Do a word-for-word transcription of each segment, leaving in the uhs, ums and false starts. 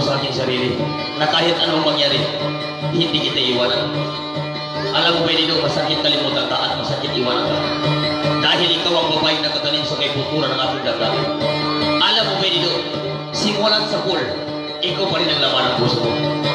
sa aking sarili na kahit anong mangyari, hindi kita iwanan. Alam mo ba dito, masakit kalimutan ka at masakit iwanan ka. Dahil ikaw ang babae na katanim sa kaiputuran ng aking daga. Alam mo ba dito, simulan sa pool, ikaw pa rin ang laman ng puso ko.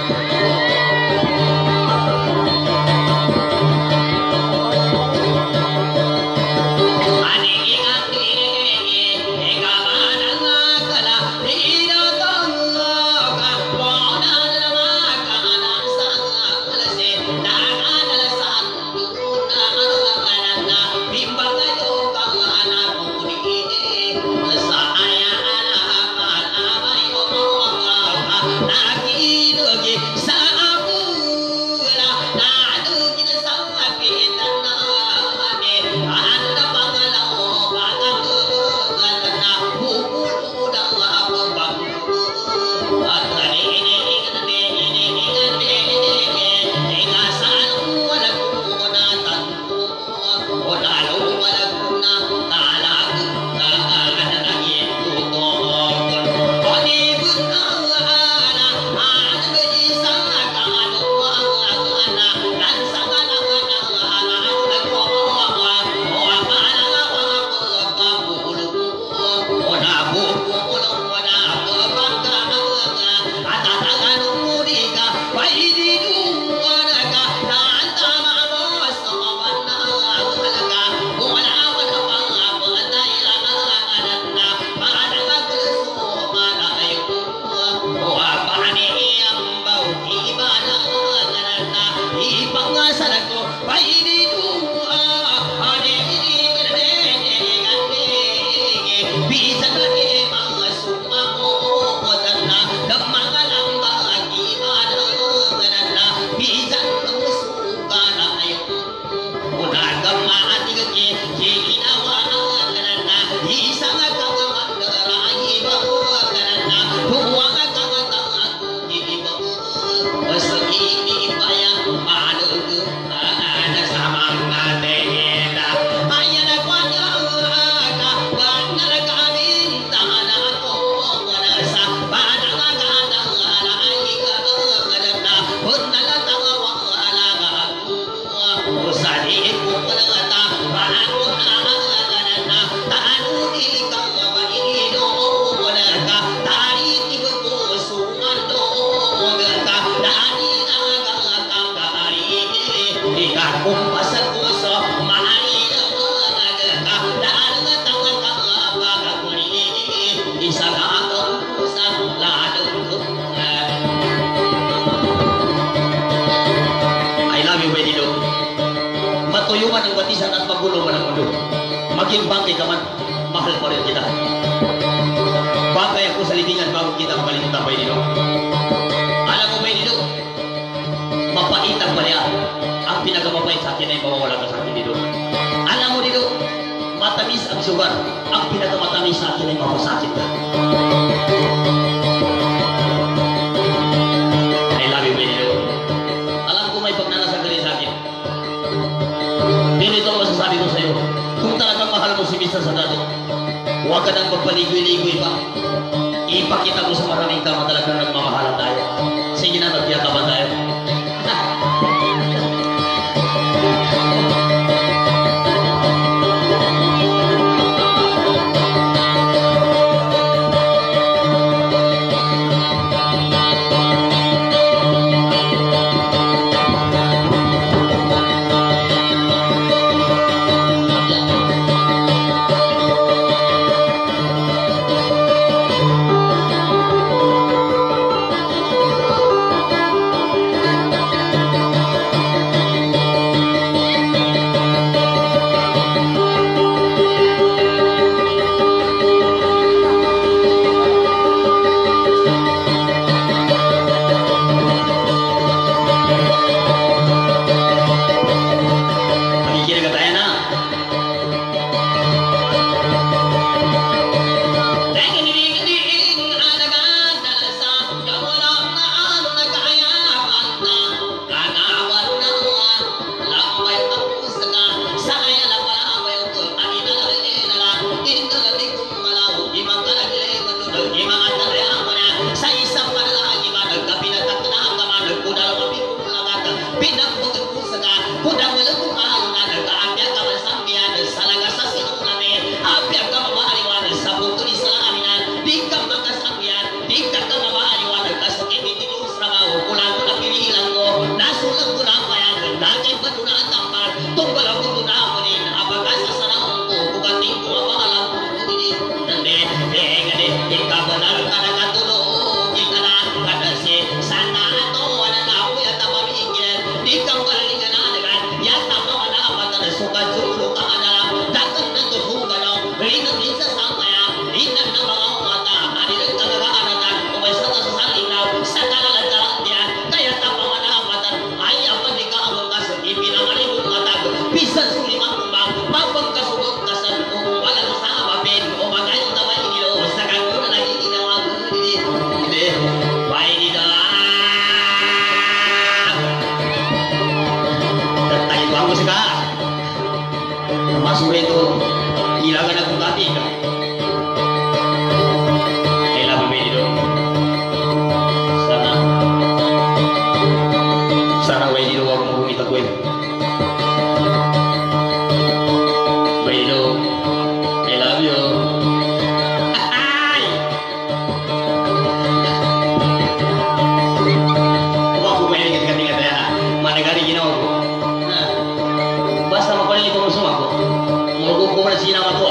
Matuyuman ang batisan at magulo man ang mundo. Maging bangkay ka man, mahal pa rin kita. Bangkay ako sa libingan bago kita makalimutan pa dito. Alam mo ba dito, mapait ang balya. Ang pinakamapait sa akin ay mawawala ka sa akin dito. Alam mo dito, matamis ang sugar. Ang pinakamatamis sa akin ay mapasakit ka. I love you, baby. Alam ko may pagnanasa ka rin sa akin. Ganito ang masasabi ko sa iyo. Kung talagang mahal mo si mister sa dati, huwag ka nang magpaligoy-ligoy pa. Ipakita mo sa maraming tao talagang nagmamahalan tayo. Sige na, magpiyakaban tayo. gue. Bailo, I love you. Ay! Kung ako may ingat-ingat ya, managari ginawa ko. Nah, basta mapaling ito mo sumako, mulog ko na sinama ko.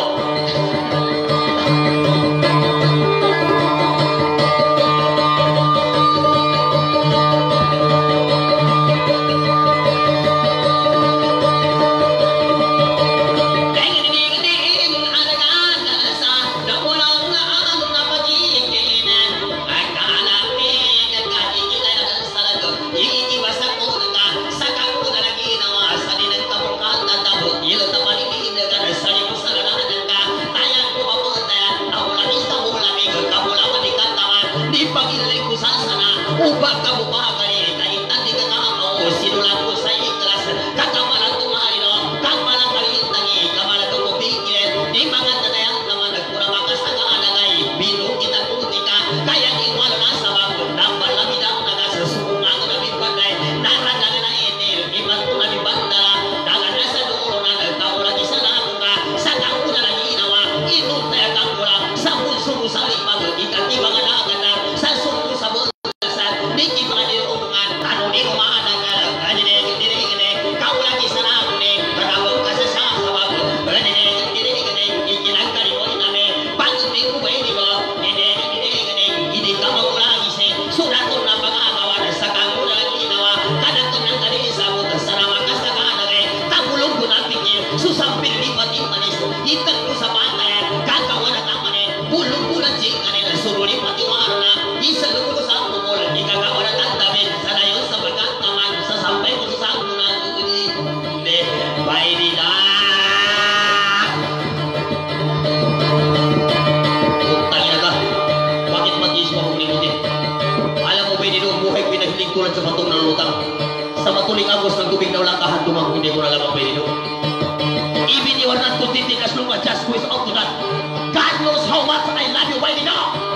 Ubah kamu pahagani, tayo tadi ka nga ako, sinulang ko sa iklas, kakamalang tumahari no, kakamalang kalintangi, kamalang kumubigil, di mga tatayang naman, nagpura makasagaan na ngay, bilog kita puti ka, kaya iwalo na sa bakon, nambal na bidang nagasasubong ako na bibanday, naradagan na etil, iman ko na bibandala, dagan na sa dulo na, nagtao lagi sa lako ka, sa kako na naginawa, inong tayo kakula, sa punso mo sa lipag, ikatibang na agad sa sunto sa buwan. Niki mga niluungan, ano ni kumaanang alam, naninig, nininig, kau lagi sa lako ni, marawag ka sa sasabag, naninig, nininig, ikinagkari mo inami, pag-ibig ko ba hindi mo, nininig, nininig, hindi ka magulagi si, suratong na pag-agawan, sa kang muna lang ginawa, kanatong ng kanilisabot, sa naman ka sa kaanagay, tabulong ko na pingin, susampil di pati manis, hitag ko sa pantayan, kakawan at amanin, bulong ko na jing kanila, suruli pati warna, isa luko sa tumol, ikagawa na tagdamit, sa layon sa bagat naman, sa sampay ko sa sakto na hindi, hindi, bay nila. Utangin na ka, bakit mag-iis mo akong limutin? Alam mo ba nito, buhay ko pinahiling tulad sa batong ng lutang. Sa matuling agos ng tubig na walang kahandumang, hindi ko nalamang ba nito. Even you are not contented as long as just who is up to that. God knows how much I love you, by nito.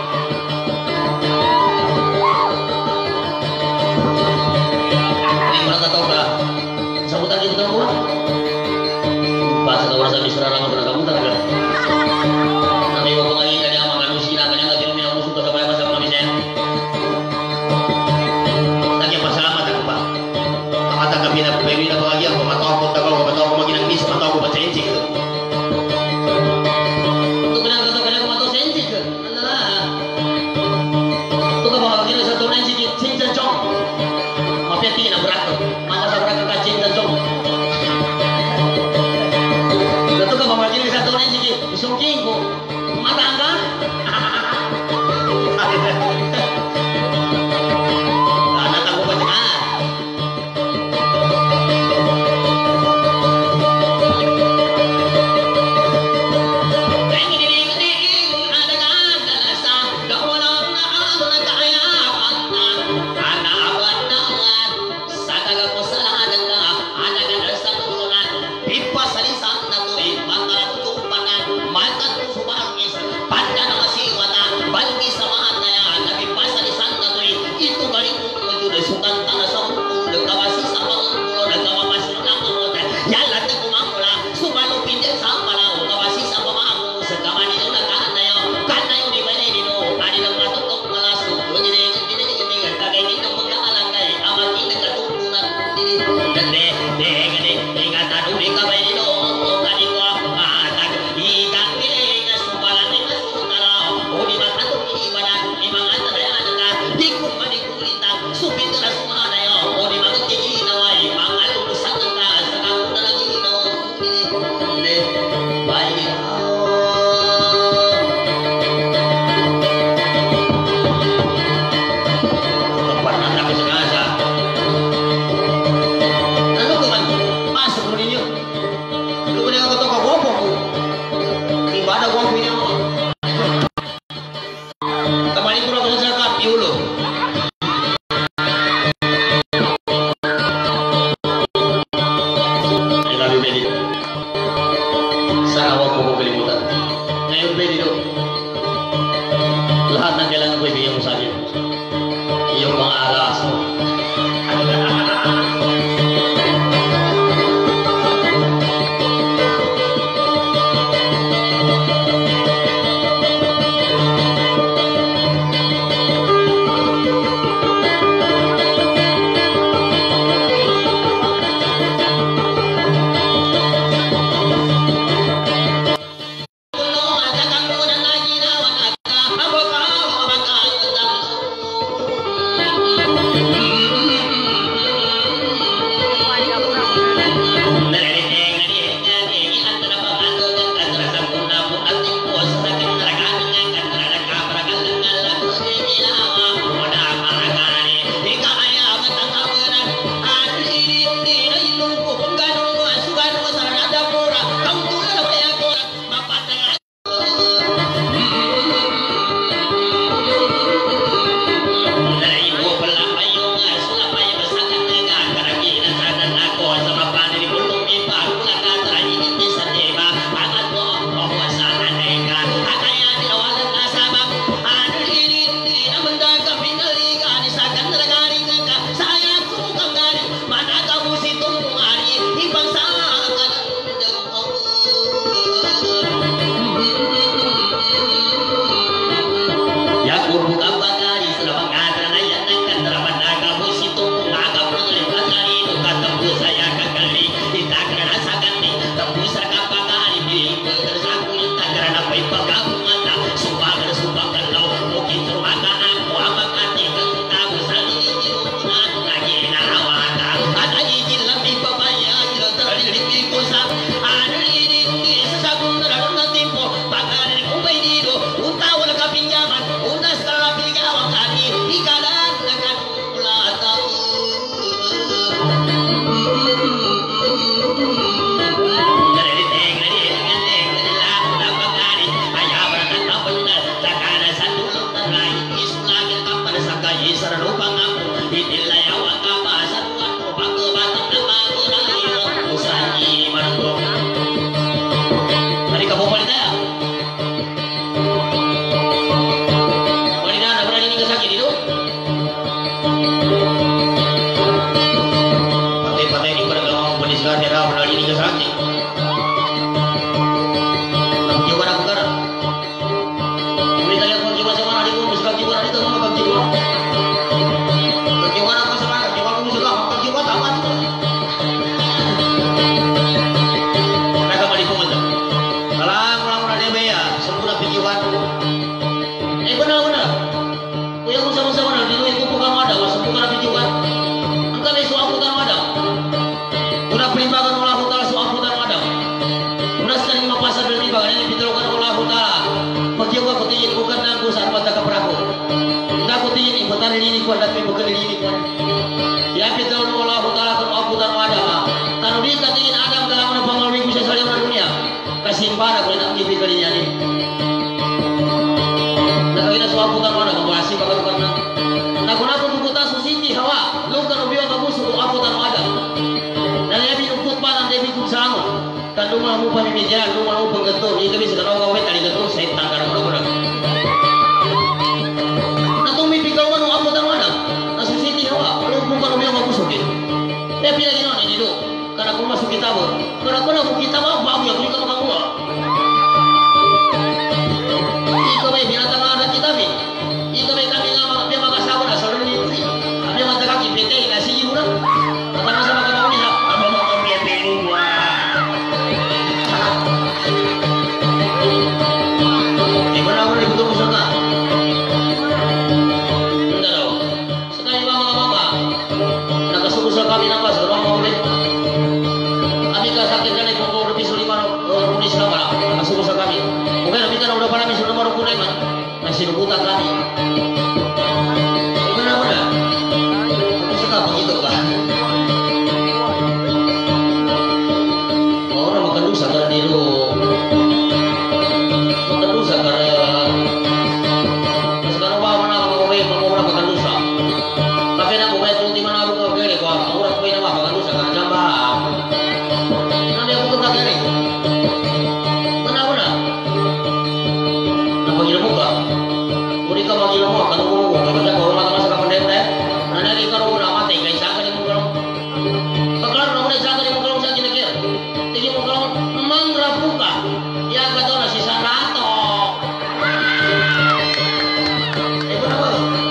Tahu ka, sabutan kita tahu kan? Pas kau rasa misra rangan pernah kamu tak ada? Nanti kau pengen ikan yang makan usi nakanya nggak tidur minum musuh terus apa sama misnya? Lagi apa selamat aku pak? Kata kami nak beri nak lagi aku matau aku tak kau matau aku makin nangis matau aku baca encik itu. pangaku itilah awak kapasan aku pakai batang nama gerai usahi mango tadi kamu wanita ya wanita ada berani ini kesakit itu pakai-pakai ini pada gak mau beli sekarang ya berani ini kesakit aku juga nak bukan beli kalian kau jiwa sama adik aku suka jiwa adik aku makan jiwa jiwa aku sama jiwa aku suka makan jiwa tamat mereka balik pun betul kalau orang-orang dia beya sempurna pikiran eh benar-benar aku yang sama-sama nak dulu itu bukan ada masuk bukan pikiran engkau besok aku tak ada udah perimbangan Allah Ta'ala so aku tak ada udah sekali lima pasal dari perimbangan ini pitulungan Allah Ta'ala pagi aku aku tinggi bukan aku saat mata ke perahu enggak aku tinggi bukan ini kuat tapi bukan ini kuat ya pitulungan Allah Ta'ala kalau aku tak ada kalau dia tak ingin Adam dalam mana pengaruhi bisa saling dunia kasimpana boleh tak kipi kalinya ni nak kita so aku tak ada memperhasi bakal karena nak guna aku buku tak susiti hawa lu kan biar kamu suruh aku tak ada dan dia bikin panang dia bikin sangat kan rumah mu pemikiran rumah mu penggetur ini bisa kalau kau tadi getur saya tangkar orang-orang nah tu mimpi kau kan aku tak ada nah susiti hawa lu bukan biar kamu suruh dia pilih gini ini dulu karena aku masuk kitab karena aku nak kitab apa bagus ya beri kamu kamu ika baik binatang ada kitab ni ika baik kami ngama dia makan sabar asal ni dia mata kaki bete nasi ibu nak kata sama kamu ni lah apa mau kau dia belu eh mana orang ibu tu sana enggak tahu sekali mama mama nak kesusahan kami nampak seorang mau deh Amika sakit kan itu kau lebih sulit mana runi selama lah masuk usaha kami mungkin Amika udah pernah misal nomor kunai man masih rebutan kami benar-benar aku suka begitu lah orang makan dosa karena diru makan dosa karena sekarang bawa mana mau baik mau orang makan dosa tapi nak mau baik tu di mana aku kau gede kau orang kau ini mah makan dosa karena jambah nanti aku tak gede benar-benar nak bagi muka mereka bagi muka kalau mau kalau macam orang mata masa kapan dia dah nanti kalau orang mati kain sangat dia muka kalau orang mati sangat dia muka macam ni kira jadi muka mengrapuka ya kata orang sisa nato eh kenapa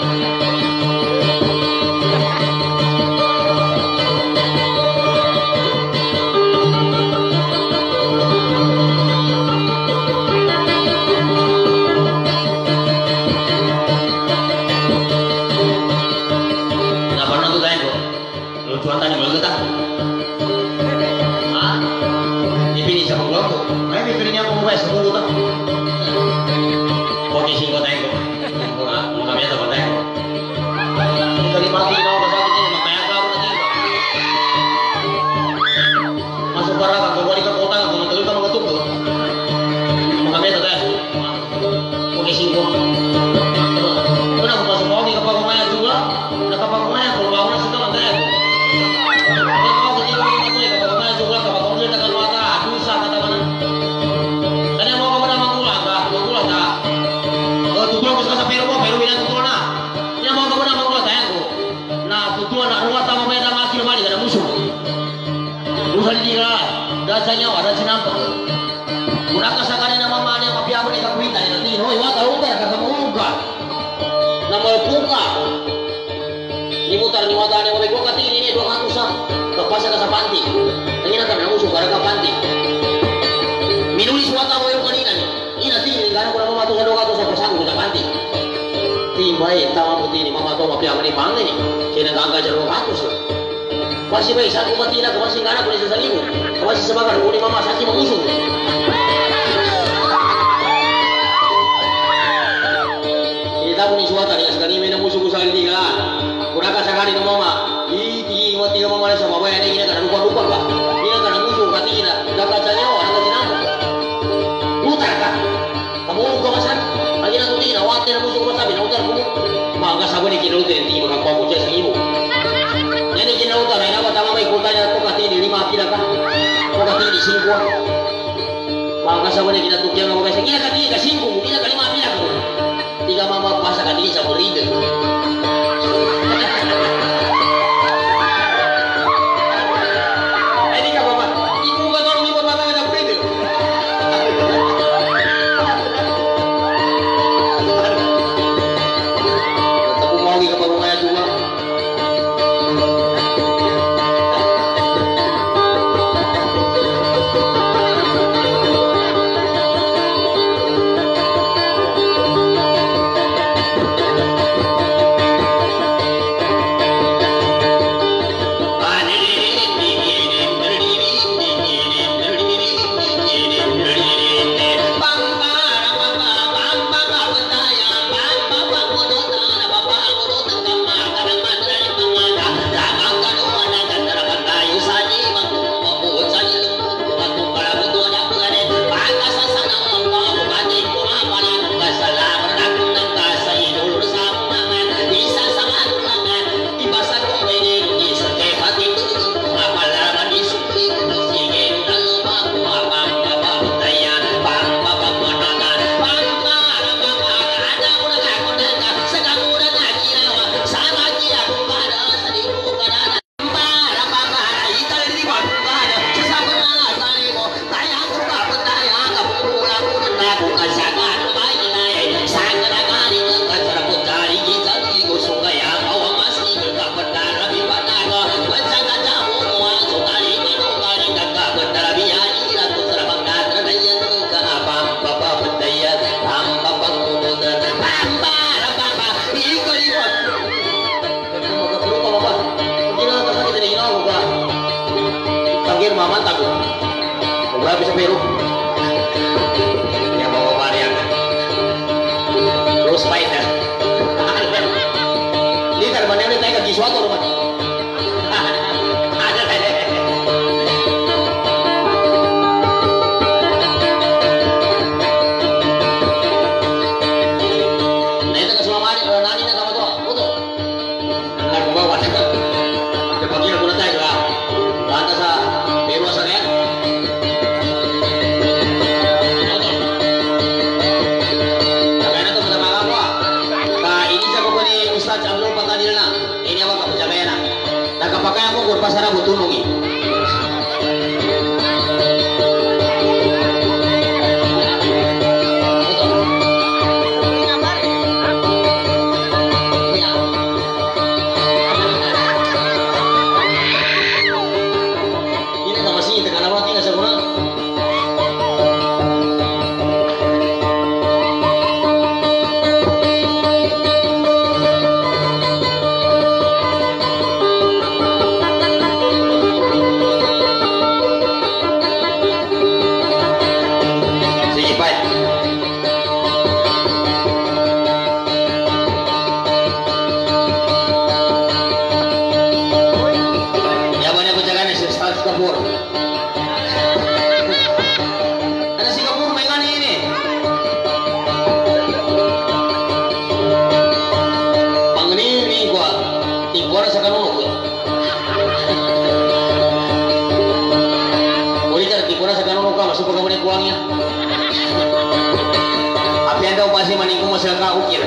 lucuan tadi malu tak? Ah, dipilih sama kelompok. Saya pikirnya mau mulai sepuluh tak? Kau kisah kau tengok, kau kami ada kau tengok. Kali pagi kau pasal kita makanya kau nanti. Masuk barang kau balik ke kota kau nanti kau mengetuk tu. Kami ada tak? Kau kisah kau. Kenapa masuk pagi kapal kau maya juga? Nak kapal kau maya kalau bawa sudah nanti aku. Kau ketika kita tu kapal kau maya juga kapal kau dia takkan mata dosa kata mana? Tanya mau kau mana mangkula tak? Mangkula tak? Oh tu kalau kita sampai rumah baru bilang tu na. Tanya mau kau mana mangkula tak aku? Nah tu tu anak rumah tamu bayar nama kilo mali kerana musuh. Musuh di lah. Dasarnya ada senampak. Gunakan sakari nama mana yang papi apa ni kau minta ni? Hoi wah kalau udah kata mau uga. Nama buka. Ni mutar ni mata ni kau kati ini dua ratus ah. Kepasa kasa panti. Tengina kan namu suka raka panti. Minuli suata mau yang kanina ni. Ini nanti ni karena kurang mama tu dua ratus ah persan kita panti. Timbai tawa putih ni mama tu papi apa ni panti ni. Kena gagal dua ratus. Masih baik satu mati nak masih kana boleh sesalimu. Masih sebagar boleh mama sakit mengusuh. Kita pun suata ni sekali mana musuh musuh ini kan. Kurang sekali nama mama. Iti mati mama mana sama bayar ini kan lupa lupa lah. Ini kan musuh kati ini. Dah kacanya orang kati nama. Utar kan. Kamu kau masan. Lagi nak uti nak water musuh kau tapi nak utar kamu. Mangga sabu ni kira uti nanti makan kau asa wala kinatugyang mo kasi ina kati ka singko ina kalima pina ko tiga mama pasa kati sa burida ay di ka mama iku ka to ni mama na burida tapi mau ka pa mga juga mama tahu berapa bisa biru yang bawa varian terus spider ini terbang yang ditanya ke suatu rumah ada nah itu kesemua mari kalau nani nak kamu tuh betul nak bawa dipanggil aku nanti lah lantas sa biru asal ya Ustaz Abdul Patadil na ini apa kamu jaga na nakapakai ako kur pasara butulungi ini sama sih tekan apa tinggal sebulan ada Singapura mainan ini pangni ini gua tinggal sa kanunok boleh cari tinggal sa kanunok ka masuk ka manik uangnya api anda upasi manikung masih ka ukir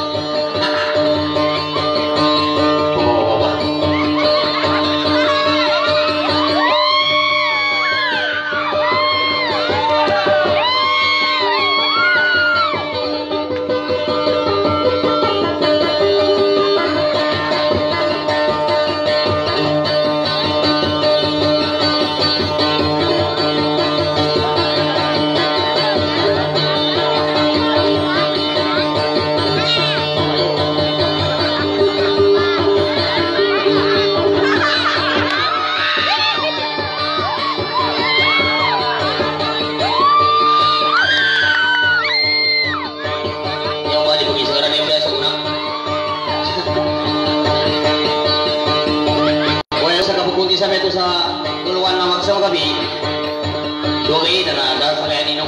sampai itu sa tuluan na magsama gabi dua kayo na na sa kaya ninong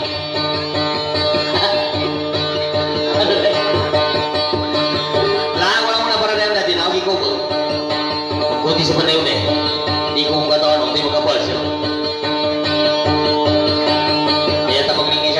lang wala mo na para na dati na ko kunti sa panay yun eh di ko mga taon hindi magkapal siya kaya tapang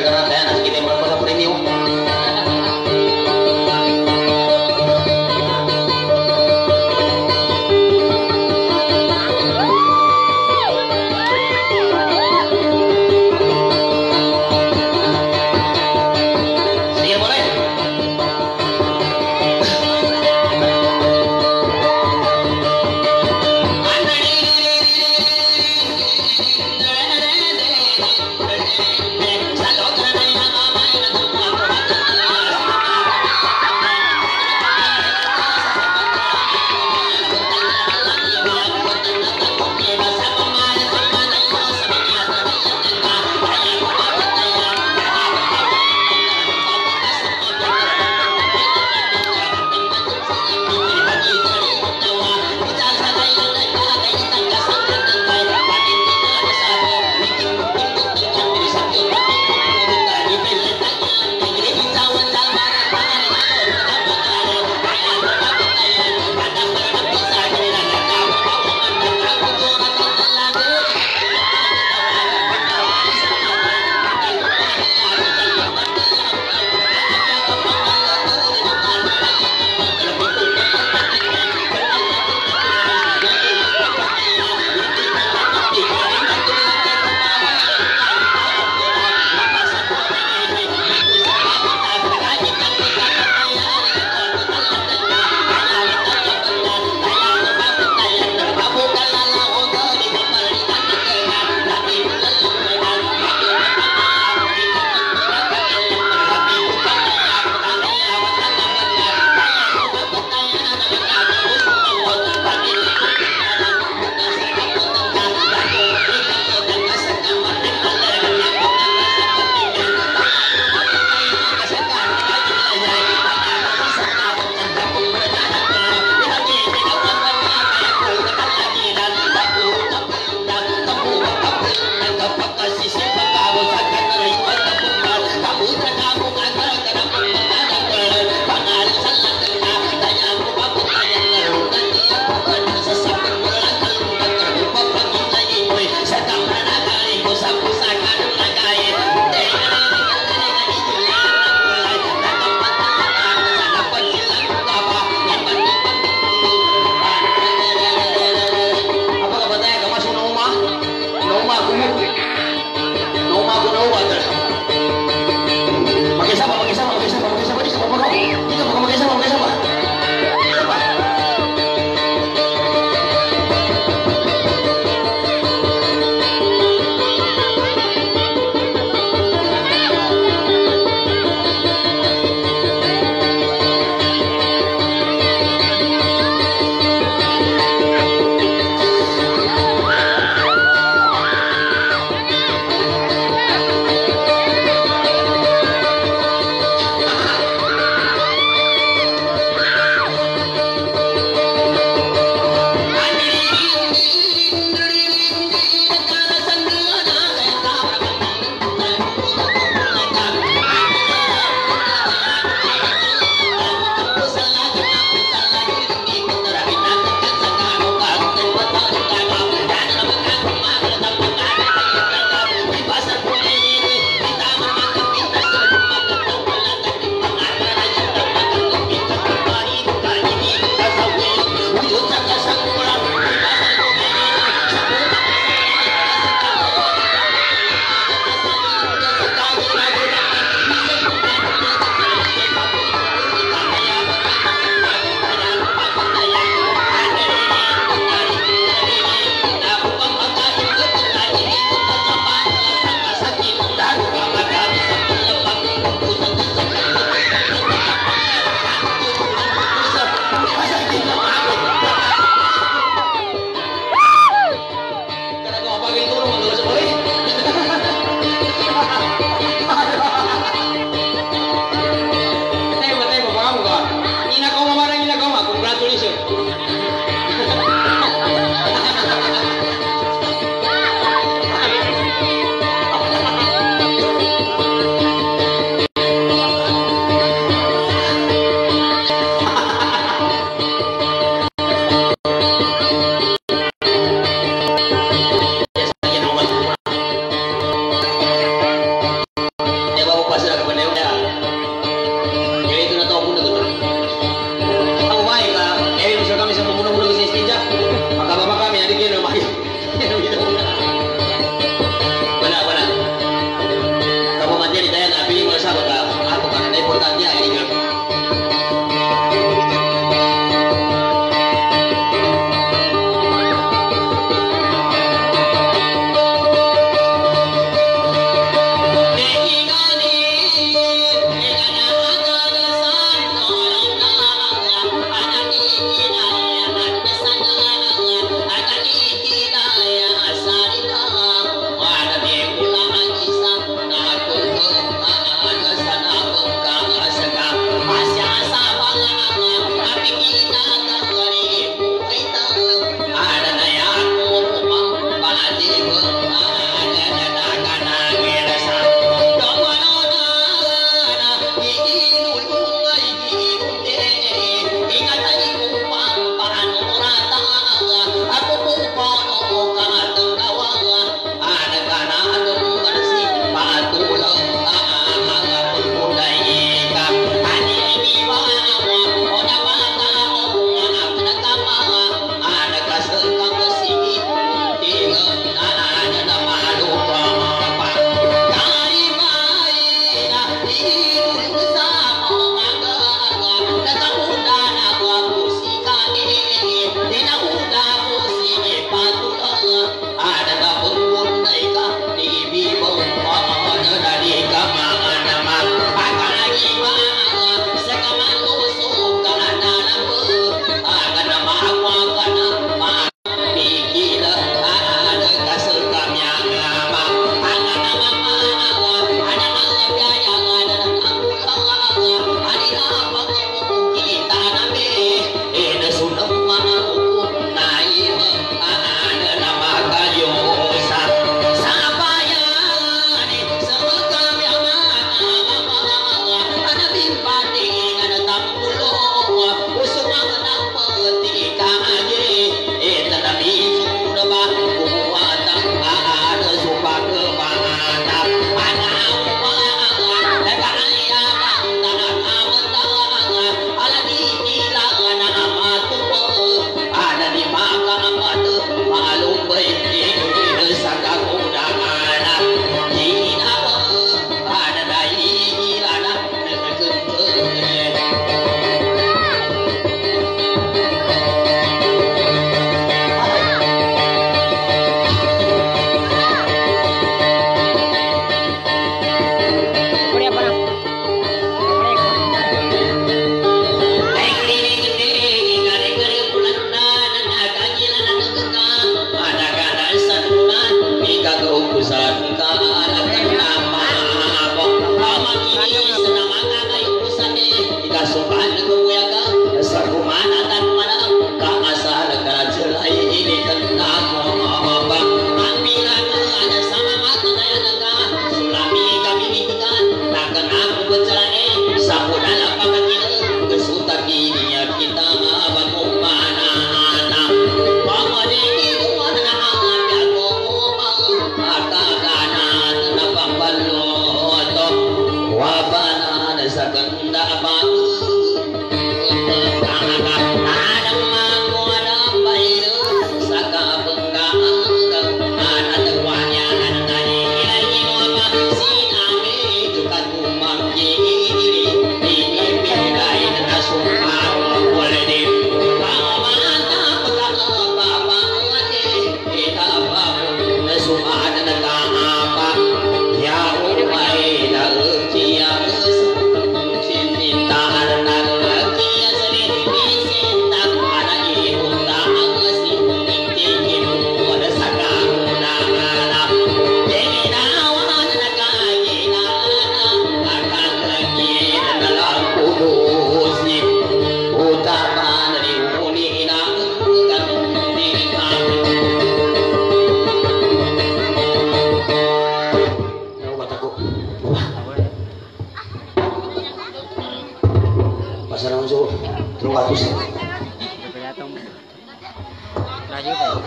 Laju Pak.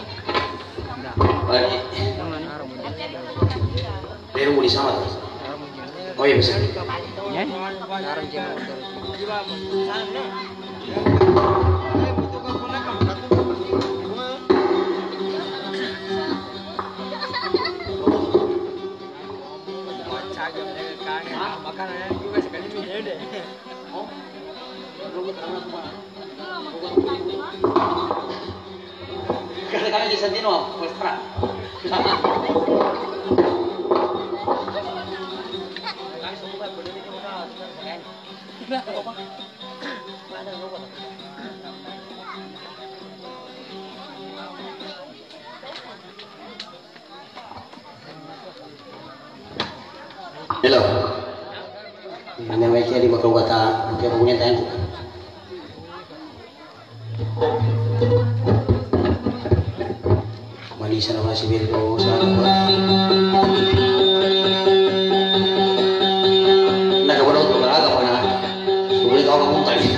Balik. Pero di sama. Oh iya bisa. Ya. Kali-kali di Santino, Westra. Hello. Ini mereka di bakal kata dia punya tanya. Malisa naman si Virgo sa ano. Nagawala ko talaga pa na. Sulit ako kapunta niya.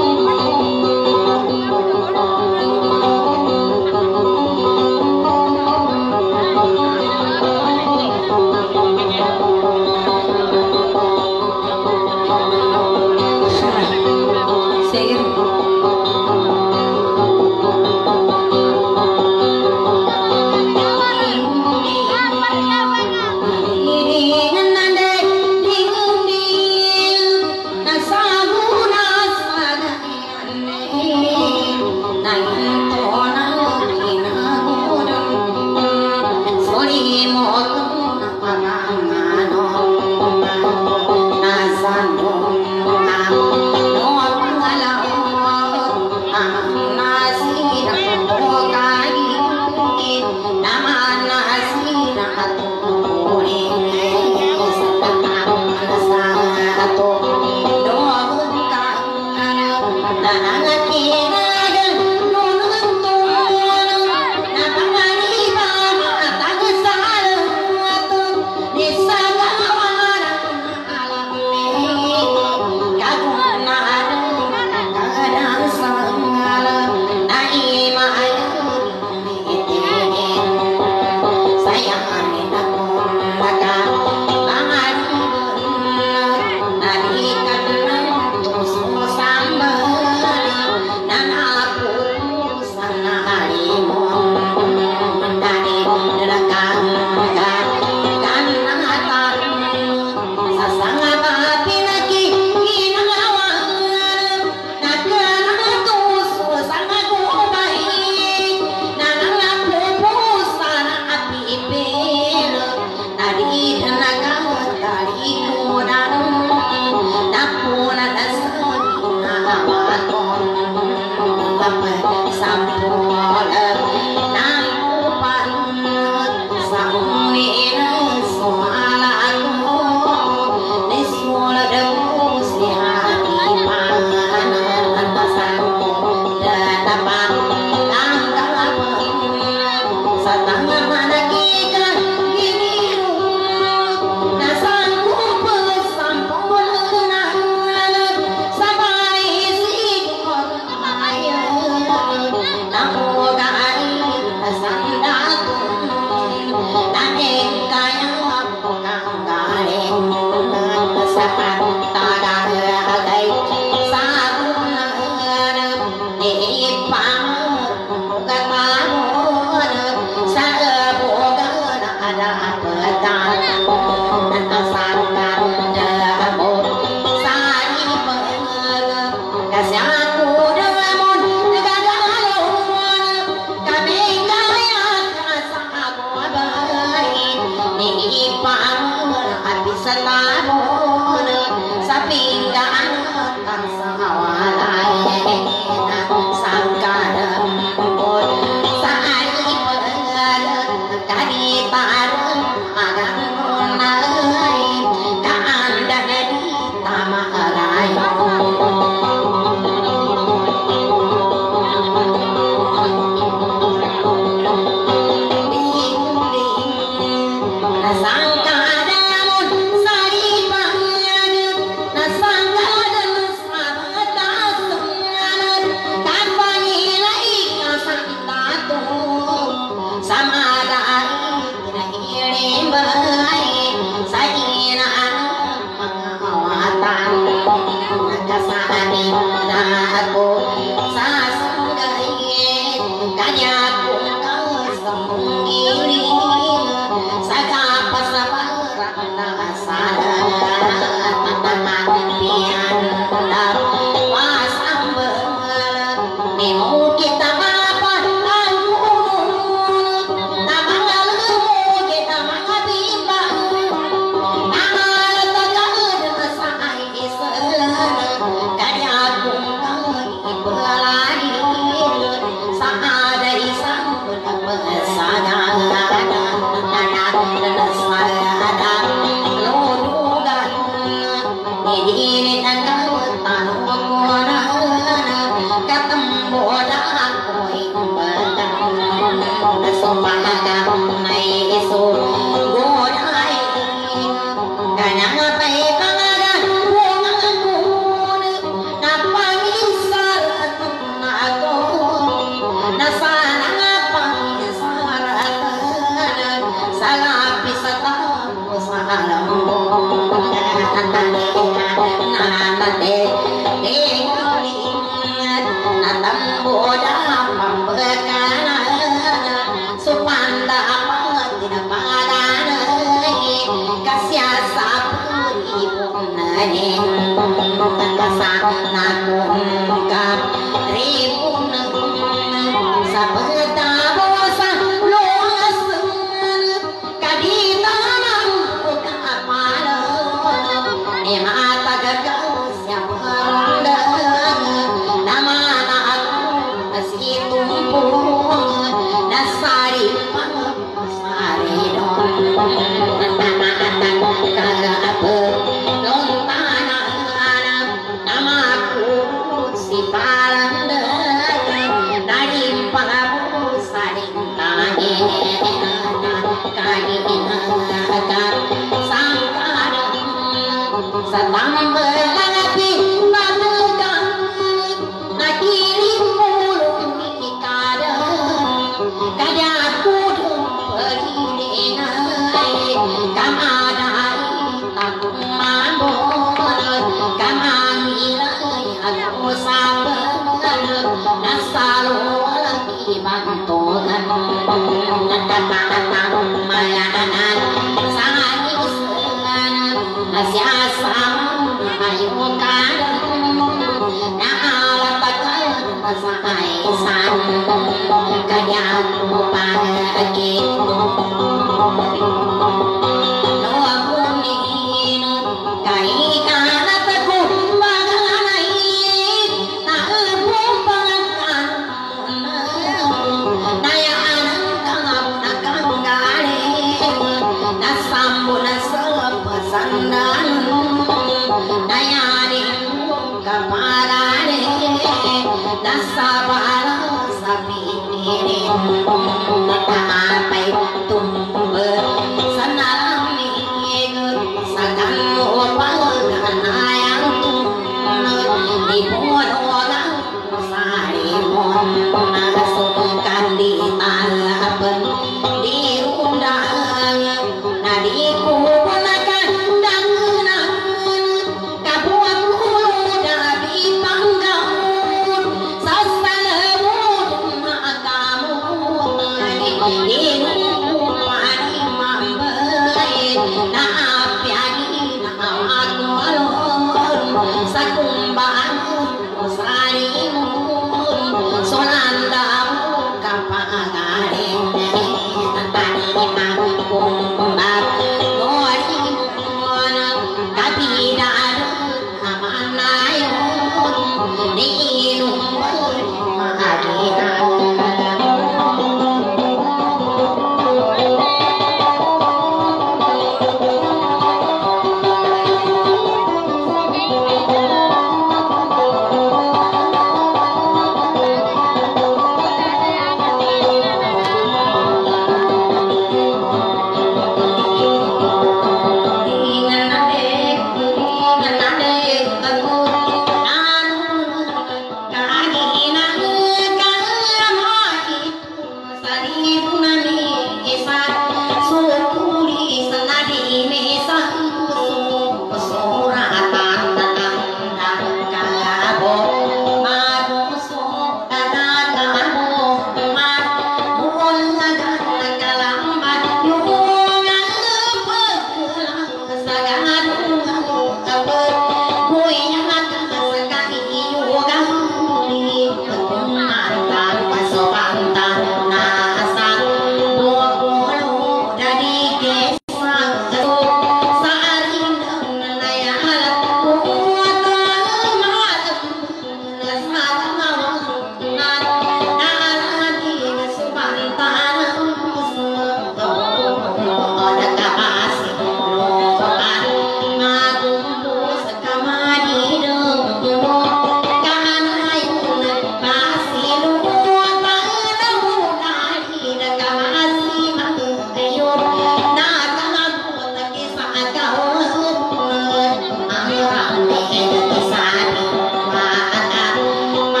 Hãy subscribe cho kênh Ghiền Mì Gõ để không bỏ lỡ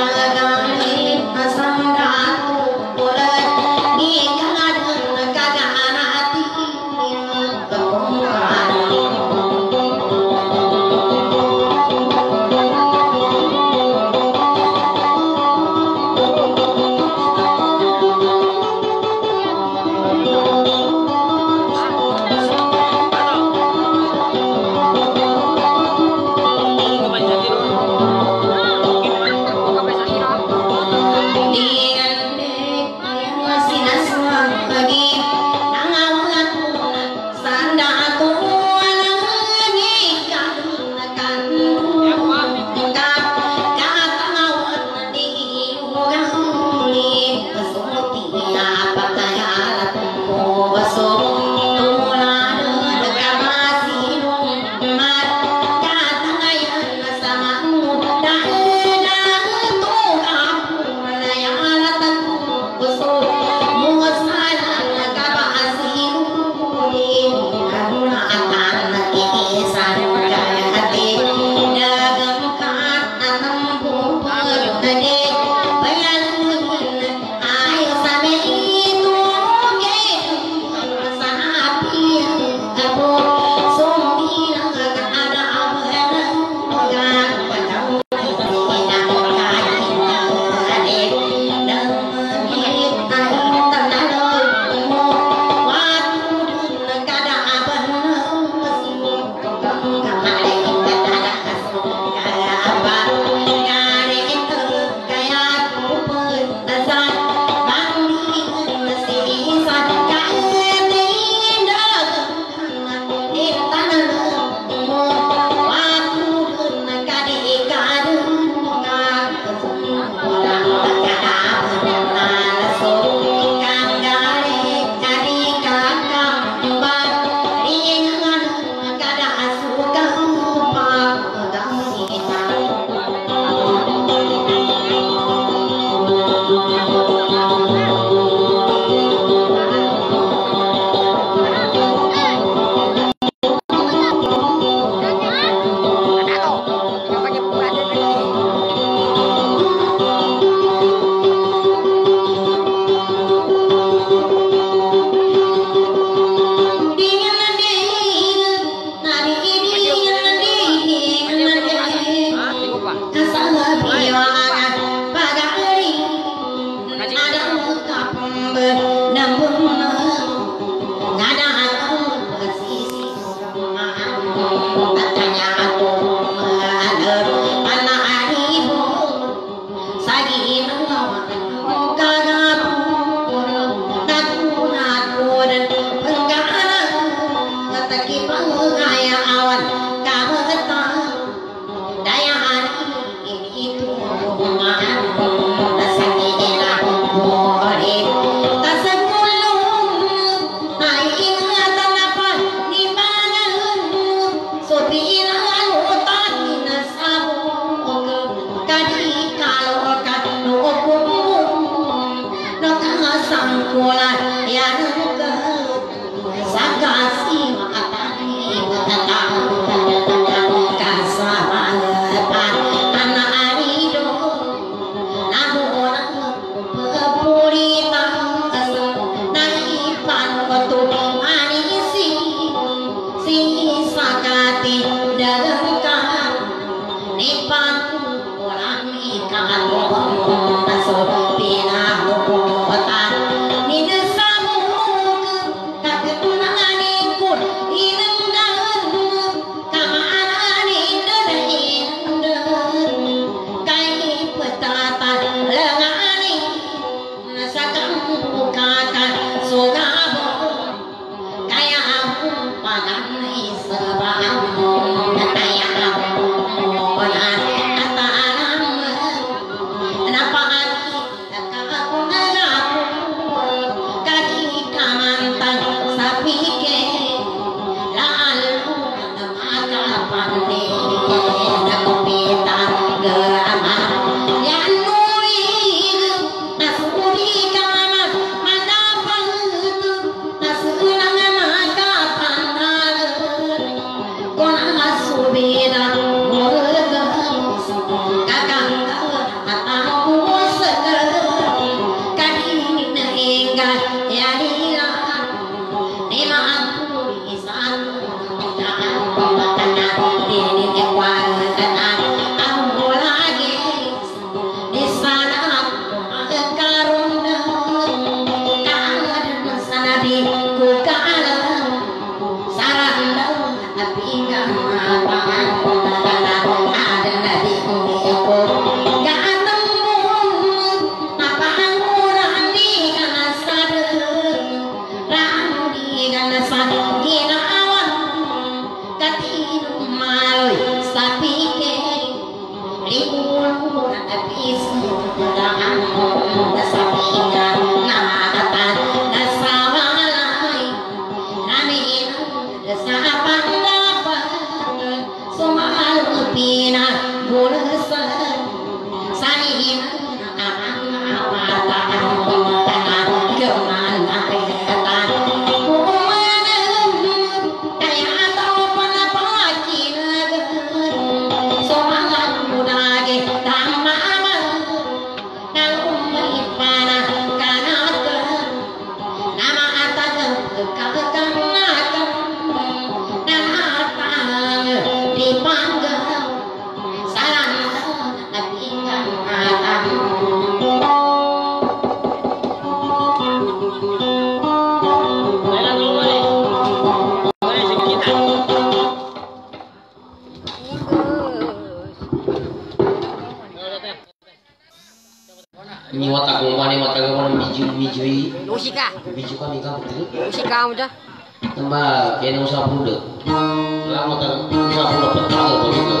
Nyiwat aku mani mata ko ng biju biju. Musika. Biju kami ka betul. Musika mo dah. Tambah kena usah pude. Lama tak usah pude petang begitu.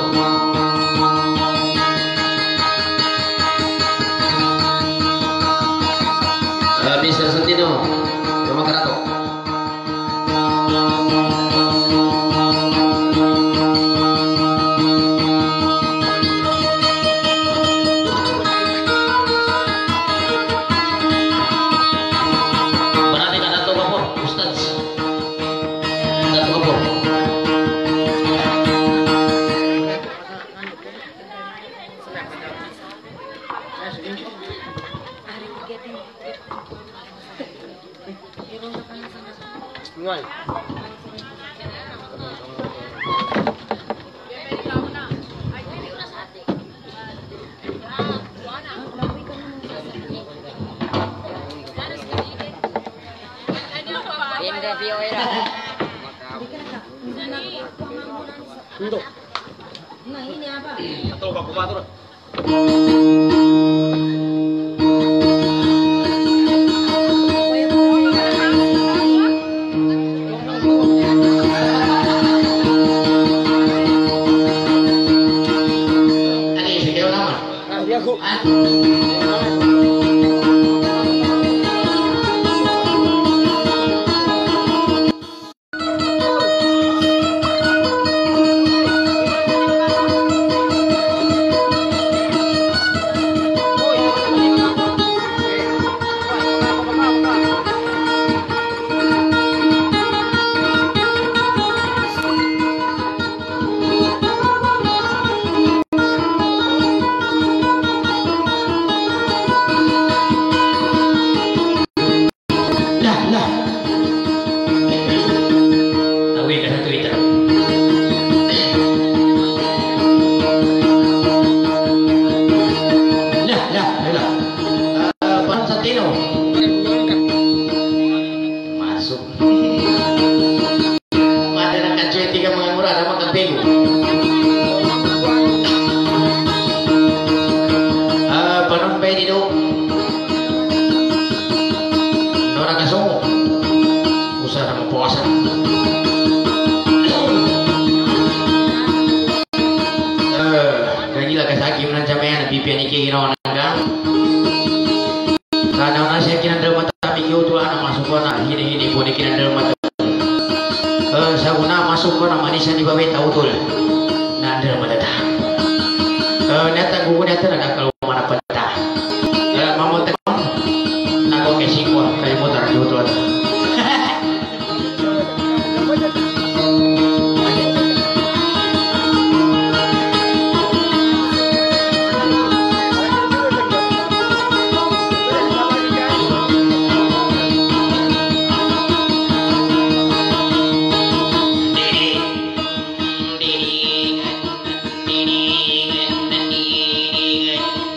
Mister Sentino, Roma Karato. Ngay. Untuk. Nah ini apa? Atau baku batur. Ding, ding, ding, ding, ding, ding, ding, ding, ding, ding, ding, ding,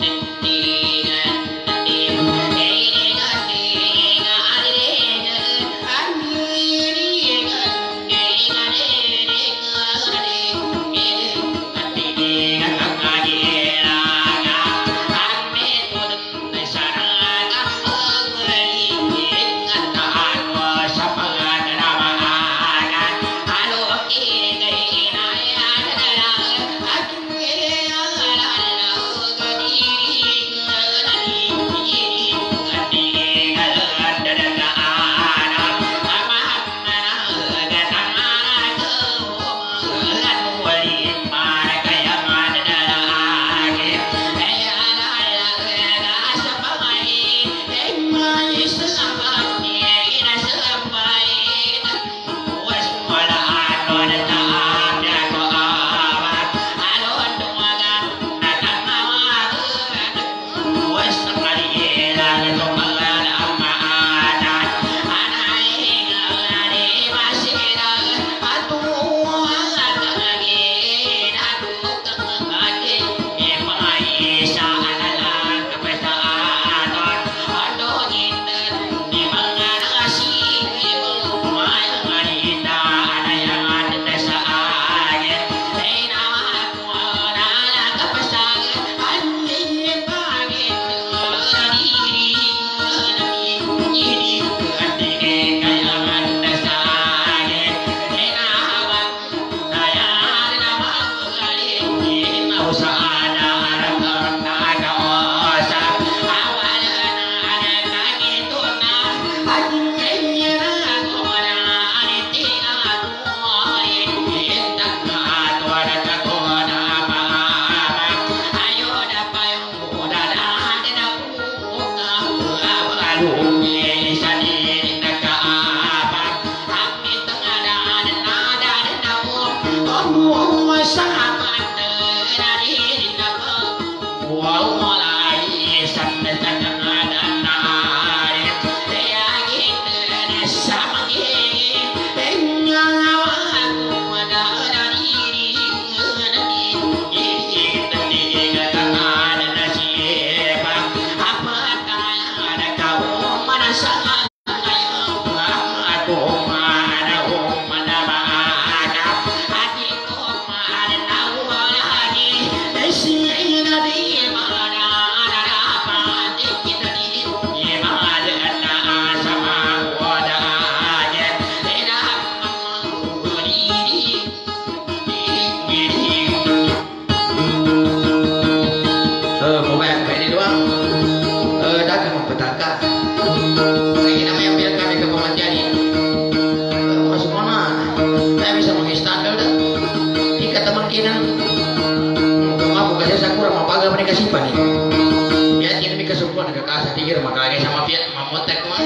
ini doang. Eh, dagang petaka. Lagi namanya biar kami ke pematian ini. Eh, masuk mana? Saya bisa mengistankan dah. Jika teman kita mampu kasih sakura mau pagal mereka simpan nih. Dia ini mereka sukuan agak kasar tinggi maka lagi sama Fiat mamotek mah.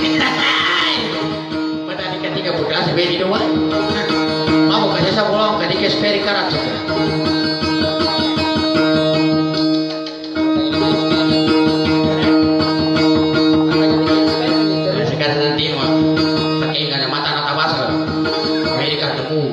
Pada nikah tiga bekas bedi doang. Mau kasih sapulong ketika speri karat saja. Sekarang nanti mah pakai nggak ada mata nata basah. Ini kan temu.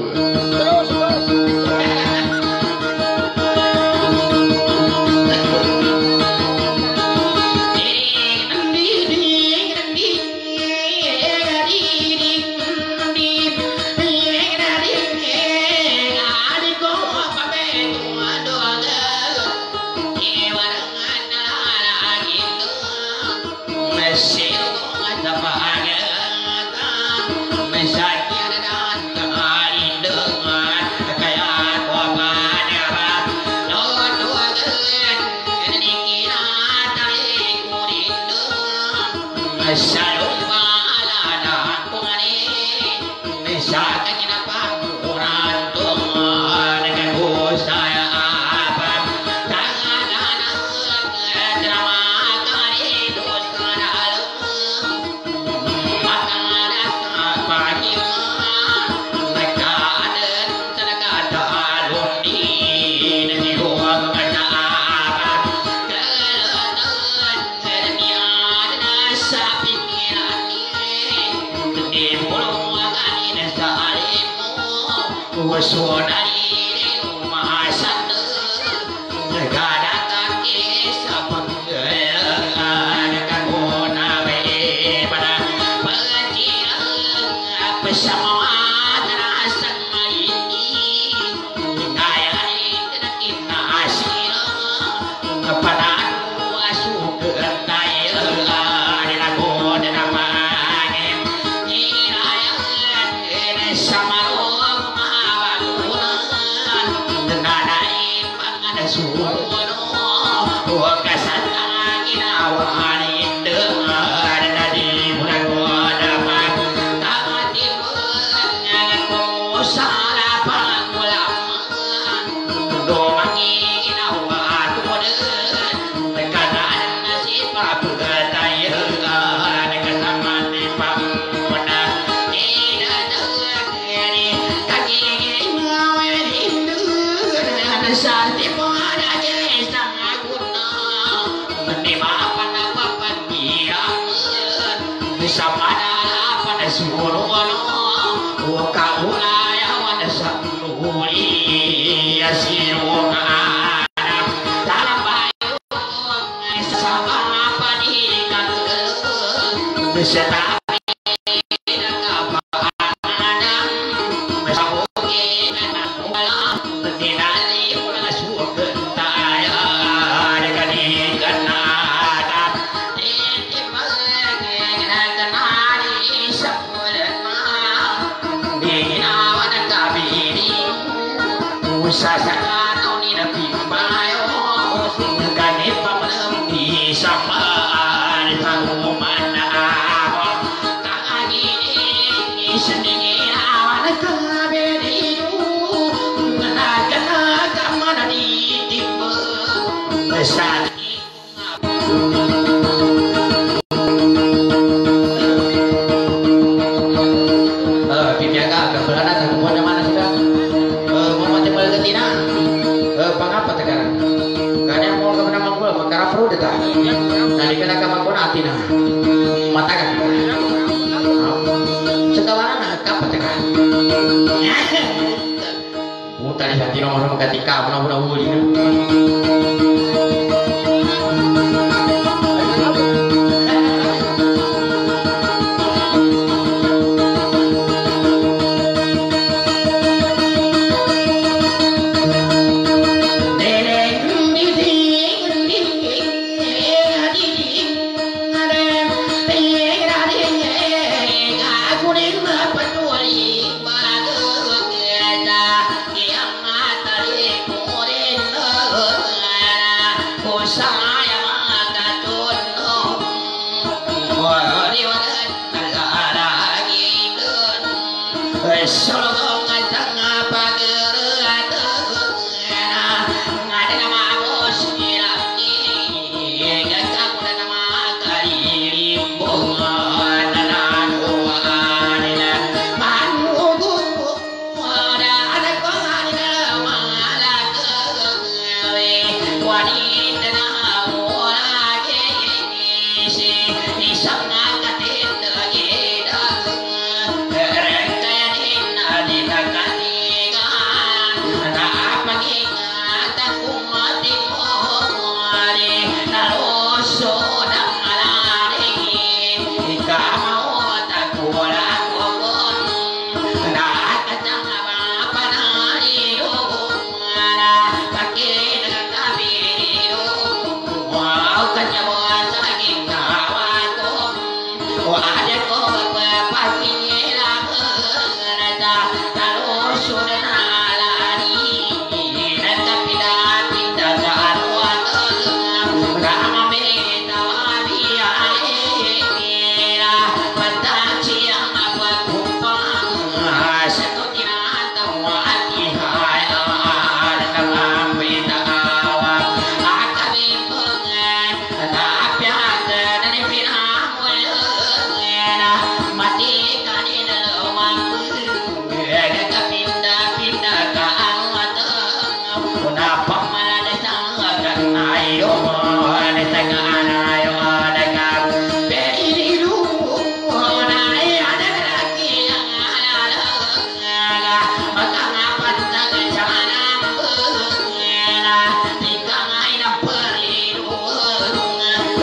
Kiamat tarik murid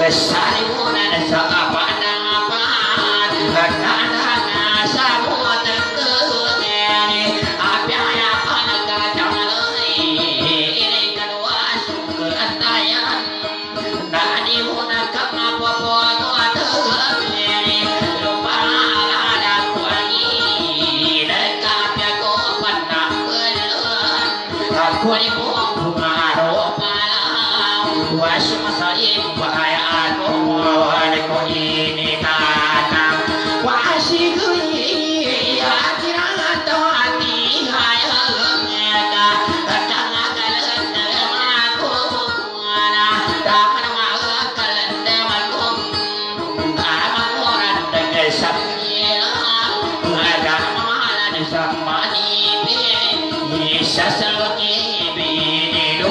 salimunan sa pandapan kadang sa mutan kene apaya panagkadamay ini kadua sungkatayan nadi muna kamapopo atau ini lupa ada kuali dekapya ko panakbelan aku ni bunga palau wasu masalim bahaya aku wale ko ini kata wasi gui akira to ati haya ngeka tanga kalan aku mana taman maga kalan demakum amang orang dengan samila ada malan samani be sasalwaki be do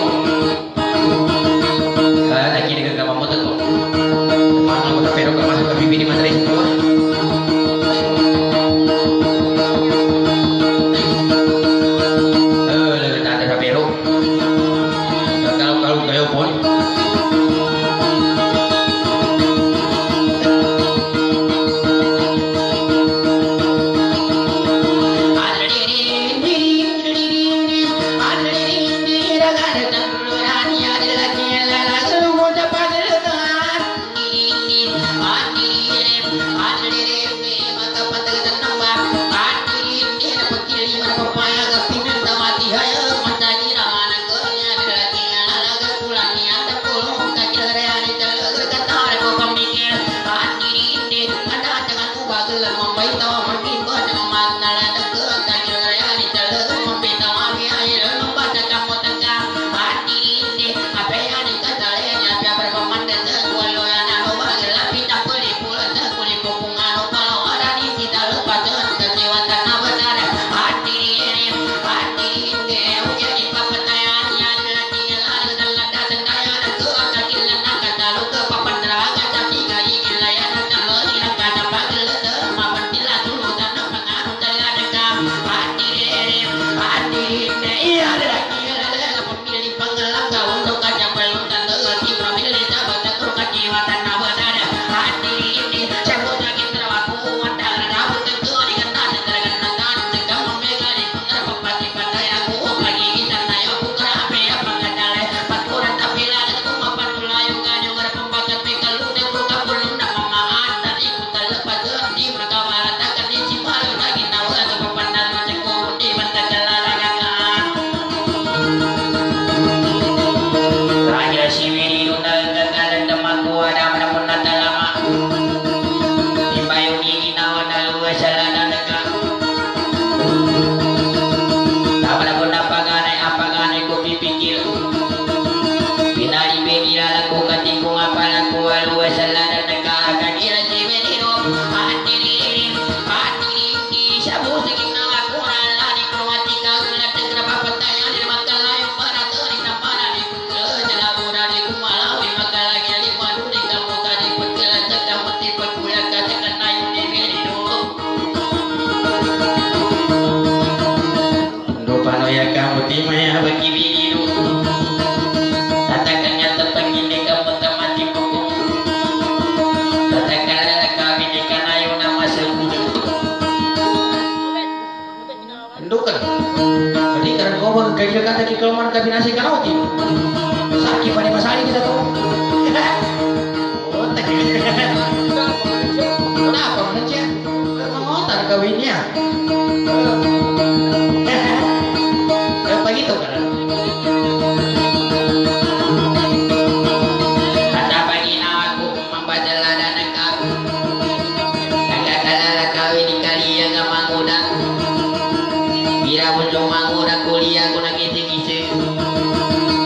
lagi dengan kamu motor kok mana motor pero ke masuk ke bibi di materi semua eh lagi tak ada pero kalau kalau kayo pun kelemahan kabinasi kanauti sakit pada masalah kita tuh oh tak kenapa mencet mengotar kawinnya apa gitu kan ada pagi aku membaca ladana kau agak kalah kawin di kali yang gak manguda bila muncul manguda kuliah guna kisi-kisi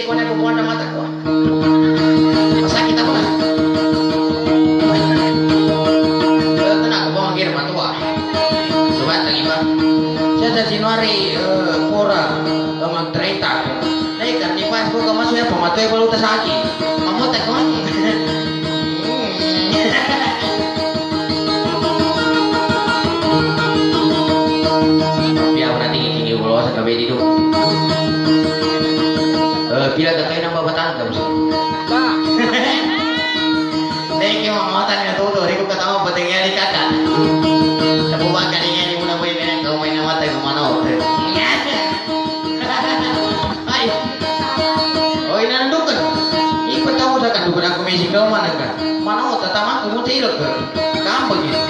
Dede ko na bubuan na mata ko. Masakit ako na. Ito na ako ba ang girma to ah. Subat ang iba. Siya sa January, pura, mag-treta. Dahil karnipas ko kamasuya, pamatoy ko luta sa akin. Mamutag ko. Biar nanti tinggi ulo sa gabi dito. Pila ka kayo ng babataan ka mo. Dahil yung mamatan nga todo, hindi ko katawa pati nga ni kata. Sa buwag ka nga ni muna mo yung minang kau may namatay ng manok. Ay! Oy, nandukan. Ipat ka mo sa kandukan ang kumising daw manag ka. Manok, tatama ko mo sa ilog ka. Kampag yun.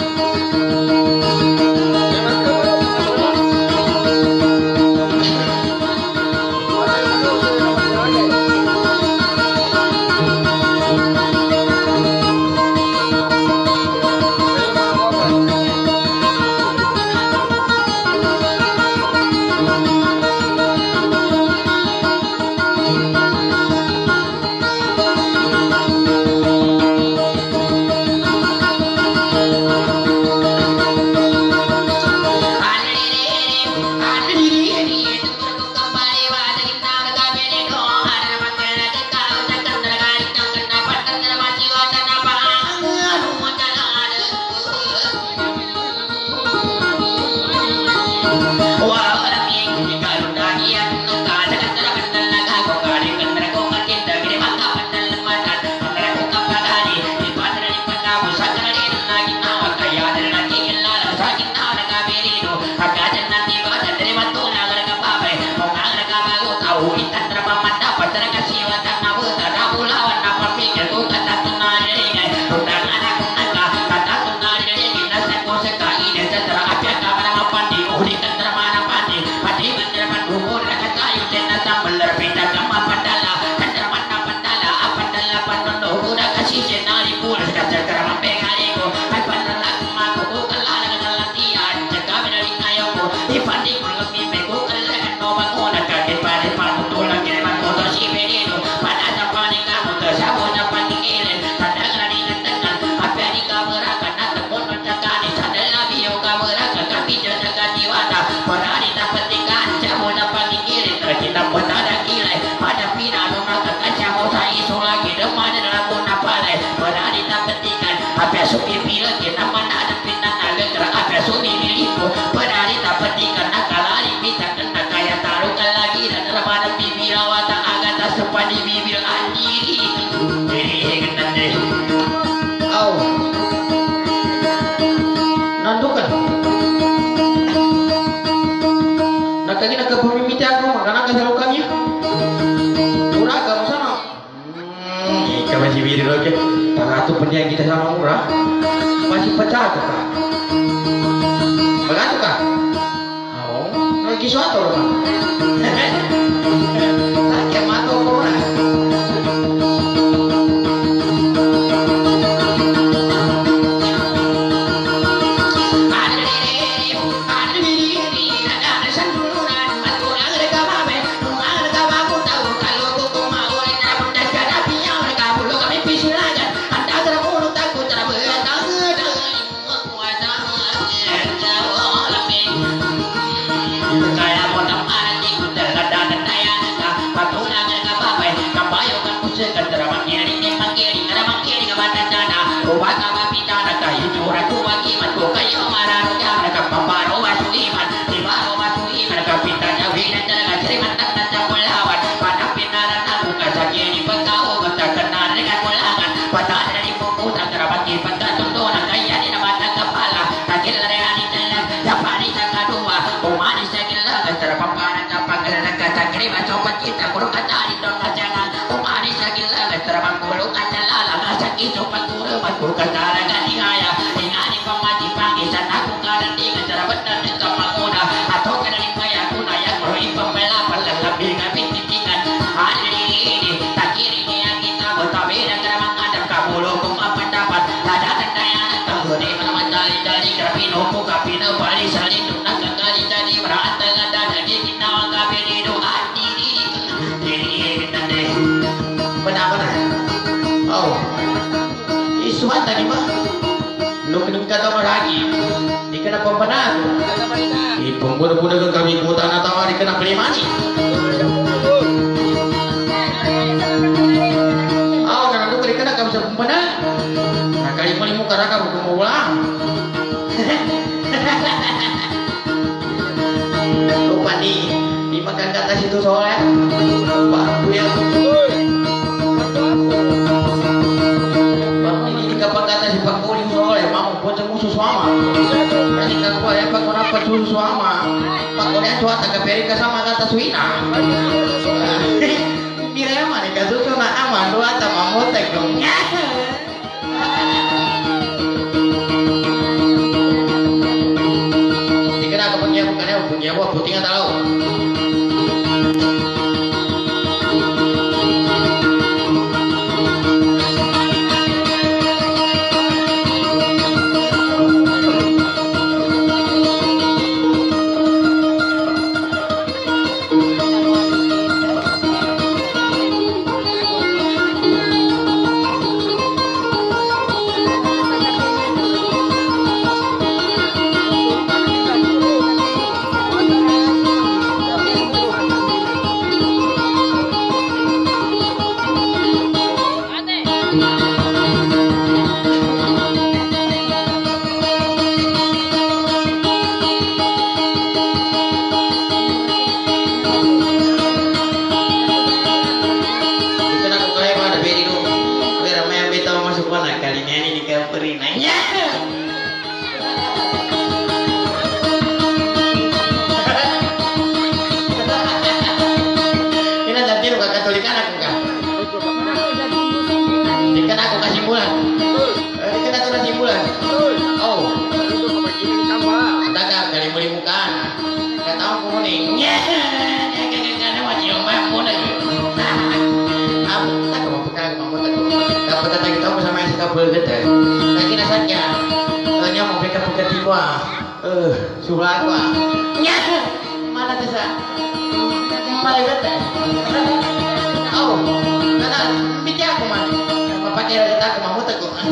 Nakagi nagkapamimiti ako, magkanang kasalukannya. Murah kamu sana. Hmm, ikaw masih biri lagi. Pangato pa niya kita sama murah. Masih pecah ka. Pangato ka? Oo. Lagi suatu orang. Sakya mato ko muna. Diri Cuma tadi mah lu kena kata lagi. Dikena pembenar. Di pemuda-pemuda kami kota atau dikena beli mani. Oh, karena lu dikena kami bisa pembenar. Nah kali ini muka raka bukan mau ulang. Lupa nih, dimakan ke atas itu soalnya. Pak, ya. Kapag kata si Pakuli soalnya mau buat musuh suama. Kasi kako ya pag wala pa susu suama. Pakuli ang tuwa taga Amerika sama kata Suina. Mira yaman ka susu na ama dua ta mamotek dong. Dikira ka punya bukan ya punya buat putingnya tahu. Eh, surat apa? Nya, mana desa? Mana desa? Oh, mana? Bicara aku mana? Pakai rata aku mau tak kok.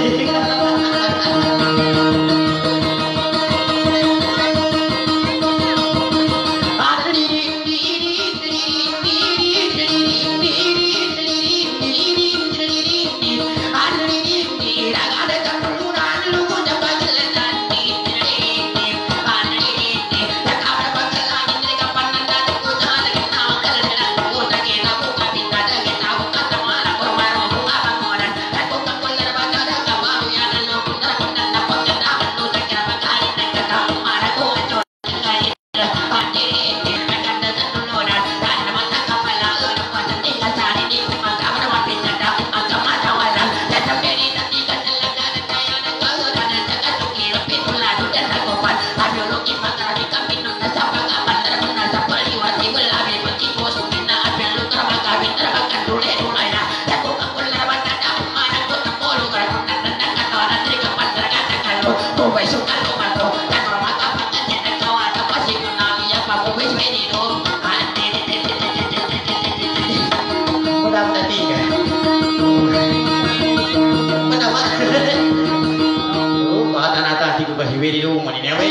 Di rumah ini apa?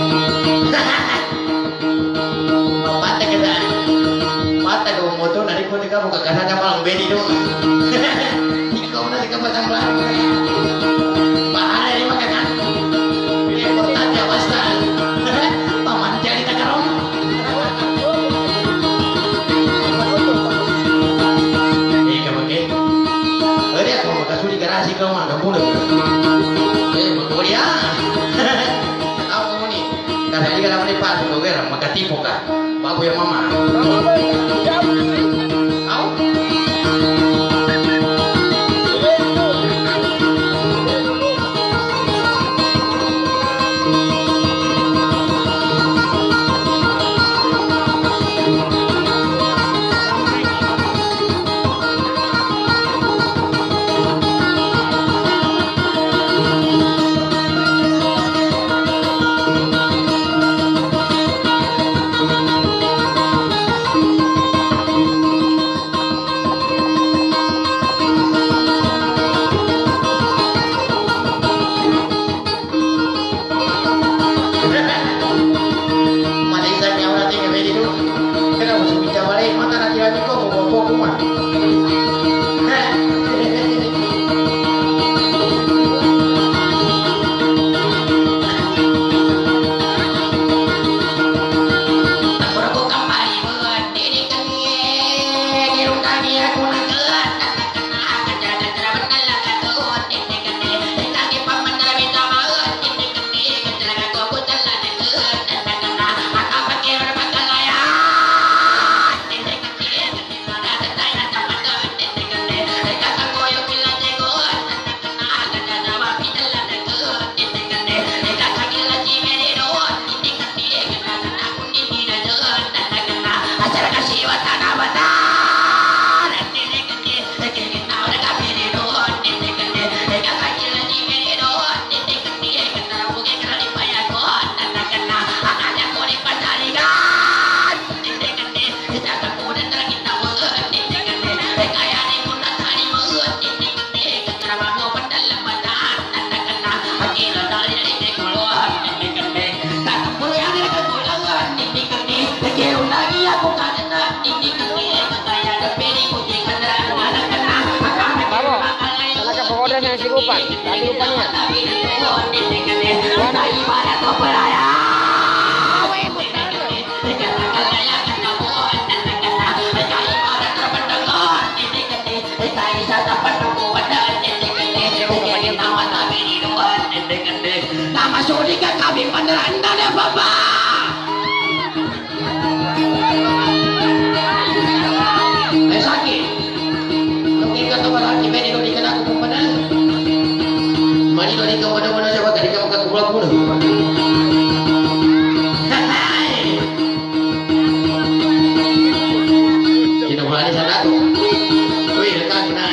Mata kita, mata kau motor nanti kau tiga buka kasar malang bedi dong. Kau nanti kau pasang pelan. Bahan dari makanan. Ini portal jawasta. Paman jadi tak kerong. Eh kau pakai? Ada aku mau kasih di garasi kau mah kamu dah. Eh betul ya. Karena jika dapat dipas, kau kira maka tipu kah? Babu yang mama. Kau? lupan, lagi lupannya. Nama surga kami peneranda ya Bapak. Eh sakit. Mungkin kata orang kita ini lo dikenal aku pemenang. Mari lo dikau mana-mana siapa tadi kamu kaku pulang pun. Cina bulan ini sana tu. Wih dekat na.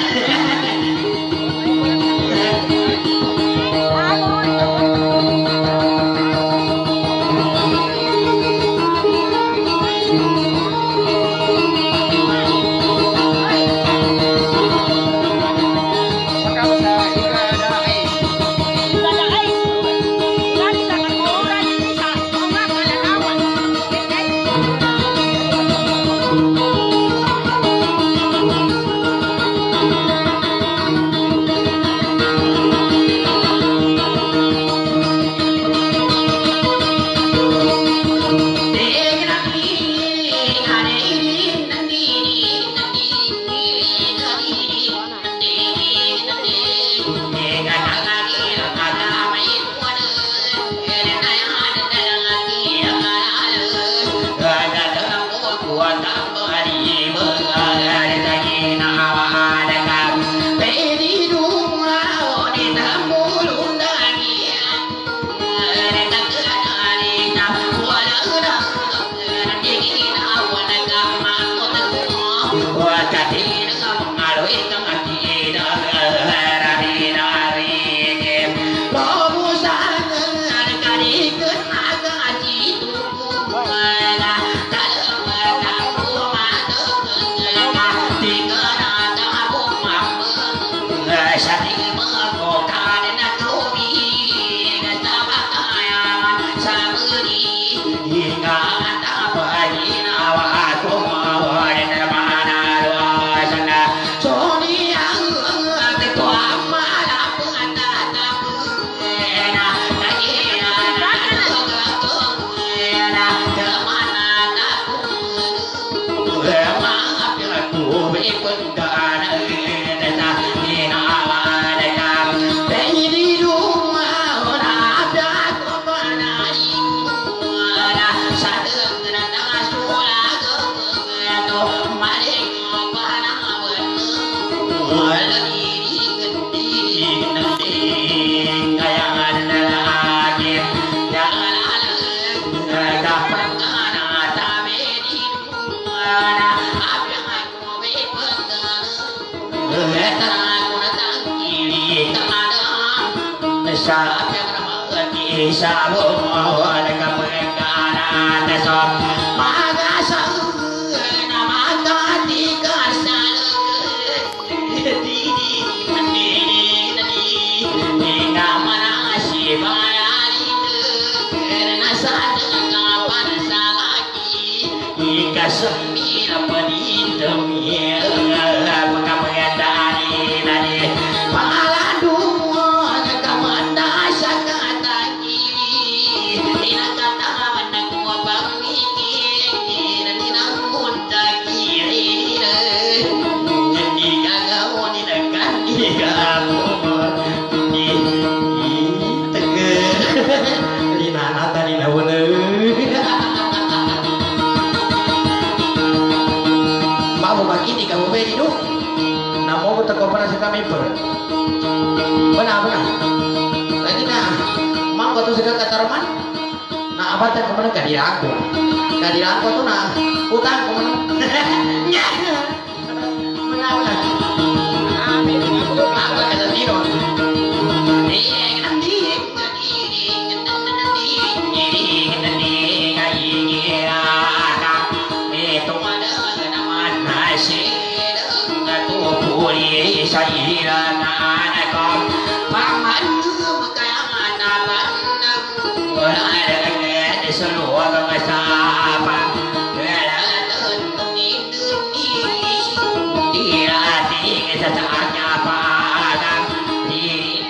Saatnya apa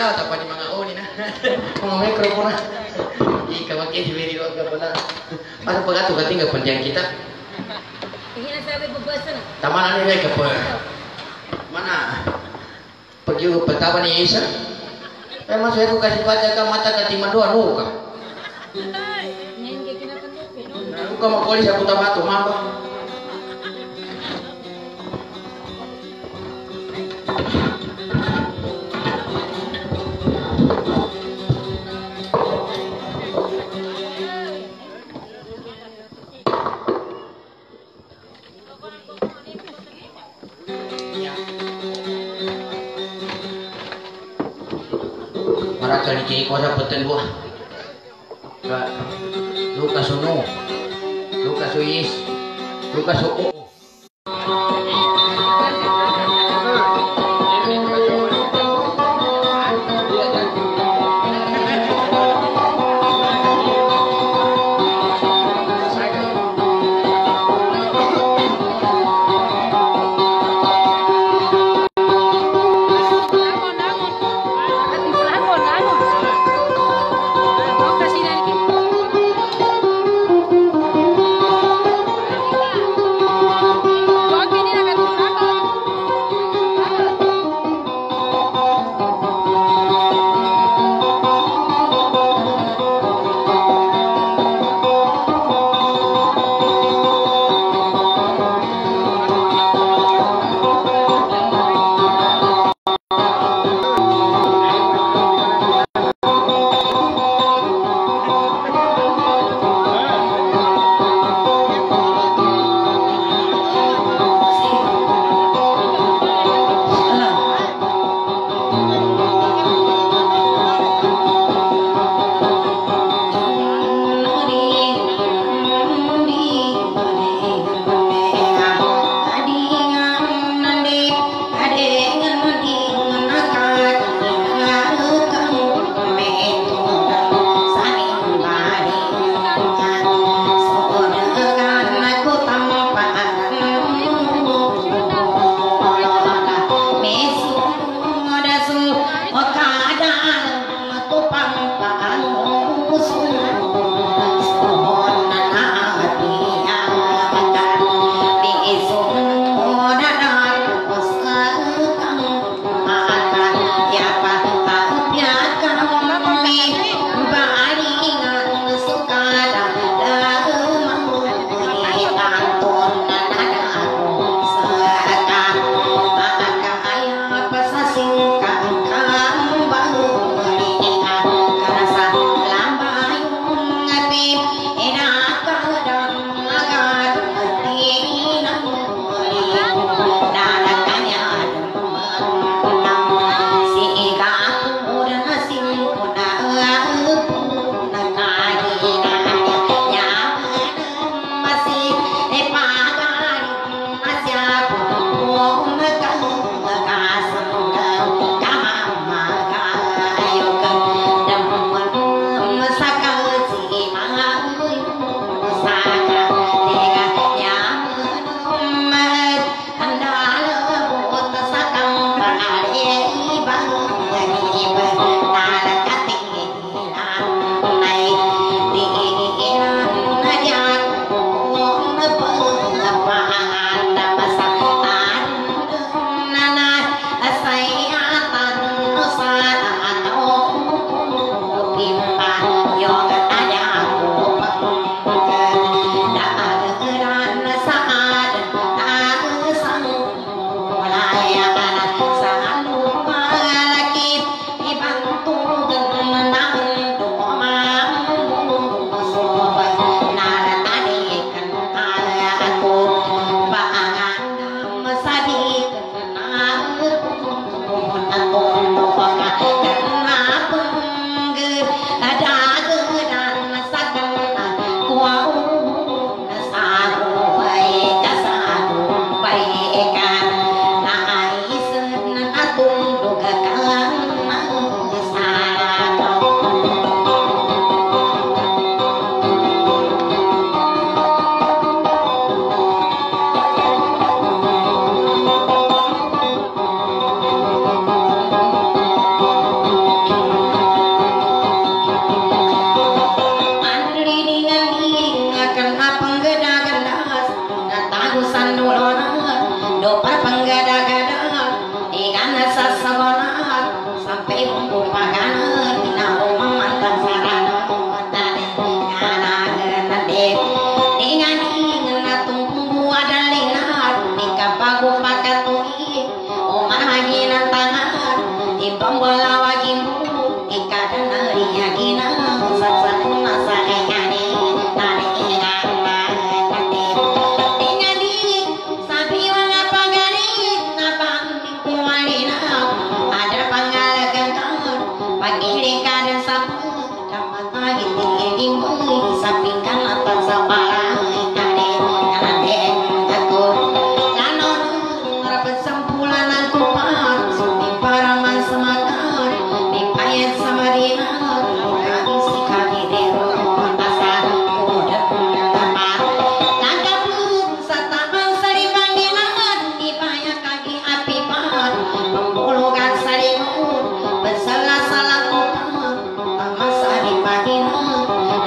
ya apa ni mga oni na. Mga mikrofon na. Ika makin di video ka pala. Para pagato ka tinggal panjang kita. Ini na sabi babasa na. Tama na ni ka pa. Mana? Pergi ke pertama ni Isa. Memang saya kasih baca ka mata ka timan dua nu ka. Ngayon kay kinatandok. Nu ka makolis aku tama tu mamba. Kali kini kuasa betul buah. Kak, Lukas Uno, Lukas Uyis, Lukas Oo. Thank you.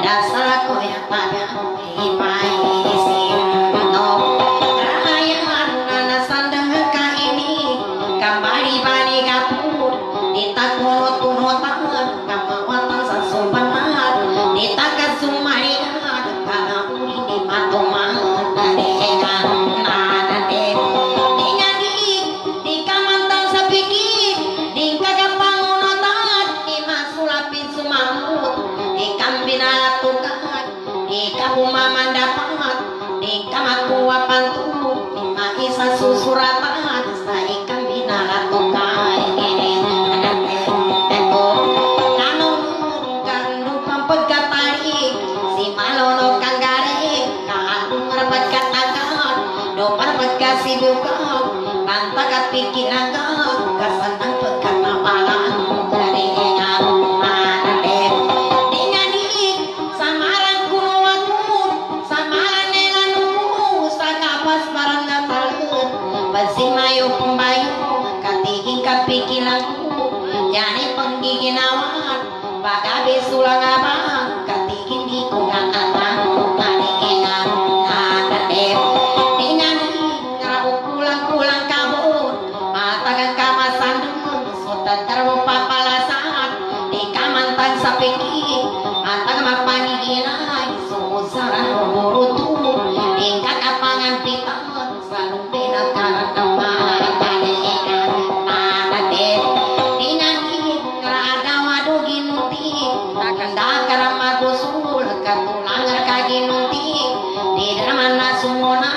dasar ko yang pada ipai sino rakyat nana sandang ka ini kembali bani kapur ditakono tuno tangan kamawatan sasubanan ditakat sumari kana uli di matoman denga nana de denga di di kamantang sapiki di kagapangono tangan di masulapin sumamut di kambina tukan di kabuma mandapat di kamakuwa pantu di maisa susuratan sa ikambina tukan ini eko nanong gandu pampagkatari si malono kanggare kalung rapagkatakan do parpagkasibukan pantakat pikiran kasanang pagkamapalan dari nga manate dengan ini samaran kuno aku samaran nelanu sa kapas barang natalut basimayo pembayo katiging kapikilanku jani penggiginawan bagabe sulang abang katiging di kungan atang kaningan nanate dengan pulang-pulang kabur matagan kamasan sudah terpapalasan di kamantan sapiki matang mapaniginay sumusaran burutu di kakapangan pitan selalu pinagkarakaman kaningan nanate dengan ada wadu ginuti dakar magusul katulangan kaginuti di dalam nasumona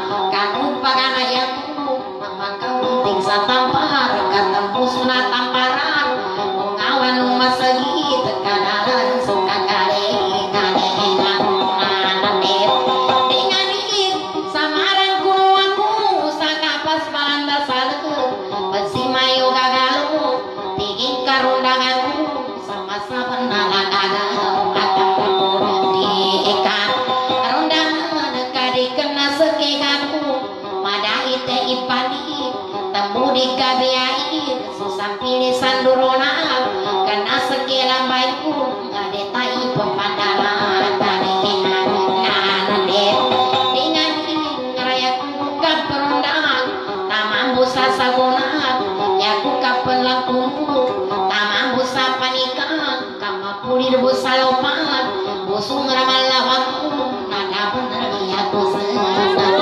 kanu pagana yaku makaunting sa tampar katempus na tamparan mengawan masagit kadalan sukakare kaningan manate dengan ini samaran kuno aku sa kapas banda salut basimayo gagalo tingin karundanganku sama saban nalagaw ataku di ikan rundangan kadi kena sekiganku madai te ipani temu di kabiai susah pilih sandurona kena sekilan baikku ngade tai pemandangan kaningan nanade dengan ini ngerayaku buka perundangan tamambu sasagona yaku kapen lakumu tamambu sapanikan kama pulir busalopan busung ramal lawanku nada bener yaku sesat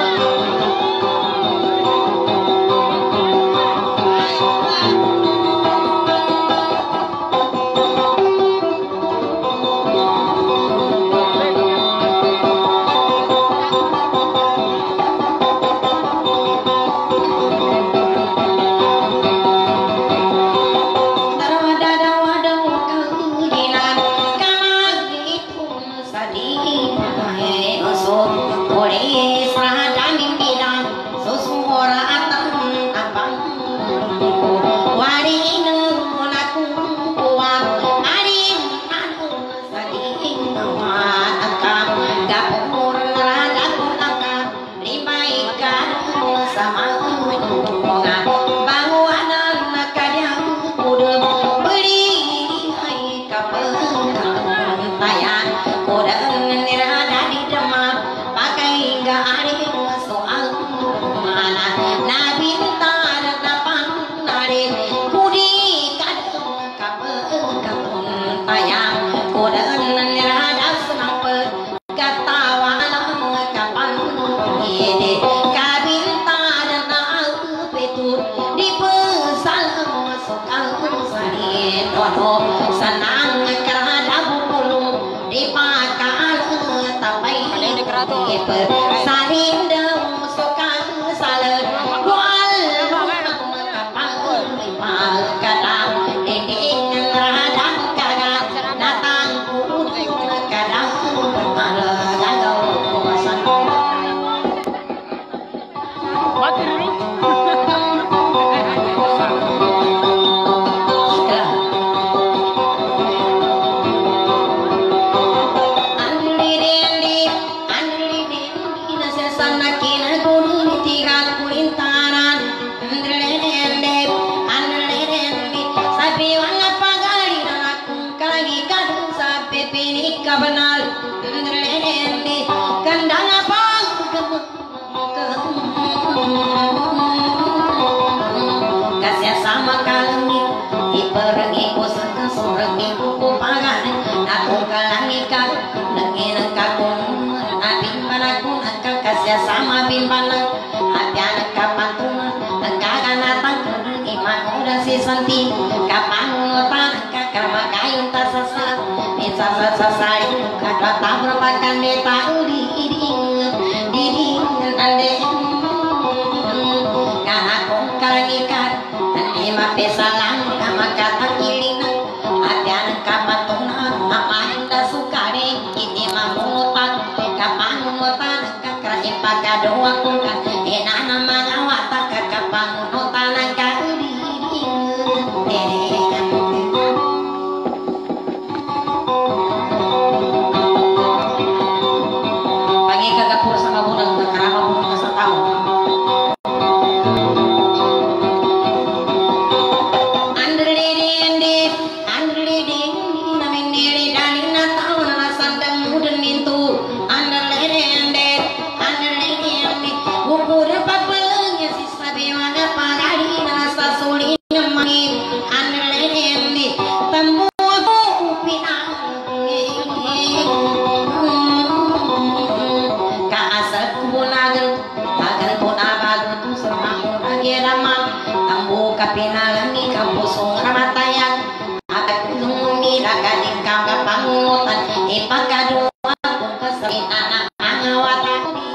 sana bimbana hatiana kapantungan tegagan atang iman udah si santi kapangutan kakak kayun tak sesat bisa sesasari kakak tak berpakan beta udi iding diding ande ngaku karangikan lima pesalan sama kata kilina hatiana kapantungan apa anda suka deh ini mamutan kapangutan kakak ipaga doang kan enana mangawata kakak pangutan kakak udi pagi kagak pura sama budak karama budak setahun kapinalani kampusong ramatayan akat lumuni ragaling kapangutan ipagkaduwa kung kasalinan ang angawata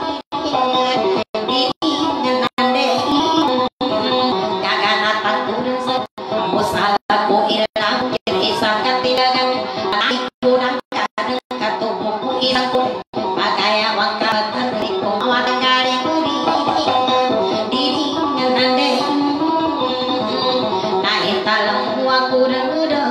diri nande kaganatan turun sa musala ko ilang isang katilagan naikunan kadang katubok ko isang ko magayawang katari kong awatang galing diri nande talang buang kurang udah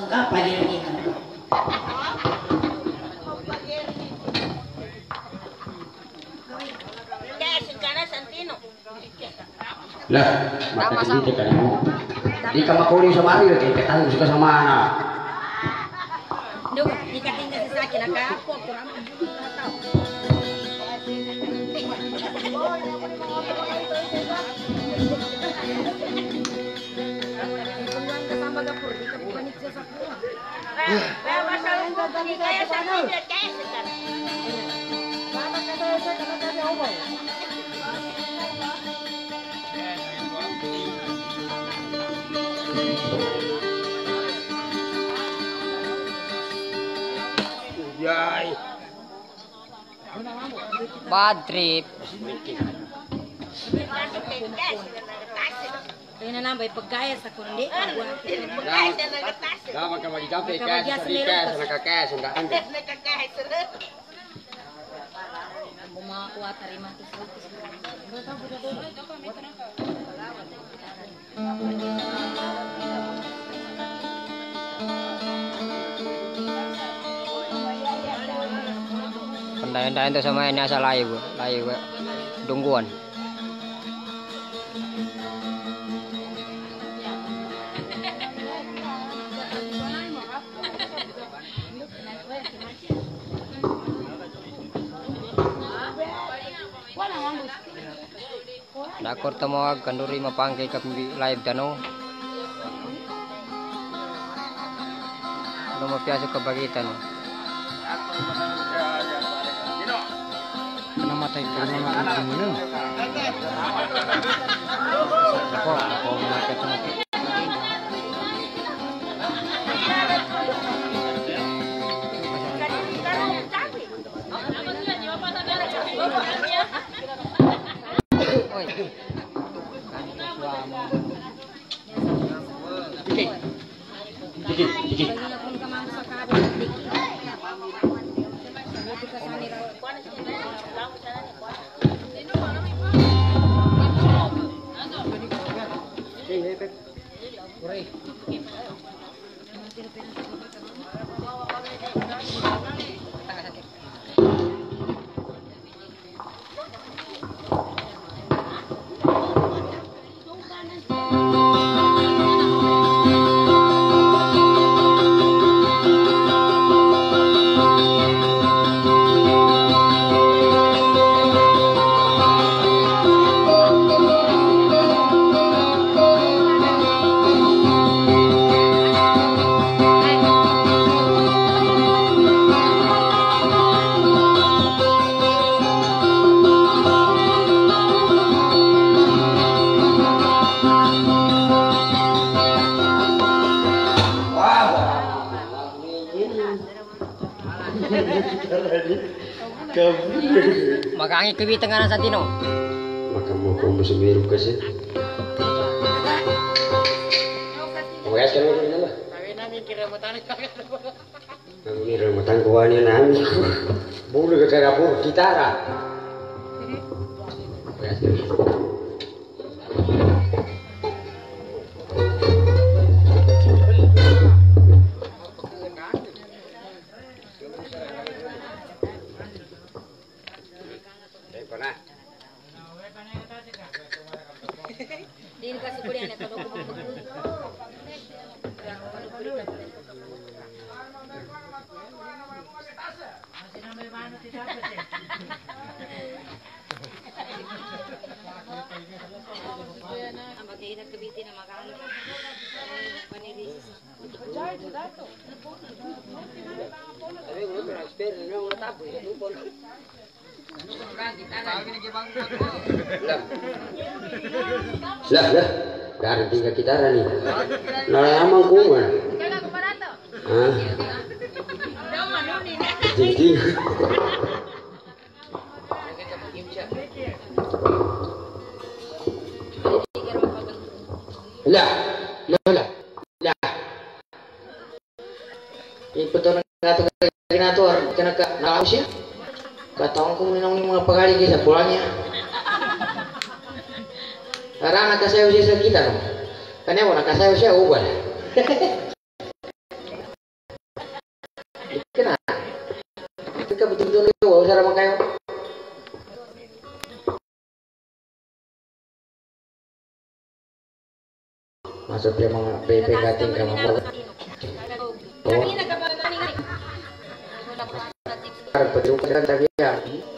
ka pagirgi ka. Lah, mata hindi ka mo. Di ka makuling sa Mario, kaya katalo ka sa mana. Duh, ikatinggal sa akin nakapo kurang tahu. Sama dapur di kabupaten Sapura. Eh, masalah gini kayak sana dia kayak sekarang. Mana kata saya kata dia apa? Yay. Bad trip. Kaya na lang, pagkaya sa kundi. Dapat ka magigampi kaya sa rika sa nakakaya sa daan. Bumakuha tariman to sa Pandayan-dayan to sa mga nasa live, live dungguan. Dakor tamo kanduri mapangkay kami live dano. Ano mapiasok kabagitan. Namatay ka naman ang mo. Ako, ako malapit sa mati. Oy. Dikit. Dikit, dikit. Makangi kebitan nga sa Tino. Maka mo ko mo sumirup kasi. Pagayas ka naman nila. Kami namin kiramatan ka. Ang kiramatan ko niya namin. Bulu ka karapur gitara. Pagayas ka. Din kasi kuliah na todo ko pagpagod. Ang mag-iinag kabiti na makano. Paniris. Sabi mo na expert na mo tapo. Lupon. Lah. Lah, lah. Dari tiga gitaran nih. Nalaman kuman. Ah. Jadi. Lah, lah, lah. Lah. Iputo na to ginator kana ka nakaus siya. Katawang ko minang yung mga pagalig sa pulangnya. Karena nakasayaw siya sa kita no. Kanya mo nakasayaw siya ubal. masuk dia mga P P K tinggal mampu. Oh, harus berjumpa dengan tadi ya.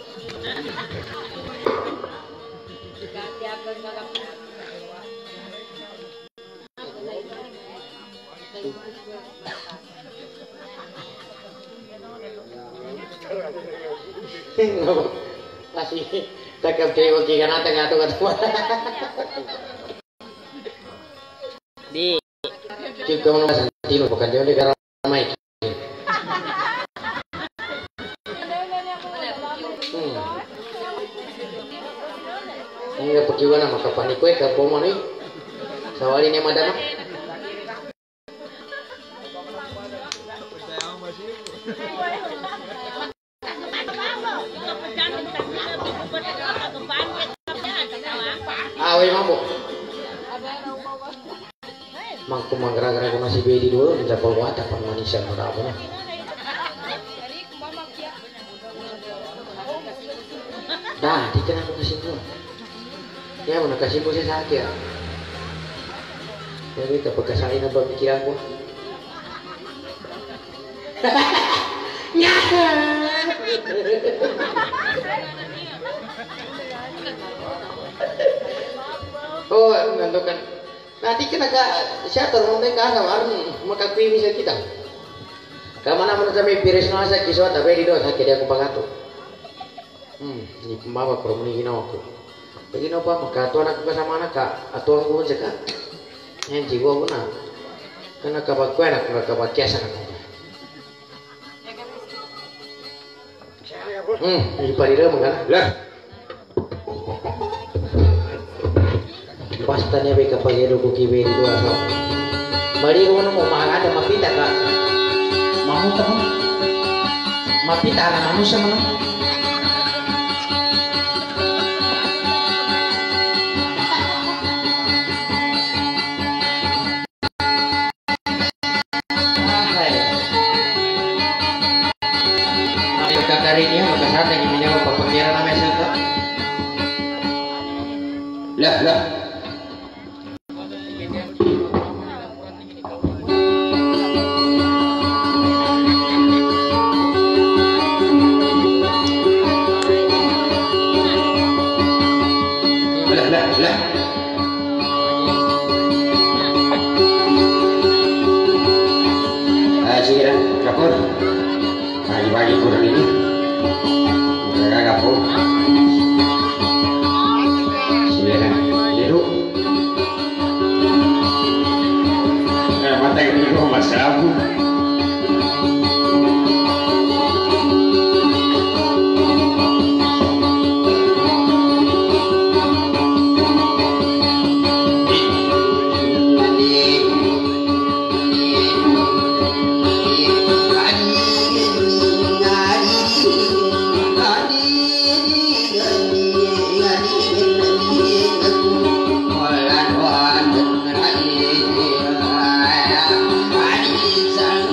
Masih takap dewa kira nata ngato ngato. Di. Jika mau masuk tino bukan jauh di karena ramai. Hmm. Ini pergi mana maka panik kue ke pomon ni. Sawali ni madana. Awe mampu. Mangku mangkara-kara masih bedi dulu minta bawa apa manusia muda apa nih? Dah, dikan aku kesimpulan. Ya mana kesimpulan saya sakit ya. Jadi kepekasain apa pikiranku? Oh, menentukan. Nanti kena ke siapa orang mereka sama orang maka kui bisa kita. Kamana menurut kami piris nasa kisah tapi di dosa kaya aku pagato. Hmm, ni pembawa kerumuni gino aku. Begini apa maka tuan aku kasama anak kak atau aku pun cakap. Yang jiwa pun nak. Kena kabar kue nak kena kabar kiasan aku. Hmm, ini parira mengana. Lah. Pastanya beka pagero ko kibe di dua so. Bari ko mo mahal ada mapita ka. Mamuta mo. Mapita na manusia mo. Ayo kakarinya makasar lagi menjawab papangiran na mesa ka. Lah lah. Bagi-bagi kurang ini jaga kapur silakan liru eh mata ini kok mas aku Sang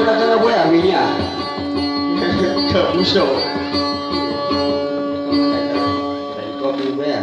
nak kena boleh aminnya. Kabusau. Dari kopi boleh.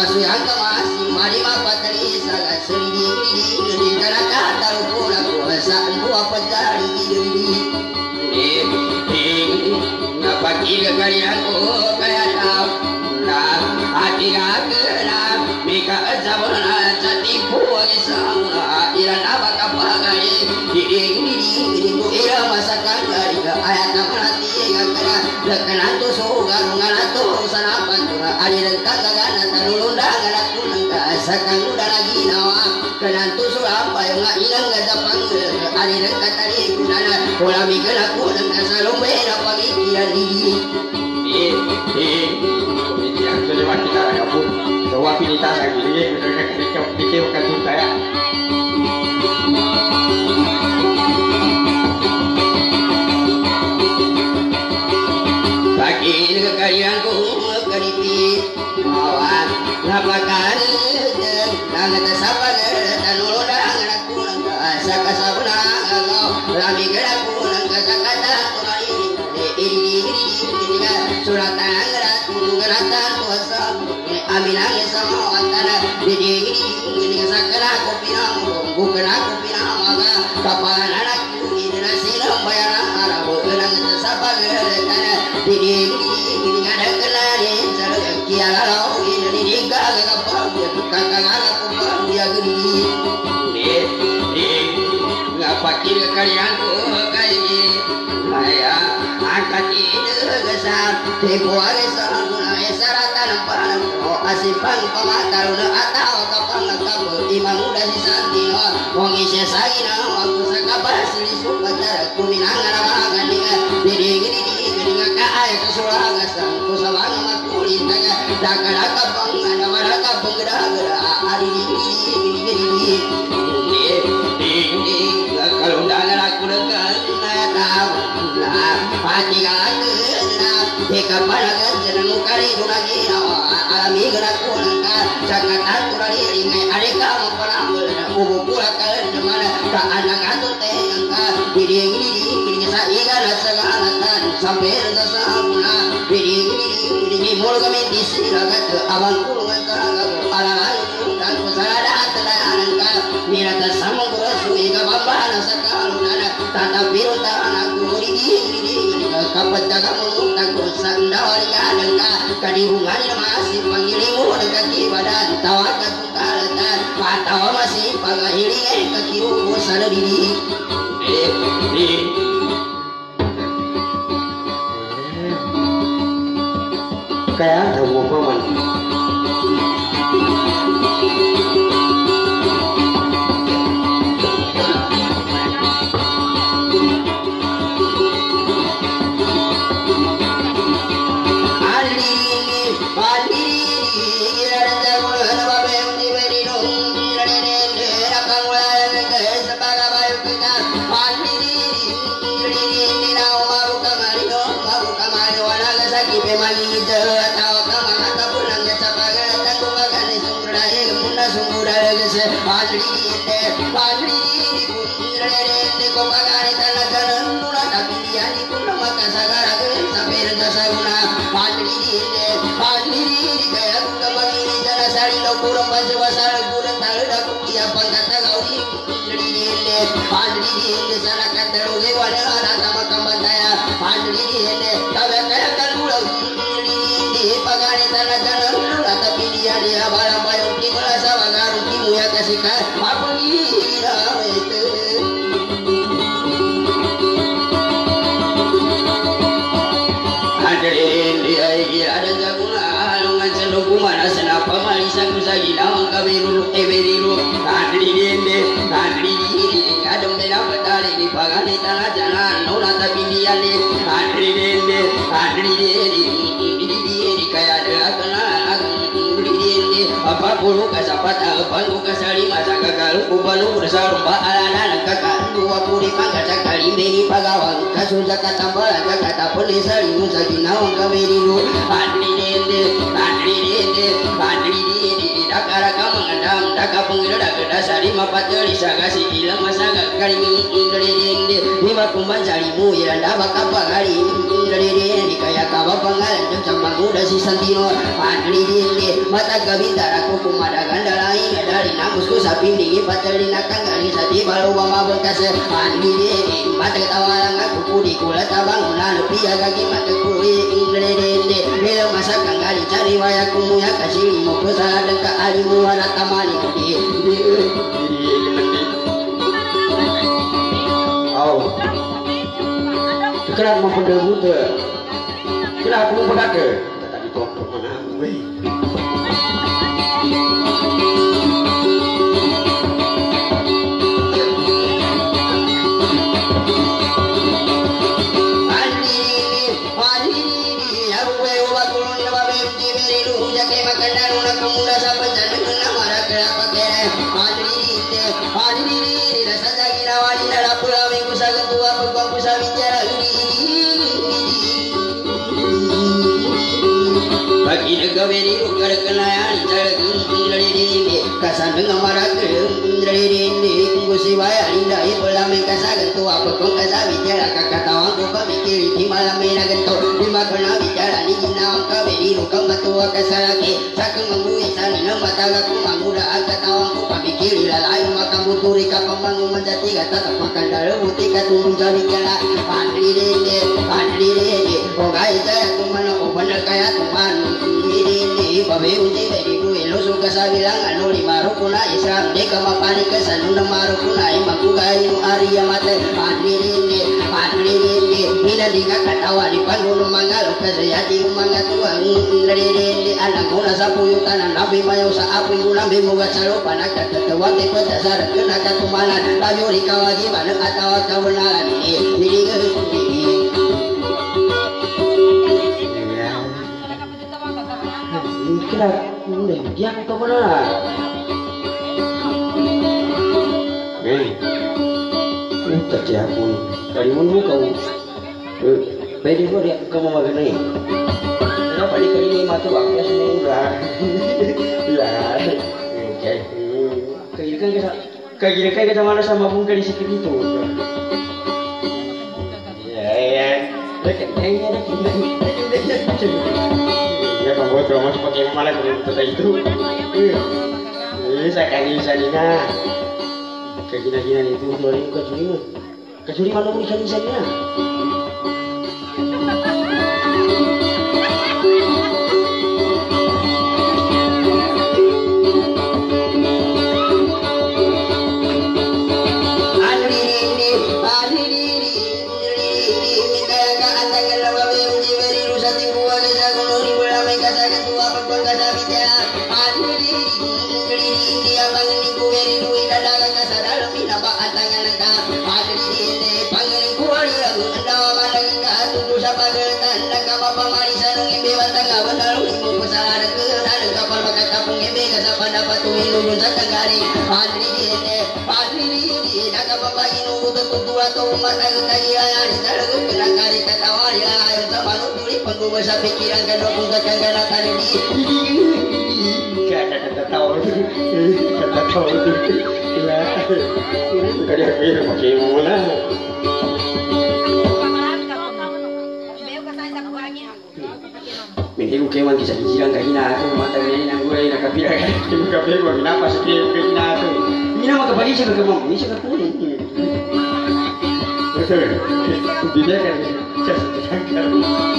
Mari mapatri saga sendiri di negara kata pula kuasa tak dua pecari diri ngapa kira kalian oh kayak tahu nah hati kagak mika sabana tipu kisah iran apa kapagai diri diri ku ira masakan dari ayat namati ngakana lekana tu soga ngana tu sanapan tu ari dan kagana tanulunda ngana tu nangka sakan udah lagi nawa kana tu so apa yang ilang gadapang ari dan katari kunana pola mikana ku nangka salombe na pamikiran diri eh eh yang sudah kita ya bu jawab pinita lagi ini benar benar dikecewakan saya. Bagi kekalianku keripi mawan lapakan dan kesapa dan ulodang aku asa kasabuna kau lami geraku kata kata tunai ini ini ini suratan geraku geratan kuasa aminang sama antara jadi ini ini sakara kopi nama bukan aku pinang maka kapan anak ini nasi bayar arah bukan kesapa geratan jadi ini ada kenari cara kia lalau ini ini gagal kapal dia kakak aku pun dia gini eh eh ngapa kira kalian ku kaji saya angkat ini besar tepuan sana esaratan param asipang pamataruna atau kapang kapal imam udah disantino wong isya sagina aku sakabah silisu pacar kuminangan amagan dengan jadi gini ayah kesulaga sang kusabang makuli tanga dakara kapang ada maraka penggera-gera ari di gini gini gini kalau undangan aku dekat saya tahu lah pati kagak teka palaga jangan ukari dunagi alami geraku nangka jangan atur ari ringai ari kamu penambel ubu pula kalian demana ka anak atu teh nangka gini gini gini sa igana sagalatan sampai resasapuna gini gini gini mul kami disiragat abang kulungan taraga ala dan kusarada nangka mirata sama kurasu iga babana sakalunana tata biru tanah kuri gini kapat jaga mengutang kursan dawari kadangka kadihungan masih pangilimu kaki badan tawakat kukalatan patawa masih pangahili kaki rumus ada diri eh eh kayak ada paman apa puluh kasapat apa luka sari masa kagalu kubalu bersarumba alana kakak dua puluh pangkat sekali beri pagawang kasus zakat tambalan kata polis sari musa jinawang kaberi lu andri dende andri dende andri dende dakara kamu ngandam daka pengira daka dasari mapat jari sagasi ilang masa kali indri dende bakumban salimu ya ndaba kapagari ndrere kaya kaba pangal jam sambang muda si santino andri dinde mata kabindara ko kumada gandalai dari namusku sapindi pacali nakangari sati balu mama bekas andri dinde mata tawalang aku pudi kula tabangunan pia kaki mata kuwi ndrere belo masa kangari cari waya kumuya kasih mo pesala deka alimu wala tamani kudi oh kenapa mempendebut kenapa mempegaga tadi topok mana weh bagi negaweri ukar kenayan jarang dari dini kasan dengan marak dari dini kusi bayar indah ipola mengkasa gentu apa kong kasa bicara kakak tawang kuka mikir di malam mena gentu di makna bicara di jinawang kaweri ukam batua kasalaki sakeng membui sani nama taga kumang muda agak tawang kuka mikir lalai maka buturi kapambangun menjati kata termakan dalam buti katung jadi jala pandri dini pandri dini ogai jaya kumana obana kaya tuman ini babe uji beri duit lo suka sabilang anu lima rukuna Islam de kamapani kesan undang marukuna imam kugai nu Arya mate padri ini padri ini mina dinga katawa di panggung mangga kasayati mangga tua ngri ini anak guna sapuyutan nabi mayo sa api guna be moga salo panaka tetewa te pada sar kena katumanan layuri kawajiban atawa kabenaran ini ini kira udah dia ke mana? Eh, udah dia pun kali mana kau? Eh, bedi kau dia kamu makan ni? Kenapa di kali ni matu aku senang dah? Lah, okay. Kaya kan kita, kaya kan kita mana sama pun kali sikit itu. Ya ya, dekat dekat dekat dekat. Ya membuat promo seperti mana berita itu? Eh, saya kali salina. Kegina-gina itu dari kecuri mah. Kecuri mana boleh salina? Masa pikiran kan dong gak kagak tadi kata kata tahu kata tahu itu lah kali aku pakai mana mungkin gue keman kisah hijrah gak hina aku mata ini nang gue nak kapira kan gue kapira gue kenapa sih gue hina aku hina mah kepagi sih gue mau ini sih aku ini betul dia kan cakap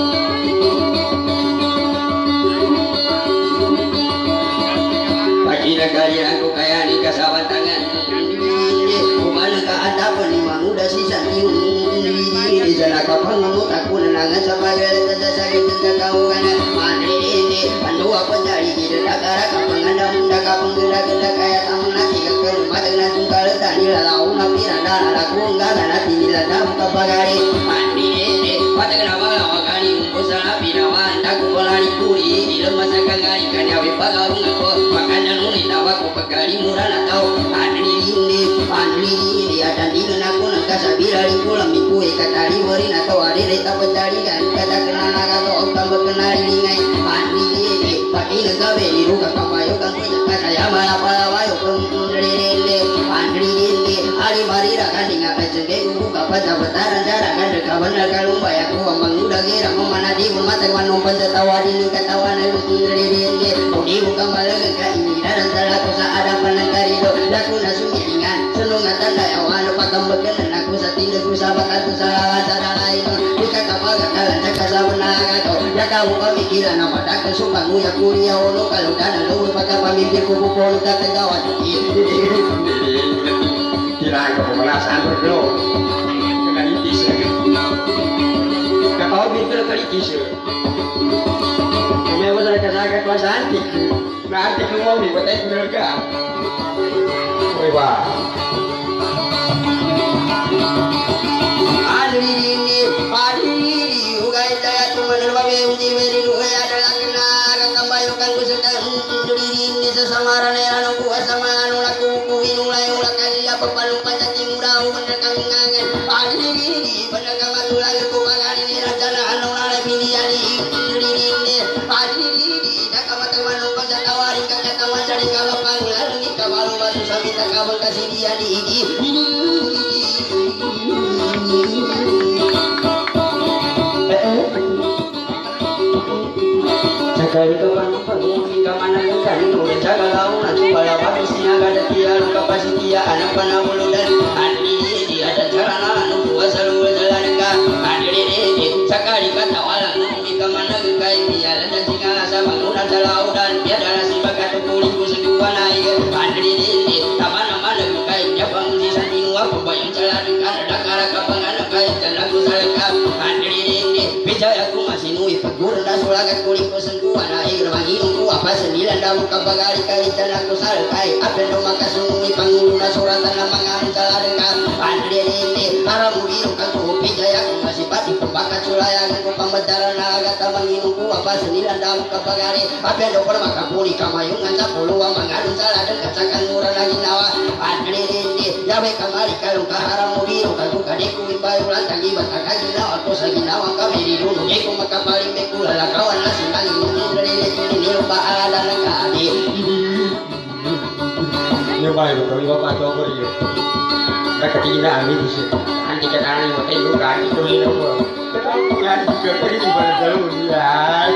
negari aku kaya di kasawan tangan kumana ka atapan ni manguda si santiun di sana kapang ngamut aku nenangan sebagai tanda sakit tanda kau kana mandri ini pandu apa jadi di negara kapang anda munda kapang geda geda kaya tamu nasi keker mata kena tunggal tani lalau napi nanda aku enggak nanti nilanda muka pagari mandri ini mata kena bawa kali umpusal api nama anda kumolani puri di lemah sakangari kanyawi pagarung aku makanan aku pegari murah atau andri ini andri ini ada di aku nak sabira di pulang di kue katari warin atau ada reta petari dan kata kenal atau okam berkenal lingai andri ini pakai negawe di rumah kapayo kan kata saya malah pala wayo pun andri ini andri ini ada kali marira kali ngakai cengke buka baca betaran cara kan dekawan kalumba ya ku ambang udah gira memana di mata wanung pencetawa di katawan lu dari di di buka malang ka ini dan talaku sa ada panangkarido laku nasumi ingan senungan tanda ya wano patambagan aku sa tindak ku sa bakat sa sada lain dikata pagakalan sa kasabana ka ya kau pamikiran apa dak suka nguya kuria ono kalau dana lu pakai pamimpi ku buku ka tegawan kirain kau pemanasan bro kena itis kau pintar kali itis kami apa saja kesana kelas antik nanti kamu mau nih buat itu mereka woi wah adi ini adi ini ugai daya cuma nerbabe uji beri dua adalah kena kambayukan kusukan adi ini sesamaran era nunggu sama anu laku kuwi nulai ulakan dia pepalu panjang murah bener kang ngangen adi ini bener kang matulang ku pangan ini rencana anu nale pilihan adi ini adi ini cari kalau panggilan ini kabalu batu sampai tak kabel kasih dia di ini jaga itu panu panu hingga mana kan nulis jaga launan coba lawan usia kada dia luka pasti dia anak panah bulu dan adi dia ada cara anu puasa lu jalan enggak adi ini sekali kata walang hingga mana kai dia dan tinggal sama nunan jalau dan dia ada nasi bakat kulit naik pandiri ini taman mana kai jabang di sini aku bayang jalan kan ada cara kapangan kai jalan ku salakap pandiri ini bijaya aku masih nui pegur dan sulagat kulit ku sengkuan naik remangi nunggu apa sembilan daun kabagari kai jalan ku salakai apa no maka sungui pangulu dan suratan lamangan jalan kan pandiri ini para mudir kan ku bijaya aku masih pati pembakat sulayan ku pambedaran naga tamangi nunggu apa sembilan daun kabagari apa no permaka puli kamayungan sapuluh mangadun salah dan kacakan murah lagi nawa adri ini ya baik kembali kalau kaharam mubiru kalau kadeku ibai ulang tagi batak lagi nawa aku sagi nawa kami di dulu deku maka paling bekula lah kawan nasi lagi dari ini ini lupa ada nakadi ya baik kalau bapak coba dia mereka tidak ambil di situ nanti kita aneh mau tengok kan itu ini apa kita nggak juga pergi di bawah jalur ya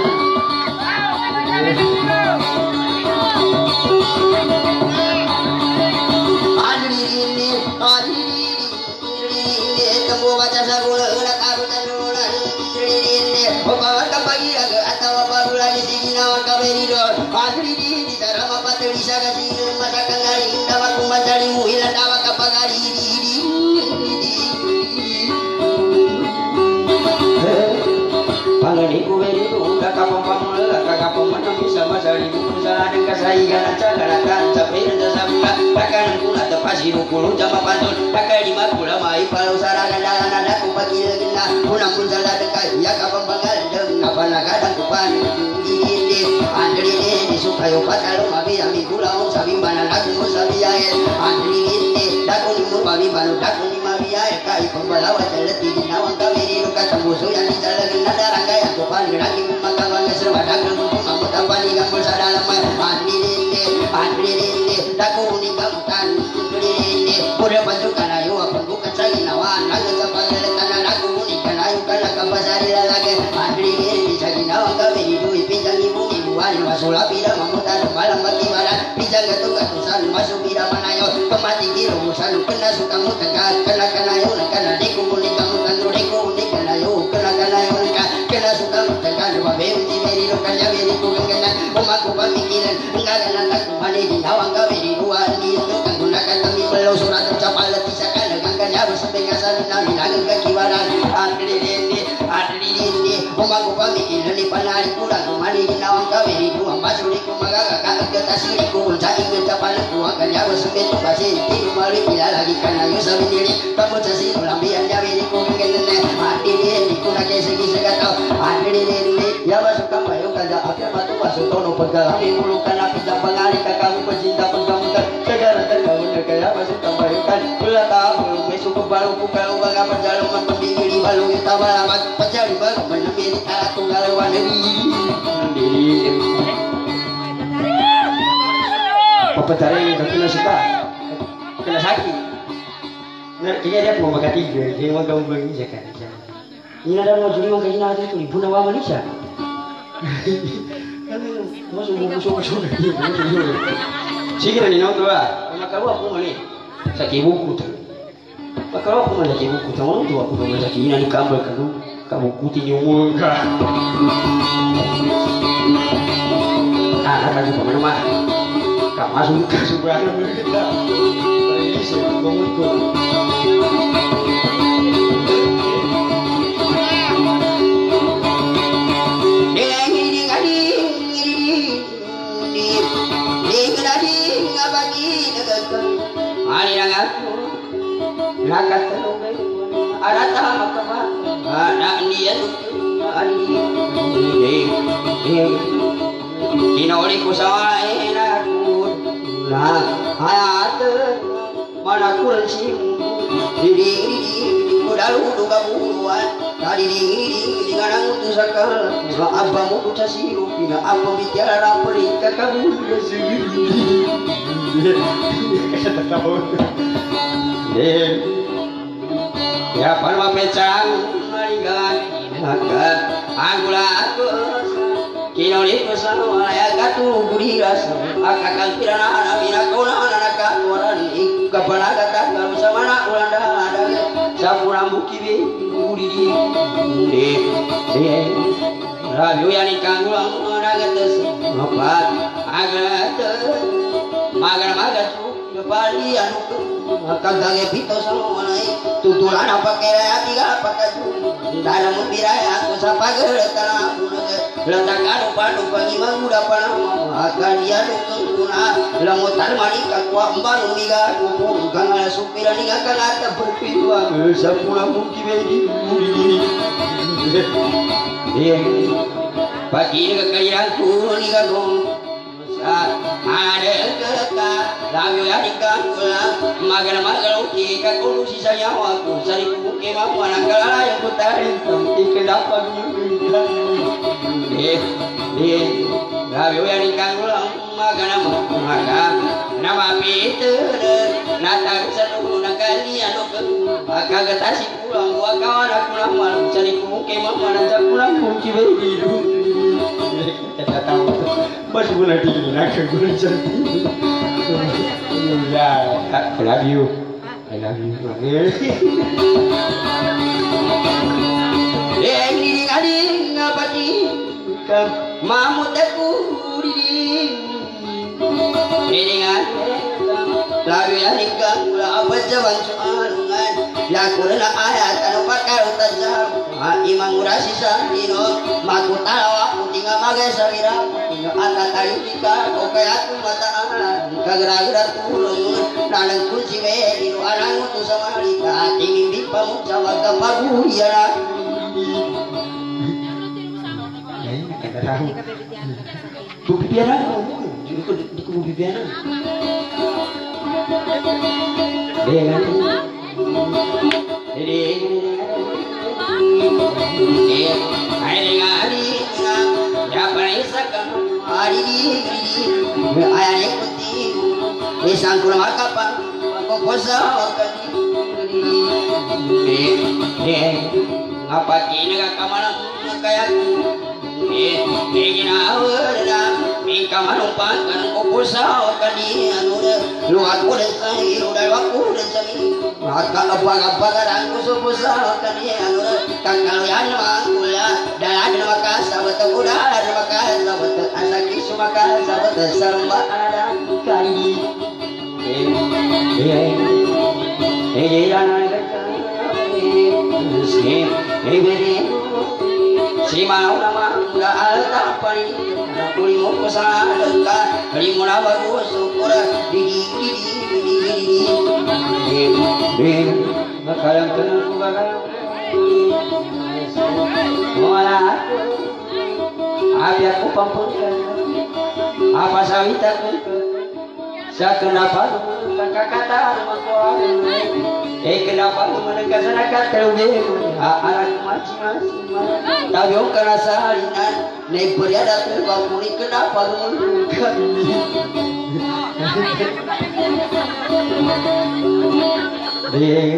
Pangaliku beri tu dah kapal pamula kapal mana bisa masari buku salah dan kasaigan acara kan sampai dan sampai takkan pula terpasi buku jama pantun pakai lima pula mai palau sarangan dalam ada ku bagi legenda punang pun salah dekat ya kapal panggalan dan apa nak kadang kupan ini andri ini disukai obat kalau mabi ambil pulau sabi mana lagu sabi air andri ini dakun imut mabi baru dakun lima biaya kai pembalawa jalan tinggi nawang kawiri luka tembusu yang di jalan nada rangga yang kupan geraki makawan keserba dagang untuk kamu tampani kamu sadalam andri ini andri ini dakun ni kamutan andri ini boleh bantukan ayo apa bukan saya nawan lagu kapal tanah aku ni kan ayo kan kapasari lagi andri ini jadi nawang kawiri duit pinjang ibu ibuan masula pida mamutan malam bagi malam pinjang gatung gatusan masuk pida manayo kemati kiro musalu kena suka mutekat kena kena yo kena diku muni kamu tandu diku muni kena yo kena kena yo kena suka mutekat babe uji meri rokan ya beri ku kena umaku pamikiran enggak kena tak mani di nawang kawiri dua di itu kan gunakan kami belau surat ucapan letisakan dengan kan ya bersampai ngasan nami nangin kekibaran adri ini adri ini umaku pamikiran di panari kurang mani di nawang kawiri dua masuk di kumaga kakak ketasi di ku cai ucapan ku akan ya bersampai tu basi di rumah bila lagi karena yo sabi diri kamu casi ulambian ya beri ku kena adri ini ku nak segi segatau adri ini ya masuk kamu yo kaja apa batu masuk tono pegalami mulukan api jambangali kamu pecinta pun kamu tak segala terkau negara masuk kamu yo kan pula tahu besok baru ku kalau baga perjalanan mempendiri balu kita balamat pecari baru menemani ala tunggal wanegi apa cari kena suka kena sakit Nah, kayaknya dia mau makan tiga, dia mau gaul bagi Indonesia kan. Ini ada mau jadi mau kajian itu di Bunda Wama Indonesia. Kan masuk masuk masuk dia, masuk. Sige ni nau tua, makalu aku mani. Sakit buku tu. Makalu aku mani sakit buku tu, orang tua aku mani sakit ini kambal kalu, kamu kuti nyumul ka. Ah, ada juga mana mah. Kamu masuk ke sebelah kita. Ini sih ngomongku. Ani ang ako nakatanong arata makama ana niya ani kinoli ko sa ina ko na hayat manakul si diri mudalu duga buruan tadi diri dengan utus sakal abang utus sasiru pina apa bicara perika kamu sendiri kata tahu ya palma pecang maringan nakat angula aku kinoli ko sa ya katu buriras akakal pirana amina kona anaka waran ikapanaga tagal sama na ulanda ada sapura mukibe buri de de radio yani kangulang nagates nopat agat magar magar tu bali anu kagage pito sama nai tutulan apa kira tiga pakai dalam mubiraya aku sapager tanah letakkan padu pagi manguda panama akan dia dukung guna lamutan manika kwa mbaru niga kupung kangala supira niga kangata berpidua sapula muki bedi iya pagi niga kalian ku niga dong ada kereta lagu yang dikanggulang magar magar uti kakulu sisa nyawa ku sari kuke mampu anak kalala yang putarin tempi kenapa gila eh eh lagu yang dikanggulang magar nama magar nama Peter nata satu nakali anu ke agak tasik pulang gua kawan aku lama sari kuke mampu anak pulang kuki begitu kita tahu mas guna diri nak guna cantik ya I love you I love you eh ini kali ngapa ni mamut aku diri ini kan lalu yang nikah apa jawan soalan ya kurna ayat anu pakar utajam imang urasi sandino maku tawa aku tinggal magai sabira tinggal ata tali tika oke aku mata kagera-gera tulung nanang kunci we dinu anang utu sama lita tinggi di pamucawa kapagu ya buku biara jadi kok di buku biara deh kan jadi eh hari hari ya paisa kan hari di ayah ikuti misang kurang apa kok kosa kan eh eh apa kini gak kamana kayak eh eh gina awalnya mi kamana pangkan kok kosa kan di anu lu aku dan saya lu dan aku dan saya maka apa-apa kadang kusupusa kan di anu kakal yang mangkula dan maka sahabat udah maka sahabat asaki maka sahabat serba ada kali eh eh eh jangan si beri si mau nama nggak ada apa ini kuli mau kesana dekat lima bagus syukur didi didi didi didi bakalan kenal bakalan malah abi aku pampukan apa sawitaku sa kenapa kakak kata rumah eh kenapa mereka sana kata udah anak masing-masing tapi orang kerasa harinan naik beriada tuh kamu ini kenapa menurutkan Ding.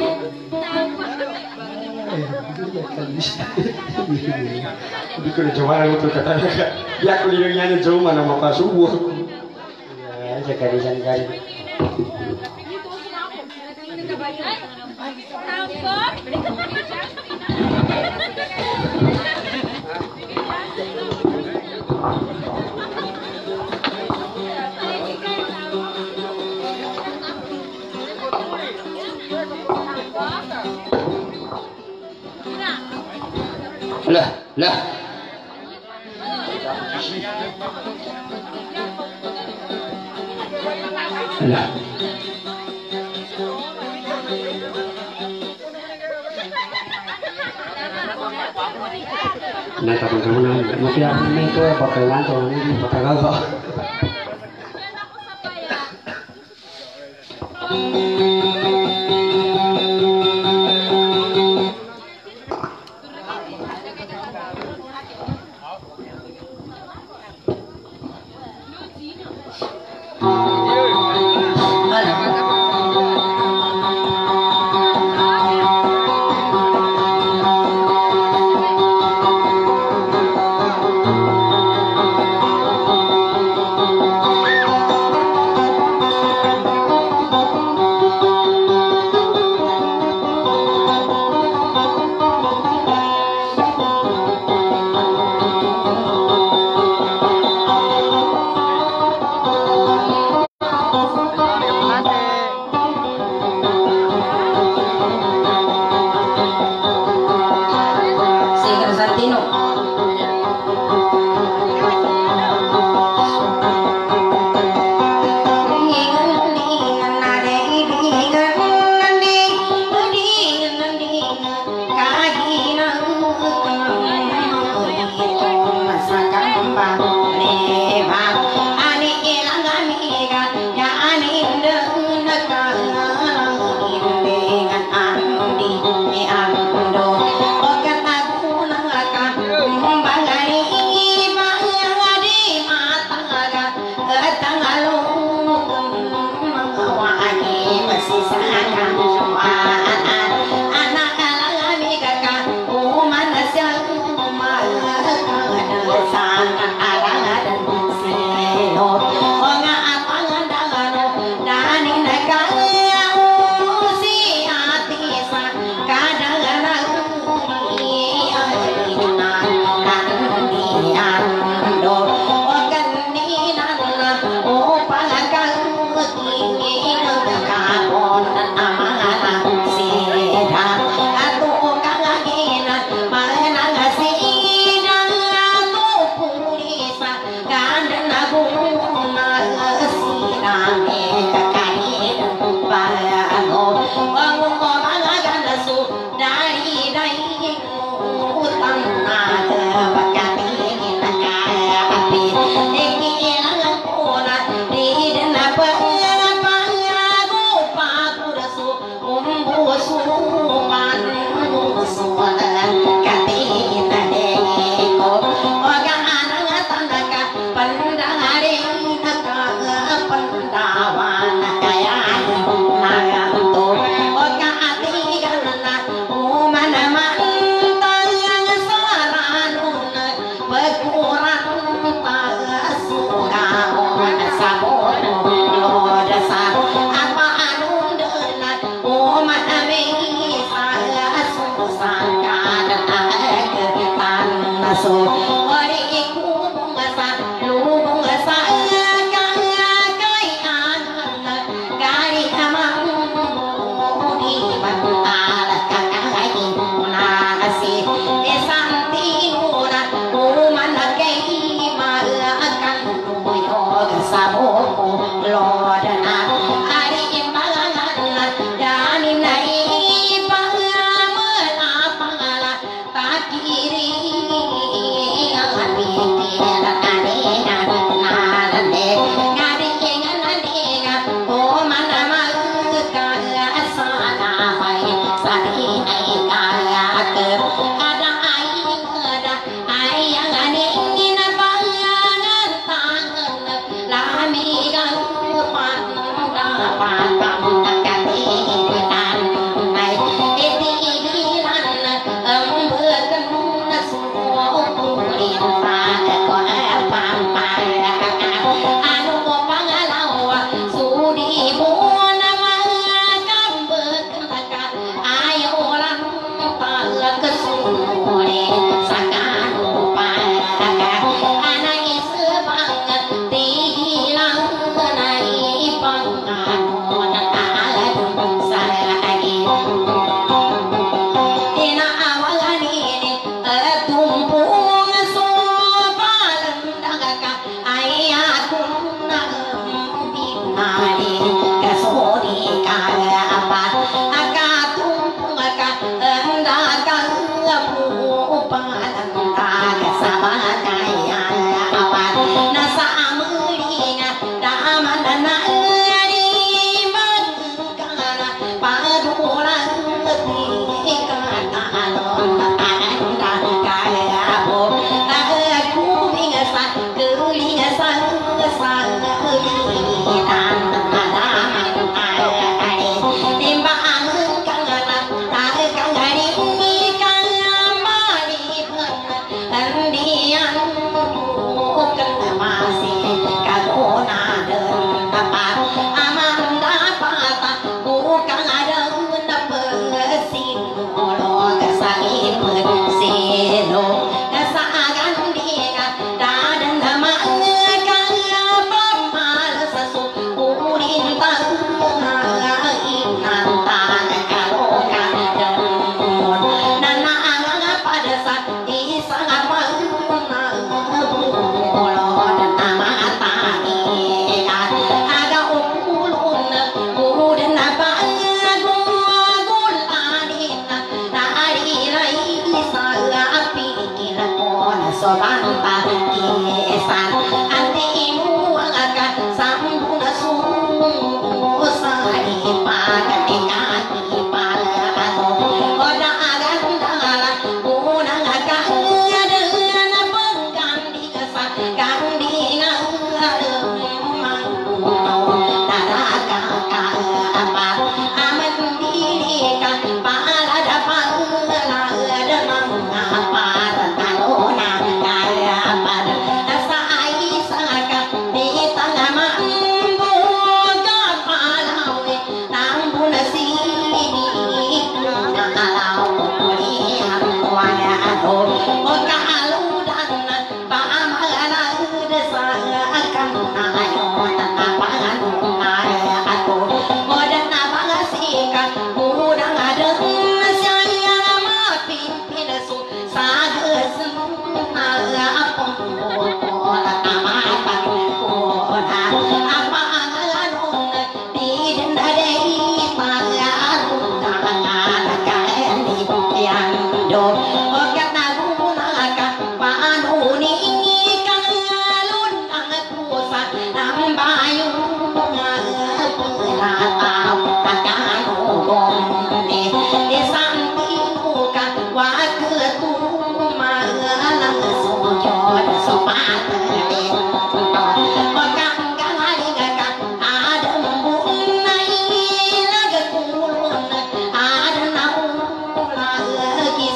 Hindi ko na jawaran ito katalaga. Di ako linangyan ng Joma na mapasubo. Ya, sa karisan kari. Lah, lah. Lah. Nah, tapi kamu nanti mati aku nih tuh bakal ngantor ini bakal gagal.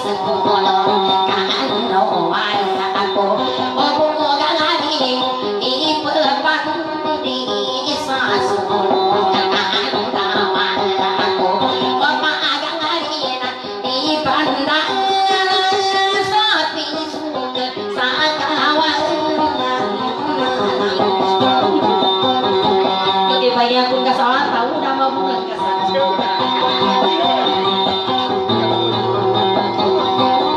Aku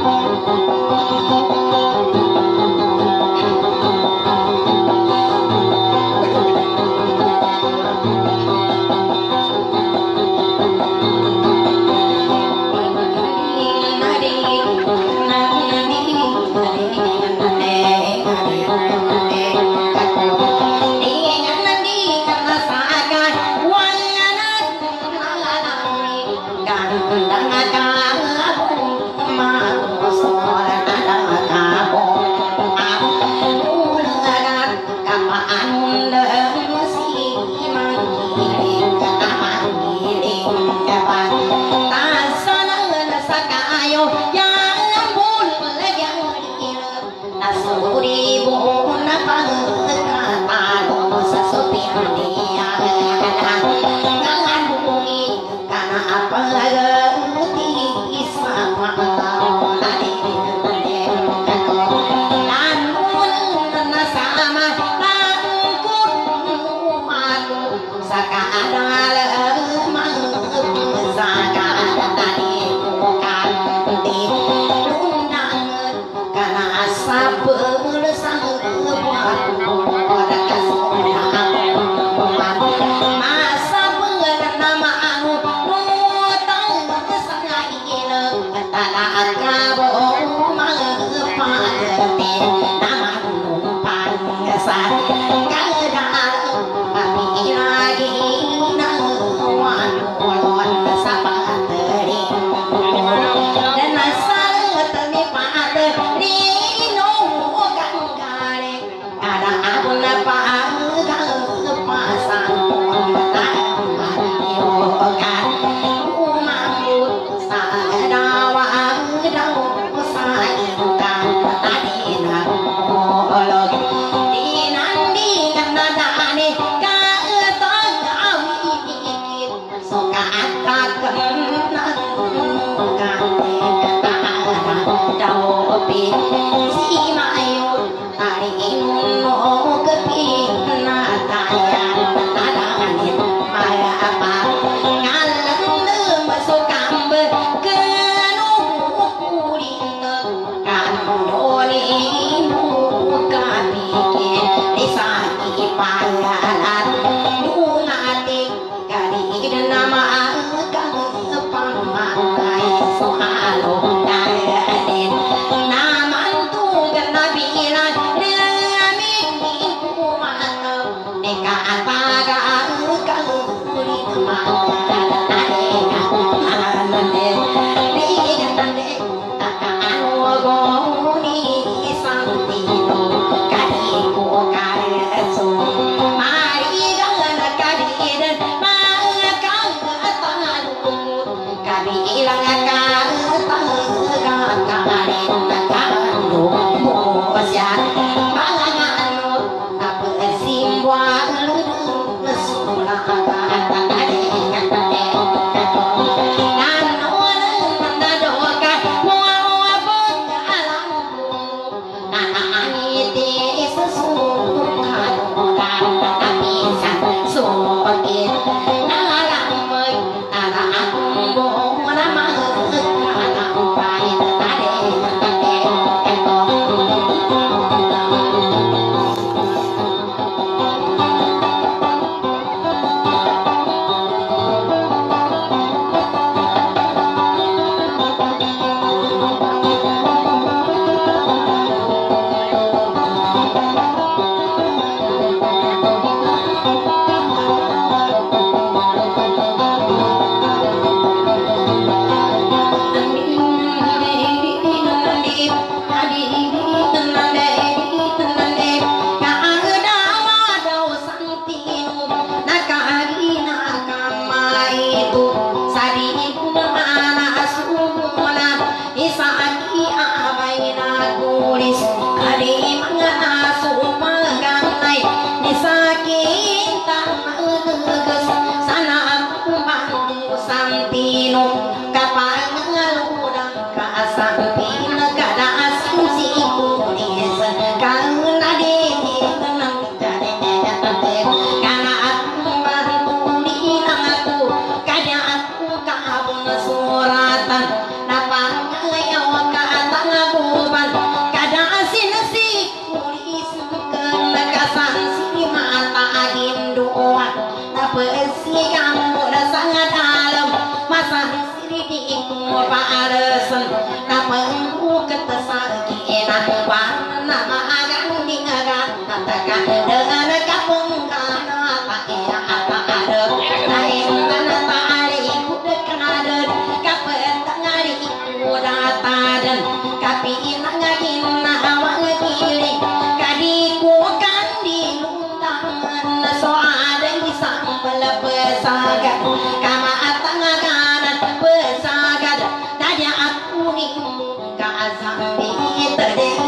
dan kapi ngagin awang giling kadiku kan diluntangan so ada sambal pesagan kama atanganan pesagan tanya aku nih kasambi terdiri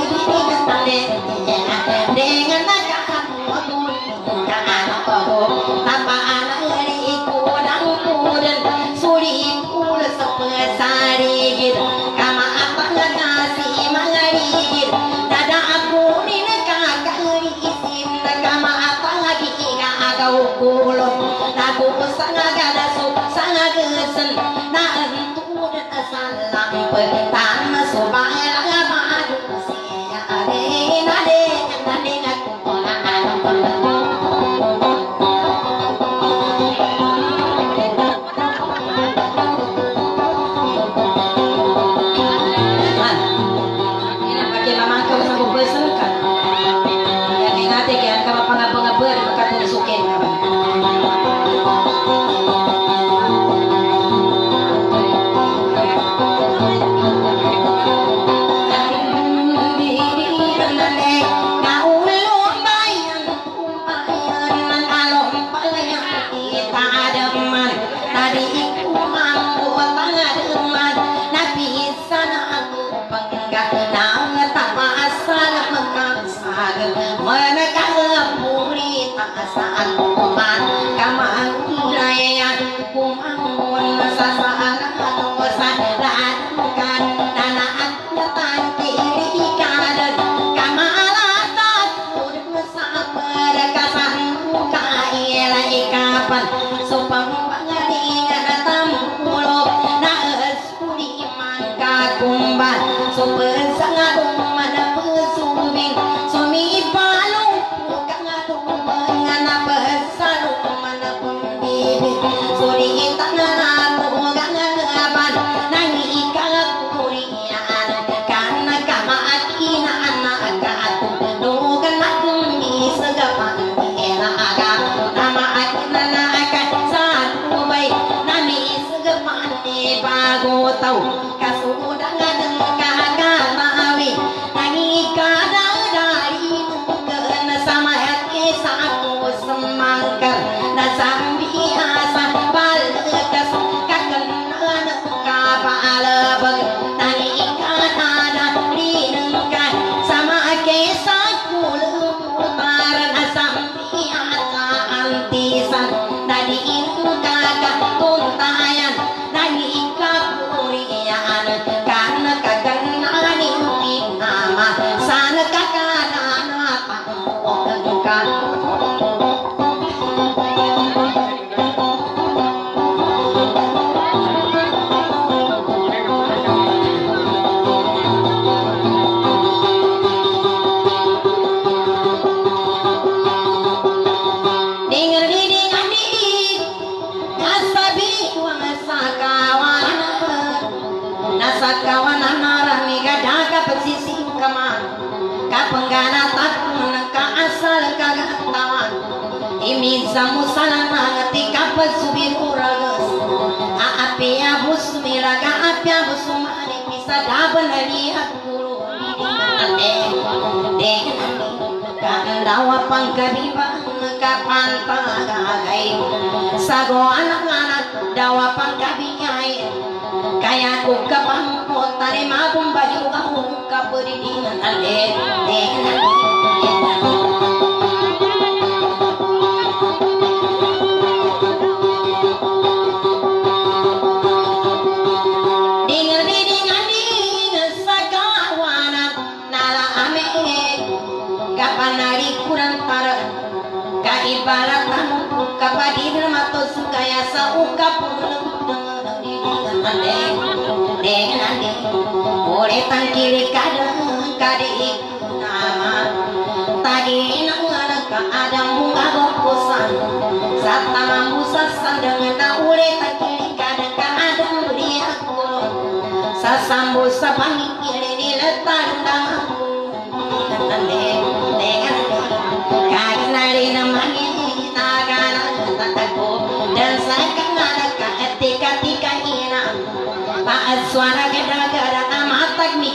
dengan nagamu kan aku tanpa anak iku dan kudan sulit pula sepesari gitu kama apa ngasih mangari dada aku ni kakak isin kama apa lagi kau kulo naku sangat ada su sangat gesen na entu dan salam pertama supaya madu sia ade nade nade aku saat kuman kama kudaya kumangun sasaan dosa ladukan dana atutan kiri kanan kama alatat udah sabar kasan kaila ikapan supang pangalingan tamulo na suri mangka kumban super sangat mana pesubing sumi palung suri tangan bukan aban nangi kakurian karena kama akina anak aku dogan aku ni segapan era aga nama akina nak satu baik nani segapan ni bago tau kasudah ngadeng kakak mawi nangi kadang dari nuken sama hati saku semangkar dan sambil asa balekas kakenan kapal bag tani kanana rinengkan sama kesaku lemparan sambil asa antisan dari itu kakak tuntayan dari kapurian karena kakenan inti nama sana kakana pangkan kawanan marami gadaka pesisih kaman kapenggana takun ka asal kagatawan imi samusalan ngati kapasubir uragas aapi abus miraga api abus mani bisa daban lihat guru ade dengan kandawa pangkariba kapanta gagai sago anak-anak dawa pangkabinyai kaya ku kapang ko tari mabung baju aku kaperidinan ale dengan dengan dengan dengan sakawana nala ame kapanari kurang tar ka ibarat tamu kapadir matos kaya sa ukapun dengan boleh tangkiri kadang kadi nama tadi nangan ka ada bunga goposan sata musasan dengan boleh tangkiri kadang ka ada beri aku sasambu sabangi kiri letar dengan dengan kaginari namanya nagana tataku dan sakana ka etika tika ina Pak suara gara-gara matak mi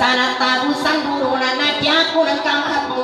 sana tabusan burunan aja kurang kamatu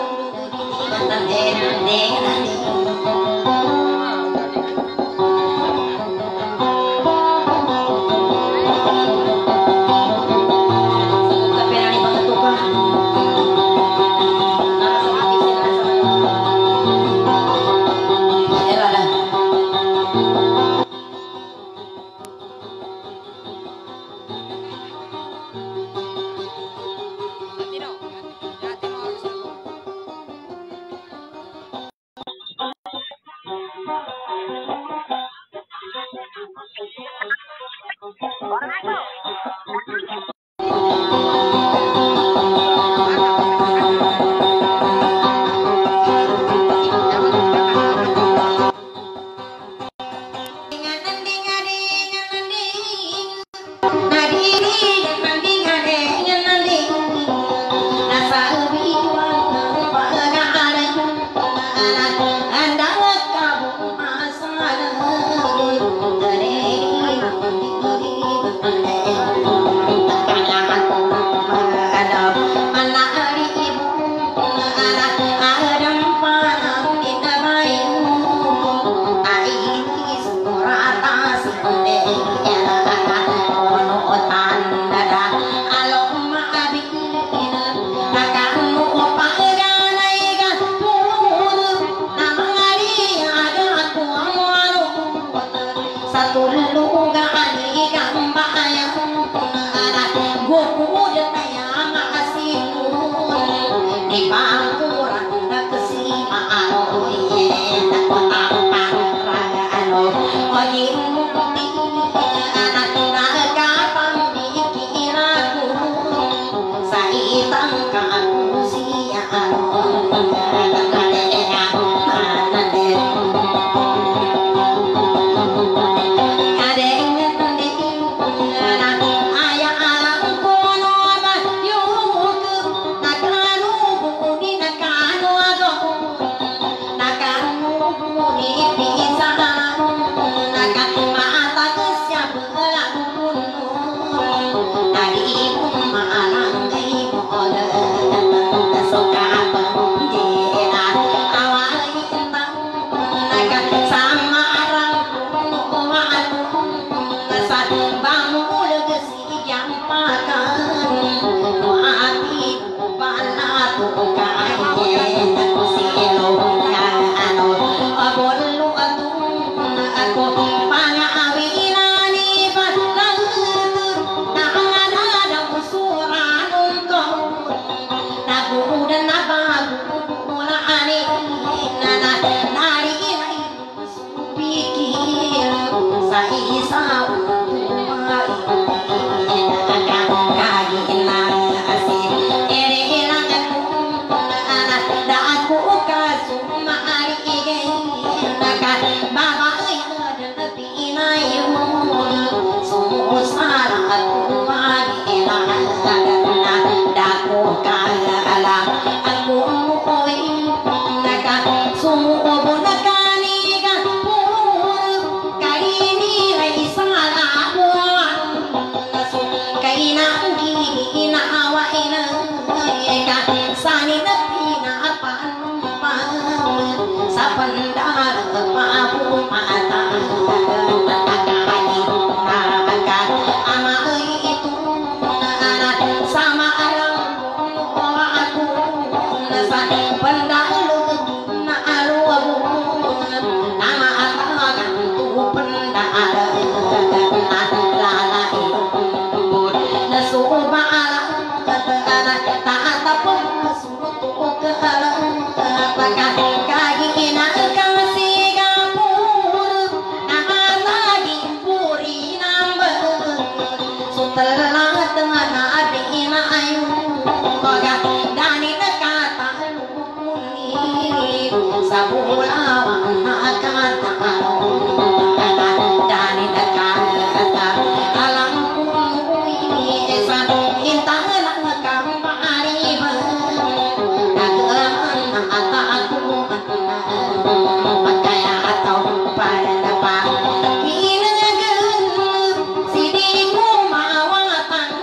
Sidi ku mawatan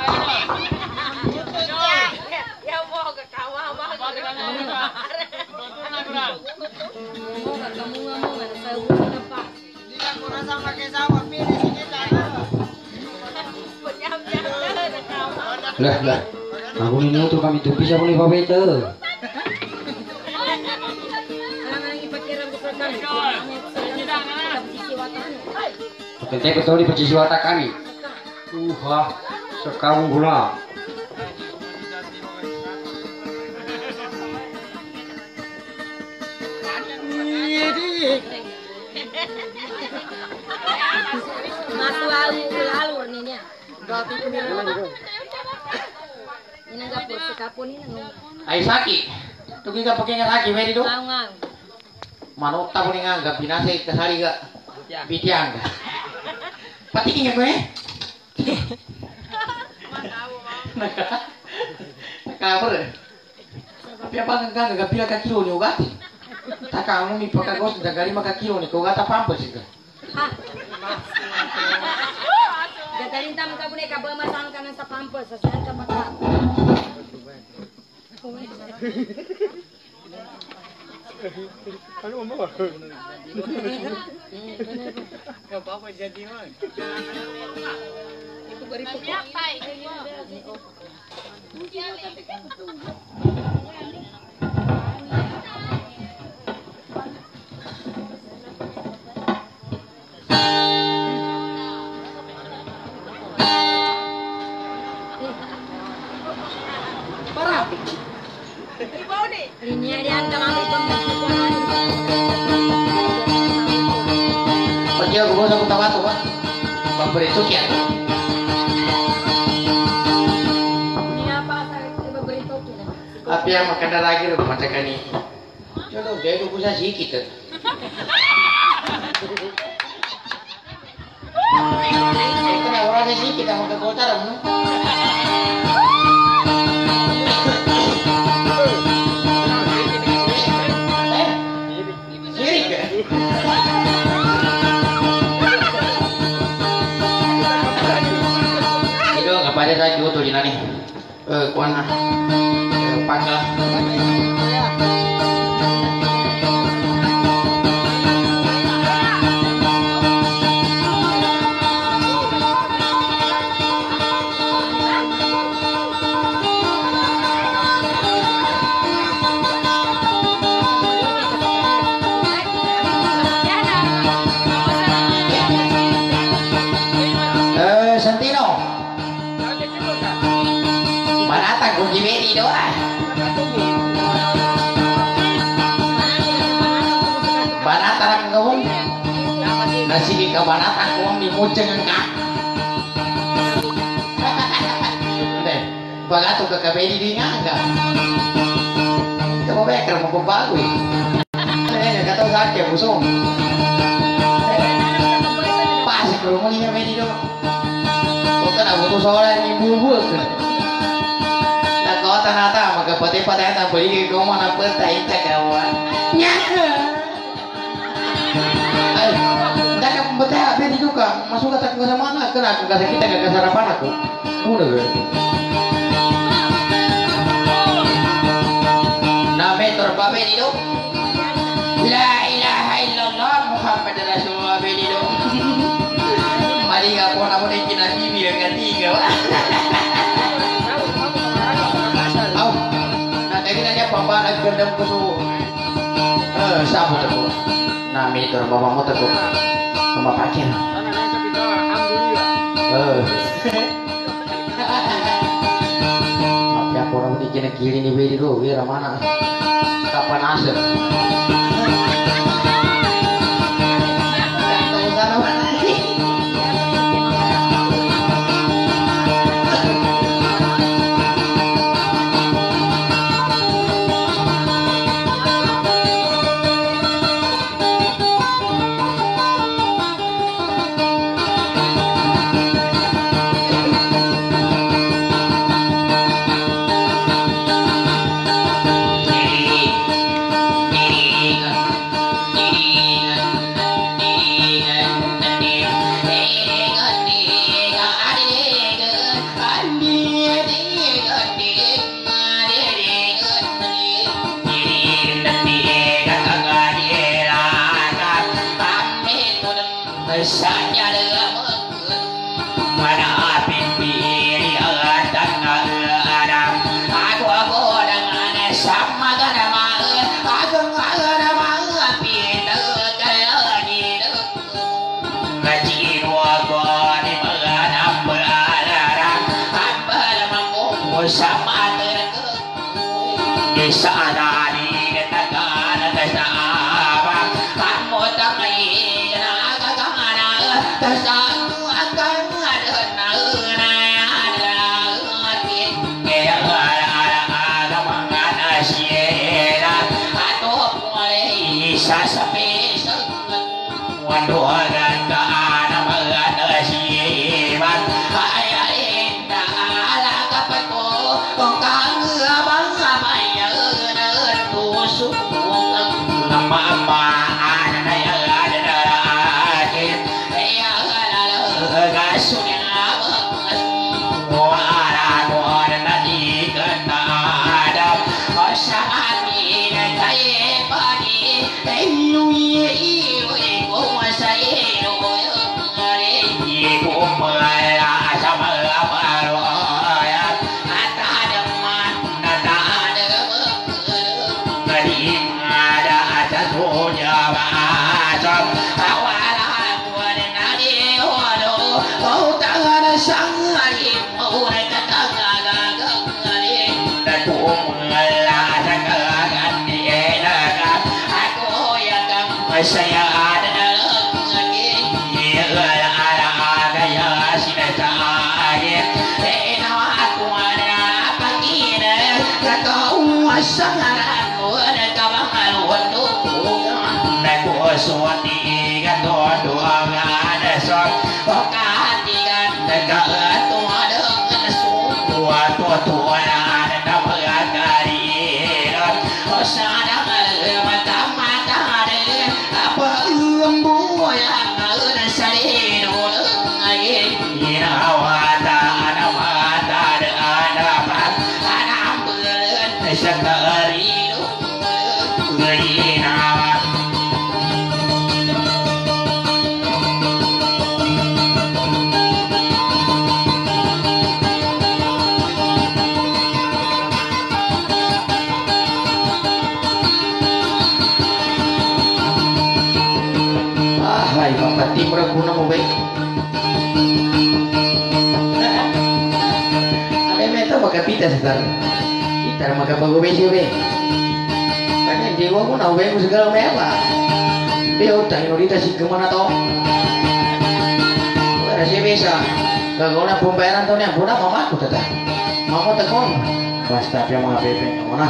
Ya mau ke kawah mah. Mau kamu ngomong ada saya udah Pak. Dia kurang sama pakai sawah pilih sini kan. Lah lah. Aku ini tuh kami tuh bisa boleh bawa itu. Oke, betul di posisi watak kami. Uh, wah, sekaung gula. Masuk lalu lalu nih. Gati ini enggak pun sekapun ini nung. Ay saki. Tugi ka pakai saki wedi do. Ngang. Manok ta pun nganggap binase kasari ga. Bitiang. Patikin gue. Nakabur. Tapi apa enggak enggak pila ka kilo ni ugati. Taka anu mi pagkagos dagari maka kilo ni ko gata pampers ka. Ha. Gagalintam ka bune ka ba masang ka sa pampers sa saan ka baka. Ano mo? Apa jadi man? Itu bari po. Para. Ibaw ni. Linya dian ka mami pembentukan. Pagkiyo ko sa kutawato ba? Paborito kiyan. Ini apa sa paborito kina? Api yang makan lagi ro macakan ni. Jodoh dia ko sa sikit. Ito na wala na sikit ang magkagotaram no. Pada saat itu tuh nih, eh kuana, eh panggal. Eh Santino. Banata kung gimeri doa. Banata lang gawin. Nasige ka banata kung mimudjang ang ka. Hindi. Bagato ka kabeli din nga nga. Ito mo bekar mo bago eh. Ano kataw sa akin, busong. Pasik ko mo niya may dito. Huwag ka na, buto sa wala yung bubuwag ka. Kau tanata magkapatid-patid ang balik ko mo na patay sa kawan. Ay, hindi ka patay abi dito ka. Masuk ka sa mana? Kena kasi kita gak sarapan ako. Udah ga. Na meter babe dito. La ilaha illallah Muhammad Rasulullah dito. Mari ka po na mo din kinabibi ang katiga. Kayaknya pembalap gendam ke suhu. Eh, sabu teguh. Nah, meter bawa motor teguh. Sama pakin. Eh. Tapi aku orang di kiri kiri ni beri dulu. Wira mana? Kapan asap? sama di sana di negara negara kamu tak ingin agama tersatu akan ada ada hati agama manusia atau boleh sasapi waduh dan kana manusia ayah indah ala kapatku kang abang abaya tusuk mama ana ya ada akit ya ala gasunya wala wala di kana ada osani kai padi elu ye ko sai ro ngare ko mala sama baru ya ada deman ada ada ngadi ada ada soja baca awala kuan nadi hodo kau tangan sang hari mau kata gaga ngari datu mala sangan di enaga aku ya kam saya ada lagi ya ala ada ya sinata agit ena aku ada pagina kau asangaran ada kabangan waktu naku suati gato doa ada sok okatigan negara tu ada tua tua tua ada nama dari osada mata mata ada apa umbu yang ada sari dulu lagi awata ada mata ada ada apa ada ambelan sekali gini nama hai papa tim berguna mau baik ada meta pakai pita setar kita makan bagu besi be kan jiwa pun au be segala mewah dia utang ini si kemana toh ada si bisa kagona pembayaran tahun yang puna mama aku tetap mama tekon pasta dia mau bebe mana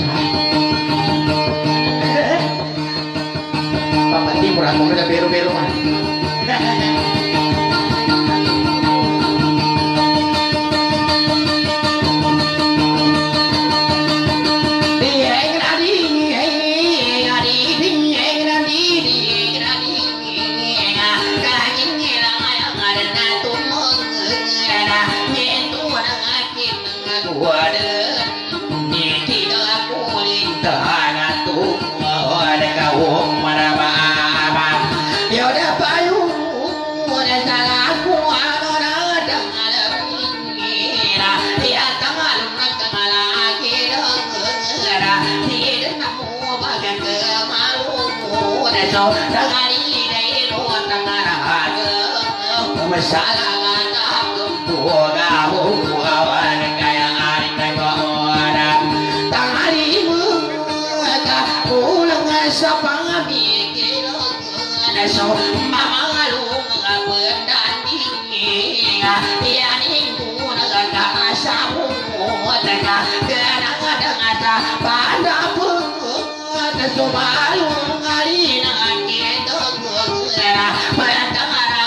papa timur aku udah beru-beru mah masalah kata buah kamu buahan kayak hari kayak orang tari muka pulang siapa bikin so mama lu nggak berdanding ya nih pun nggak sabu mereka kadang-kadang ada pada pun coba lu ngali nanti itu pada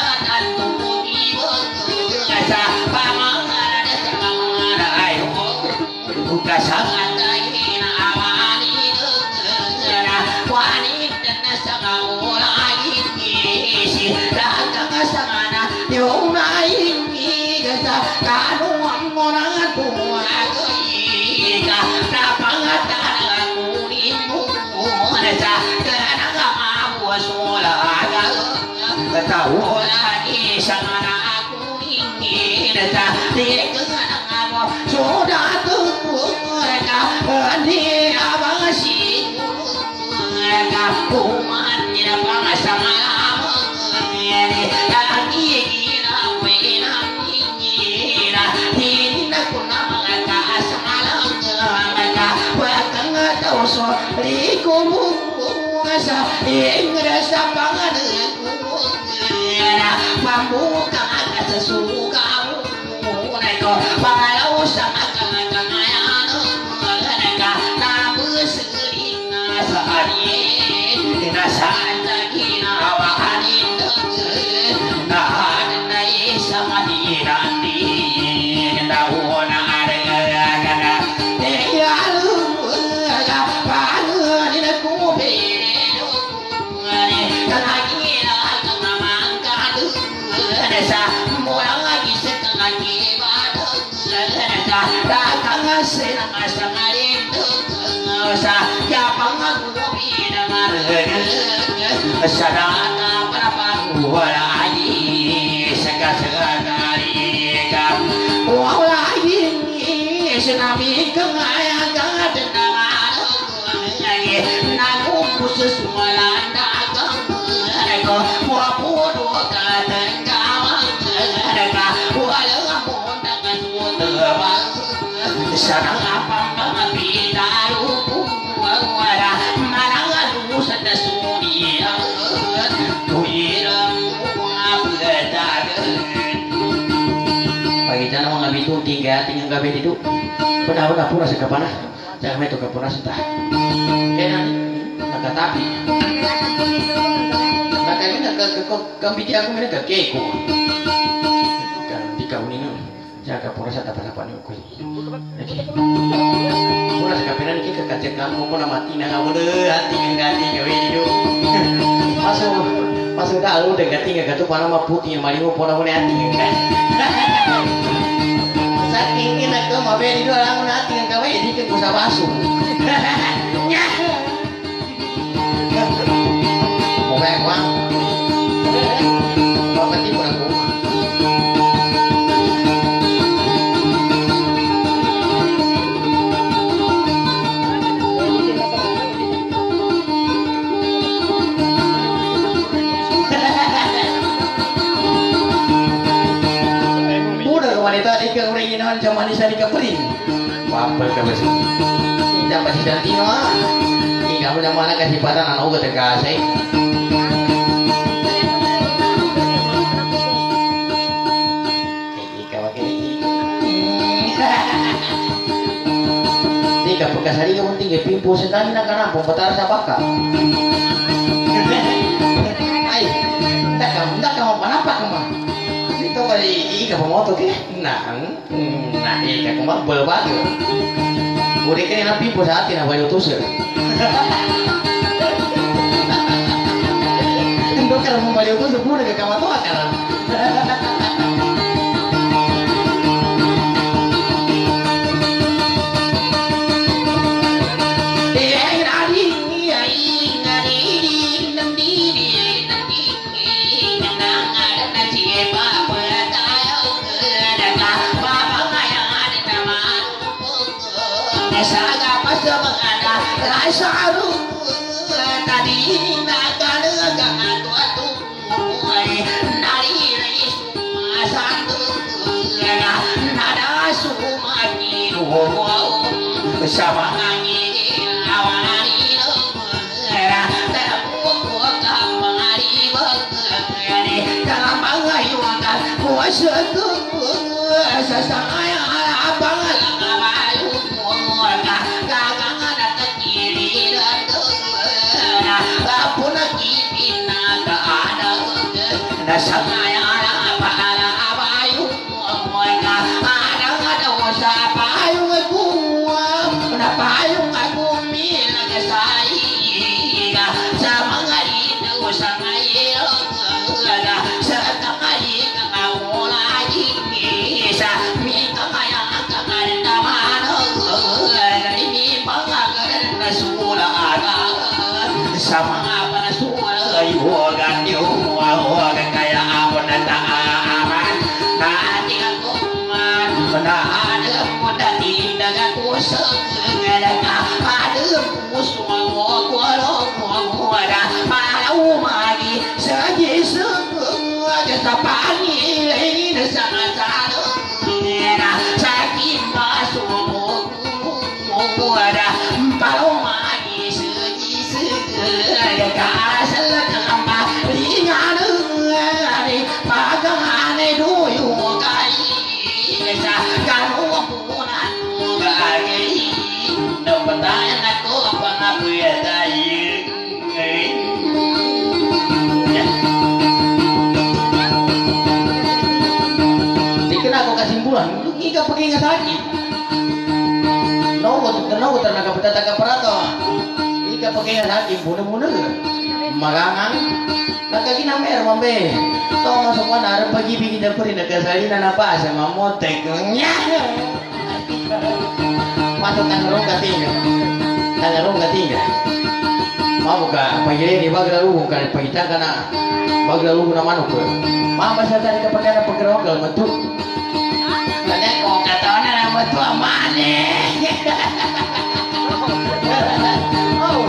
sangat ingin awali negara wanita sangat mulai isi datang sana yona ini kata kanu orang tua keika dapat aku ibu mereka karena kamu sudah tahu lagi sangat aku ingin dia karena sudah dia abasi mereka kuman tidak bangsa malam ini lagi kira wena kira tidak kuna mengata sa ingra sa pangalan pambuka ka sa sugaw ko pangalaw sa kangayan ka tapos rin sa anin nasaan na ginawahanin nahan na isang adiran din daw na aragagana sa mula lagi setengah kibat datang senang sangarin sa kapang aku pinamar sadana berapa walai sekali kam walai senami kengaya kadang nangum khusus walanda ko muapudo kadang sarang apa mengapitaru wala marangalu sa dasuriya tuirang mapagadagan pagi jana mga bitong tiga tinggal gabi dito pernah-pernah pura sa kapana jangan may to kapuna sa kaya nanti nagkatapi nakalina kambiti ako nga nagkakeko kan di kaunin jaga pura sa tapan-tapan yung kuy pura sa kapinan iki kakacek kamu ko na mati na kamu deh hati nga gati gawe dito masuk masuk dalu deh gati nga gato para maputi yung mali mo po na mo hati nga saking ina ko mabe dito lang na hati nga gawe di ka kusa baso nya mo ba kwa pamati po na ko wanita di ke orang inawan zaman ini saya dikepering apa ke besi tidak pasti dan tino ini kamu yang mana kasih padan anak uga terkasih ini kawak ini tiga bekas hari kamu tinggi pimpu sedang nak kenapa petar sabaka ay tak kamu tak kamu kenapa kamu itu kali ika pemoto ke nah nah ika kumar berbatu udah kini napi pun hati nak bayu tusir itu kalau mau bayu tusir pun udah kamu tuh akan saga pas mengada rasa aru tadi ini naga naga atu atu nari nari semua satu nada sumaki wow bersama angin awani terbuka buka mengari bangani dalam bangai wangan kuasa tu sesangaya abang lama pun kipin naga ada dasarnya apa abayu mereka ada ada usaha payung aku na payung aku milik saya sama ngari usaha ayo ada setengah hari kamu lagi bisa minta kaya kamu mana ini bangga Rasulullah ada sama apa suara ibu ganti uang kayak apa nata aman nanti aku mana ada muda tidak aku sengaja ada musuh aku aku ada malu lagi saja sengaja tapani ini sangat sangat sakit masuk aku ada malu lagi kamu punan bagi nembetayan aku apa ngapu ya tayi dikena aku kesimpulan lu ika pakai ingat lagi no untuk tenau tenaga petata kaparato ika pakai ingat lagi mudah-mudah magangan nakagina mer mambe to masuk mana ada pagi bikin dapur di negara salina napa sama motek nya masuk tangerung katinga tangerung katinga mau ka pagi di bagla lu kan pagita kana bagla lu na manuk mama sa tadi kapagana pagkarogal matu kana ko katona na matu amane oh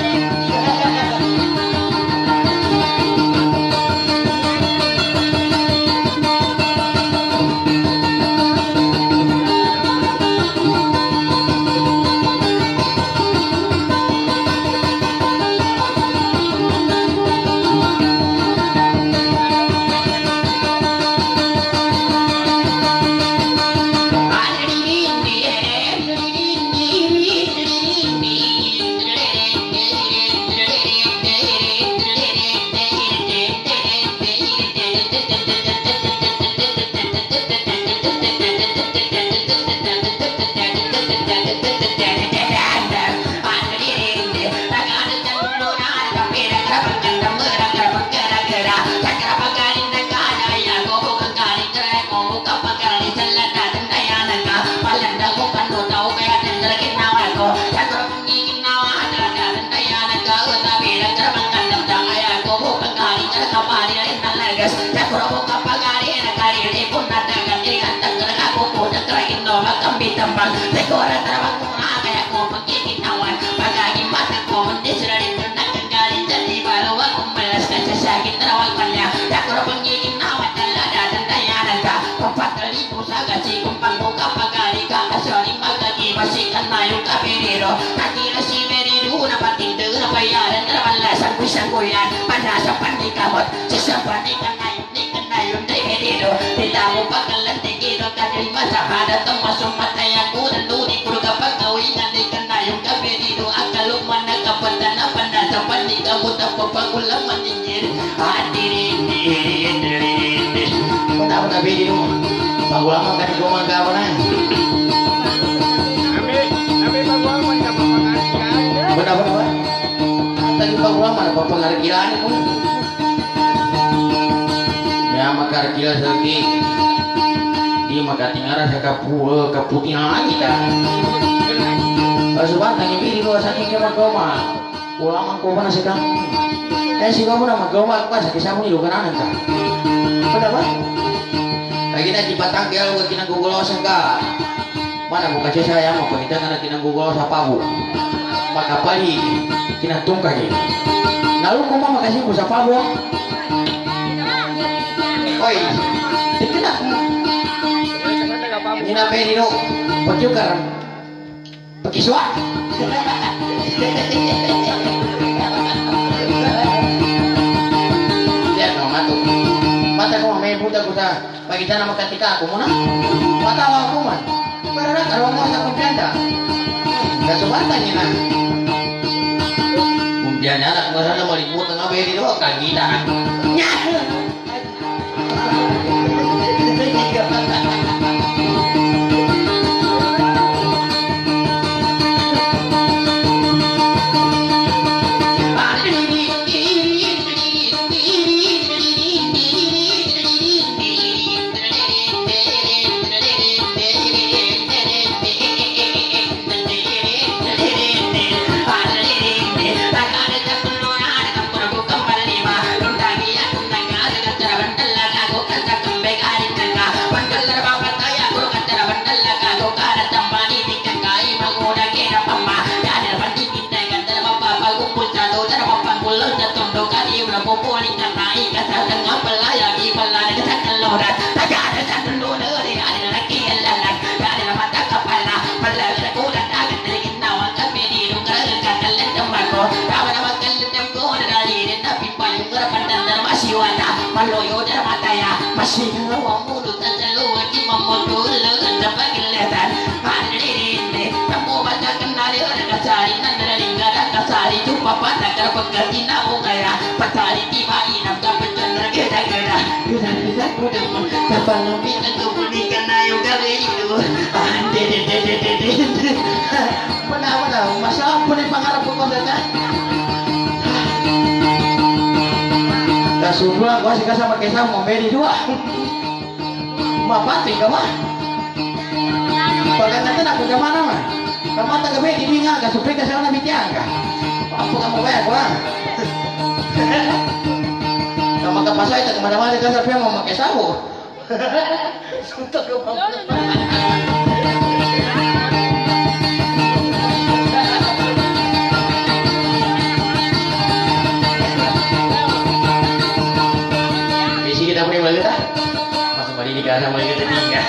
tembang tekoran terbang kemana kayak mau pergi kawan bagagi mata kau mendesra di tengah kali jadi baru aku melas kaca sakit terawakannya tak kurang pergi kawan telah datang daya naga empat kali usaha si kumpang buka pagari kakak sori magagi masih kan mayu kapiriro tadi nasi meridu dapat tidur bayaran terbalasan kusang-kuyan pada sopan di kamot sesempat di kanayun di kanayun di meridu ditamu pakalan tinggi dokter lima sahada termasuk mata yang kudan duri kudu kapag kawingan di kanayun kapirido akaluk mana kapatan apa nasa pandi kamu tak papagulang maningir hadirin dirin dirin punta punta video pagulang kan gumagawa na Nabi, nabi pagulang ka papangarkilan. benar benar tadi pagulang mana papangarkilan mo ya makarkila segi di makatingara sa kapu kaputihan kita asuban tangi biri ko sa king magoma ulang ang ko na sa kang eh sigaw mo na magoma ka sa kisamo ni luganan ka pada ba lagi na di batang kaya lugar kinanggugulosan ka mana buka siya saya mo pagkita ka na kinanggugulos sa pabu makapali kinantung ka din nalu ko ma makasih mo sa pabu oi dikena ini namanya Nino pagkukar pagkiswa lihat no matu mata ko may puta ko sa pagkita na makatika ako muna matawa ako man para na karoon mo sa kumpiyansa kasubatan niya na kumpiyansa anak mo sana malimutan nga may Nino kagita Mapatah kalau pengganti namu kaya patari tiba inam dapat cendera geda geda geda geda kuda pun kapan lebih tentu berikan ayo kali itu ande de de de de de mana mana masalah pun yang pengarap pokok data kasubra gua sih sama kesam mau beri dua mapati kamu pagkatatan ako kamana mah kamata gabi di binga ka supri ka sa na bitiang ka apa kamu bayar gua kamu kapasay ta kemana-mana ka sa piang mau pakai sawo suntok ka bisi kita punya balik ta masuk balik di kana mau kita tinggal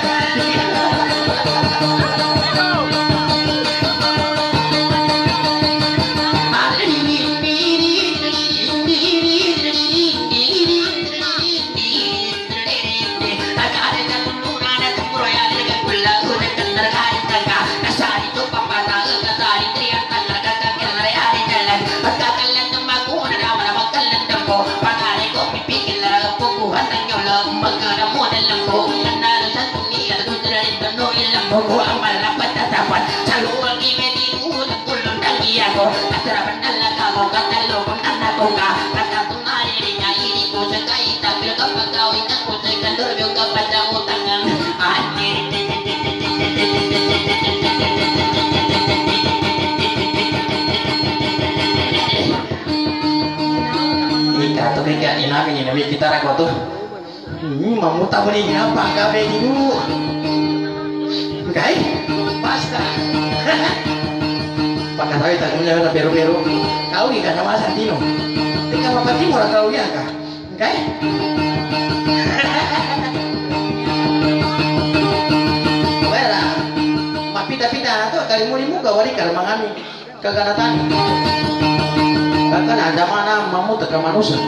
Buku amal dapat tatapan selalu lagi mediku kulun dagi aku antara benar kamu kata lo benar aku kata tunai dirinya ini ku sekai tapi kau kau ini aku sekan dulu kepada utangan anjir ika tuh kayak ini nabi nabi kita rakot tuh ini mau tahu nih apa kabe dulu okay? Basta. Pakai tahu tak punya na pero-pero. Kau ni kan sama Santino. Tika papati mo ra kau ya ka. Okay? Wala. Mapita-pita na to kali mo ni mo gawari ka mangami kaganatan. Kakana zaman na mamut ka manusia.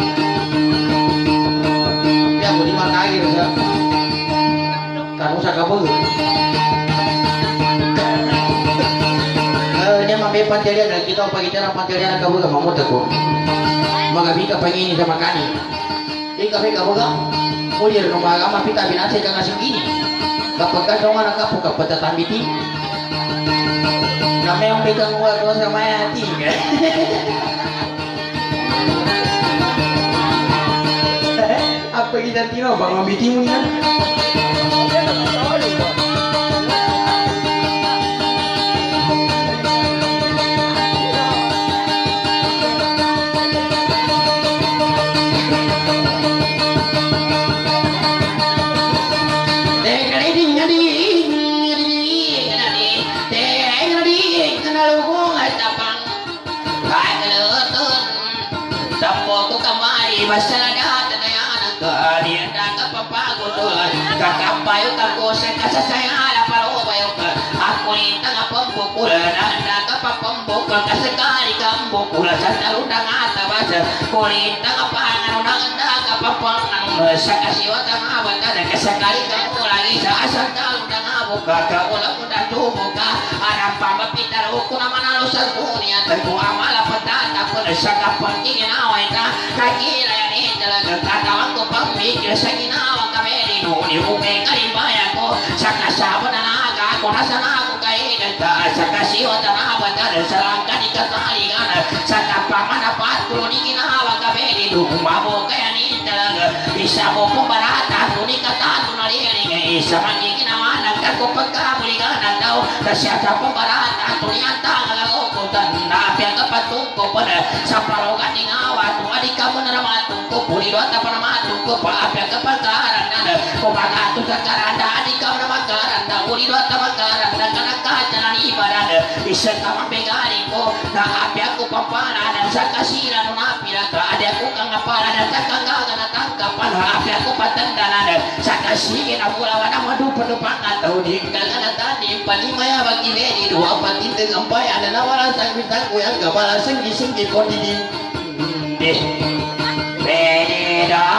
Piya mo di makai sa kanu sa kabul. Dia mampai panjalian dan kita pagi cara panjalian kamu gak mau teguh. Magabi ka pangini sama kani. Ika beka boga. Mulir no magama pita binase kang asingini. Kapag ka dong anak kapu kapag tatambiti. Kami yang pegang gua gua sama hati. Apa kita tino bang ambiti mu kan? Masyarakat na kalian kakapapagutulan kakapayo kako sa kasasayala para ubayo ka ako rin nga pambukulan anda kapapambukul kasakali kambukulan sa tarunang atabasa kulit nga pangano ng anda kapapangang sa kasiwat ang abatan kasakali kamulagi sa asal tarunang abuka kaulang mo na tumuka arang pamapitaro ko naman ang lusal ko niya tayo amala patatapon sa kapangingin away ka kakila tatawag ko pang mikil sa ginawang kameri nuni umeng alimbaya ko sa kasama na naga ako nasa na ako kainan ka sa kasiwa na nabatan sa langka ni katalingan sa kapamanapat ko ni ginawang kameri dumabo kaya ni talaga isa mo pong barata nuni katato na liring isa magiging naman nagkako pagkabuligan ang daw na siya sa pong barata nuni ang tangang ako napiyang kapatungko pa na sa parogan ni ngawa tumalik ka mo na naman Puliro at napanamato ko pa apya kapag karanda kumagato sa karanda di ka na magkaranda puliro at magkaranda kanagkata na ibaran isang kamapegari ko na apya ko pamparan sa kasira no napira ka ada ko kang naparan sa kanggaga na tangkapan apya ko patandanan sa kasigin ang mulawan ang madupadupang ataw di kaganatan panimaya bagibedi dua patinteng ang bayan na nawalan sa bitang ko yung kabalan singgi-singgi ko di di Beda.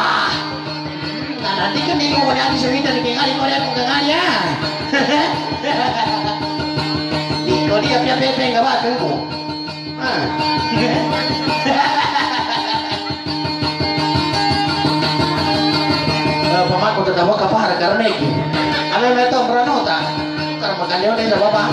Nah nanti kan ini mau nyari sewita di kali kau yang kengal ya. Di kau dia punya pepe nggak bakal ku. Ah, Pamaku tetamu kapar karena iki. Alam na to pranota. Karena makanyo ni sa baba.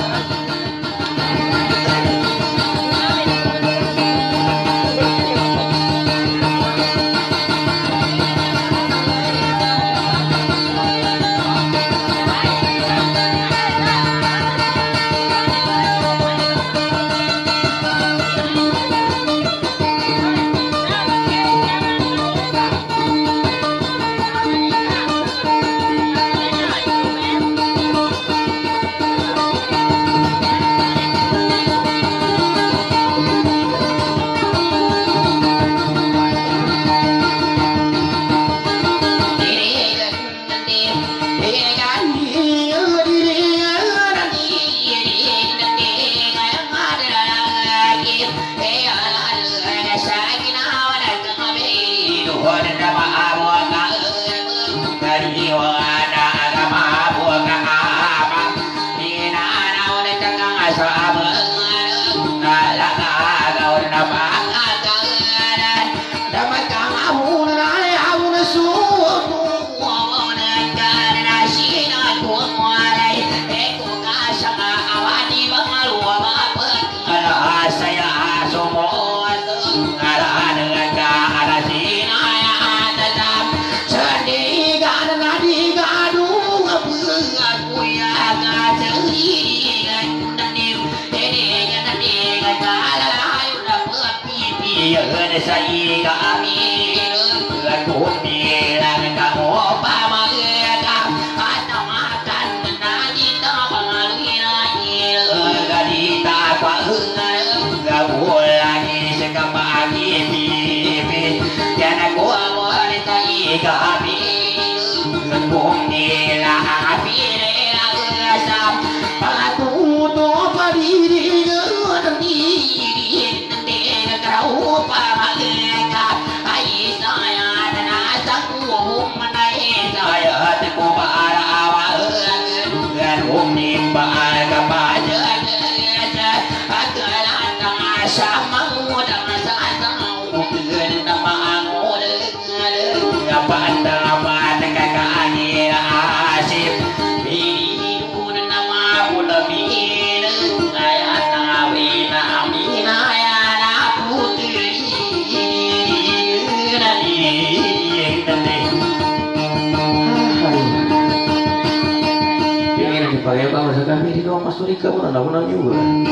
Pakai apa masa kami di doang mas Turika pun anda pun juga.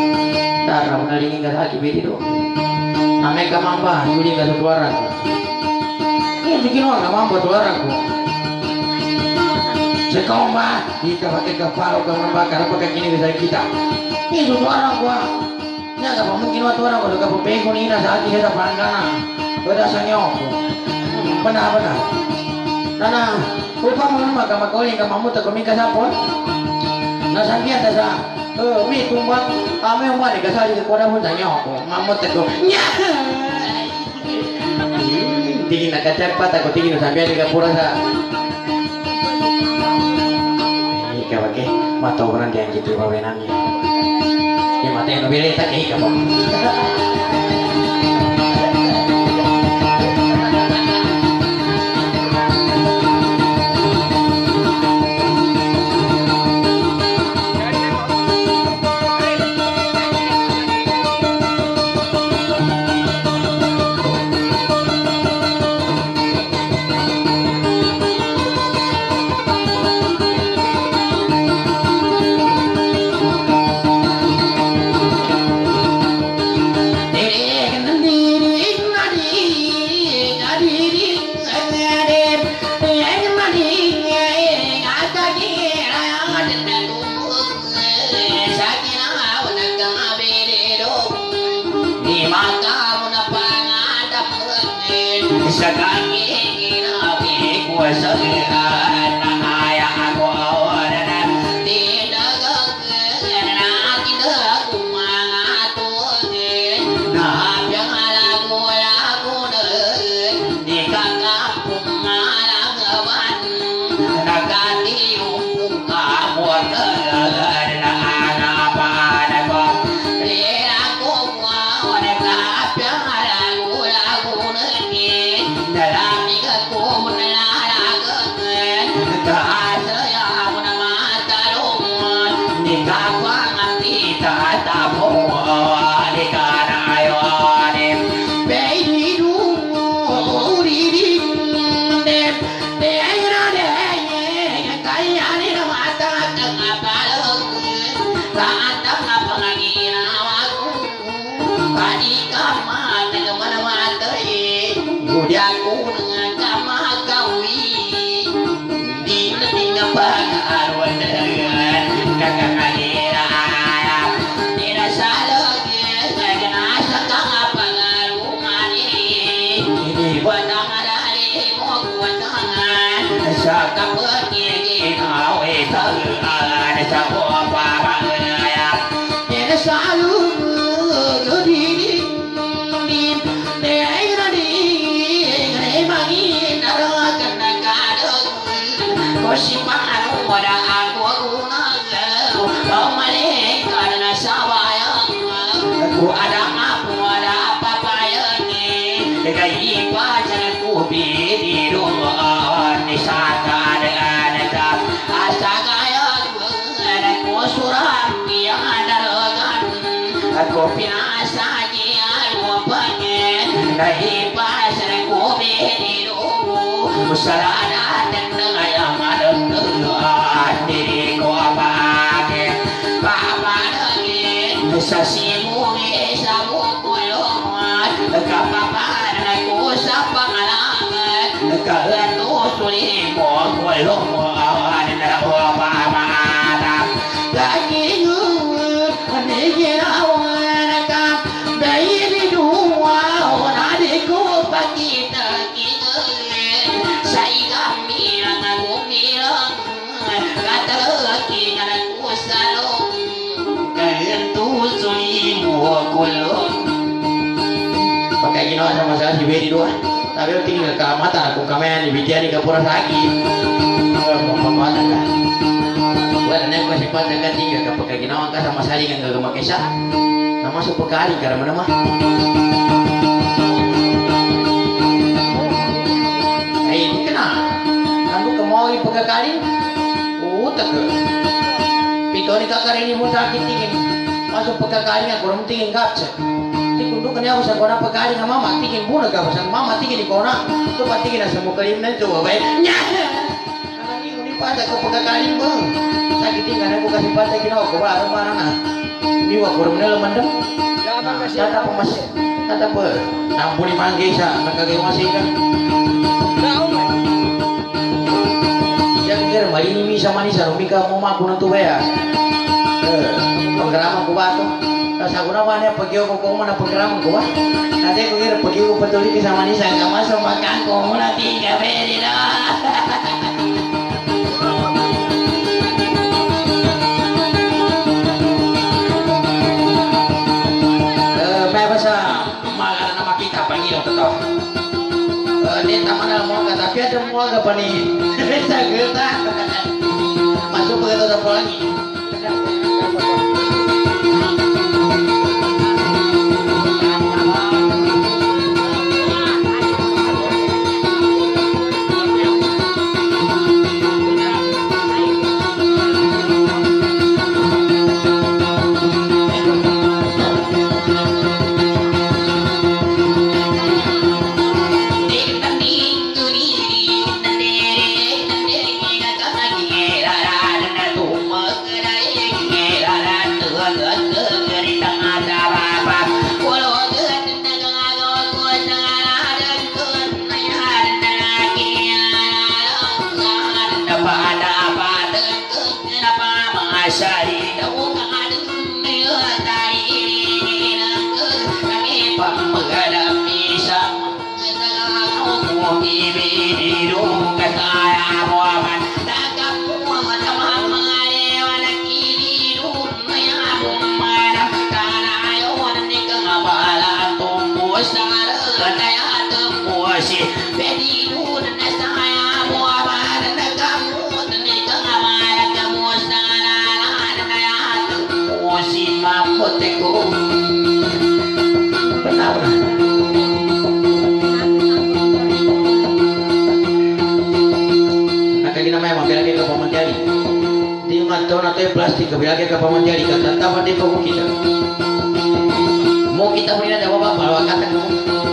Darah mengalingin kat lagi beri doang. Ame kamamba juli kat satu orang. Ini bikin orang kamamba satu orang ko. Sekomba jika pakai kepala kau membakar pakai kini bisa kita. Ini satu orang ko. Ini agak mungkin waktu orang kalau kau pengkon ini saat ini ada pandangan. Berdasarnya aku. Benar benar. Nana, upah mengenal kamar kau yang kamu tak kau minta sapon. Nasabihan ta sa eh mi tumbang ame umani ka sa ko na mo sa nyo ko mamot ko nya tingin na kacepat ako tingin na sabihan ka pura sa ikaw ke mataw ran diyan gitu bawenan niya ya matay no bile ta kay ka mo Hãy subscribe cho kênh Ghiền Mì Gõ để không bỏ lỡ di kapangan kita tapo di kanayo di baby du di di de de ayra de kaya ni mata ngapalo rata ngapangina aku padi kama de mana mata ye budiaku dengan kama kawi di tinggal pangarwan dengan kakak kira tidak salah dia nasa kang pangarungan ini batang dari mau kuatangan saka pergi awe tangan sawa paraya tidak selalu di di daerah di bagi darah kena kado kosi panu pada aku guna pemalik karena sawaya aku ada apa ada apa payane dekai pacar ku di rumah di sana dengan tak asa gaya aku suram yang ada regan aku pinasa dia aku pengen dekai pacar ku di rumah musarada tentang yang ada keluar diri ku apa papa lagi sasimu samu kulongan kapapa aku sapa ngalangan kalau suli mo kulongan na apa mata lagi ngut negirawan ka bayi dua orang adikku pagi tagi saya kami aku bilang kata lagi aku salong kentu suli mo kulong pakai gino sama saya si bedi dua tapi tinggal ke mata aku kamen di bidian di kapura sakit pembangunan kan buatnya aku kasih pada kan tinggal ke pakai gino angka sama sari kan gak pakai sah nama sepekali karena mana mah eh ini kena kamu kemau ibu kekali oh tak ke pito ni kakak ini mau sakit tinggi masuk pekali aku orang tinggi kapsa kunduk kena usah kona pekali nama mati kin buna ka usah mama mati kin kona tu pati kin semua kalim na tu bae nya kana ni uni pada ko pekali bang sakit kan aku kasih pada kin aku baru mana na ni wa kurang na lemandem kata pemas kata apa tampuni mangge sa nakage masih kan yang kira mari ni sama ni sa rumika mo ma kuna tu bae eh penggerama ku batu saguna mana pergi aku kau mana program aku ah nanti aku kira pergi aku betul di sama ni saya masuk makan kau nanti kau beri dah eh bahasa malah nama kita panggil tetap eh di taman mau kata tapi ada mau apa nih saya kata masuk begitu ada lagi Belas hati kebiaga ke pamanjari kata tamat di pokok kita. Mau kita punya ada apa apa kata kamu.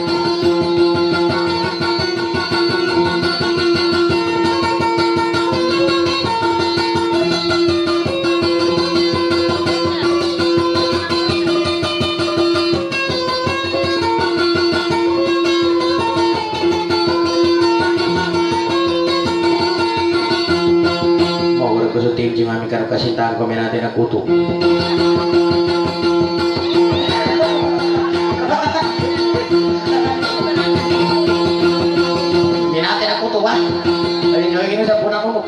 Kusutim cimami karo kasih tang komenate na kutu. Minate na kutu ba? Ay nyo gino sa punang umok.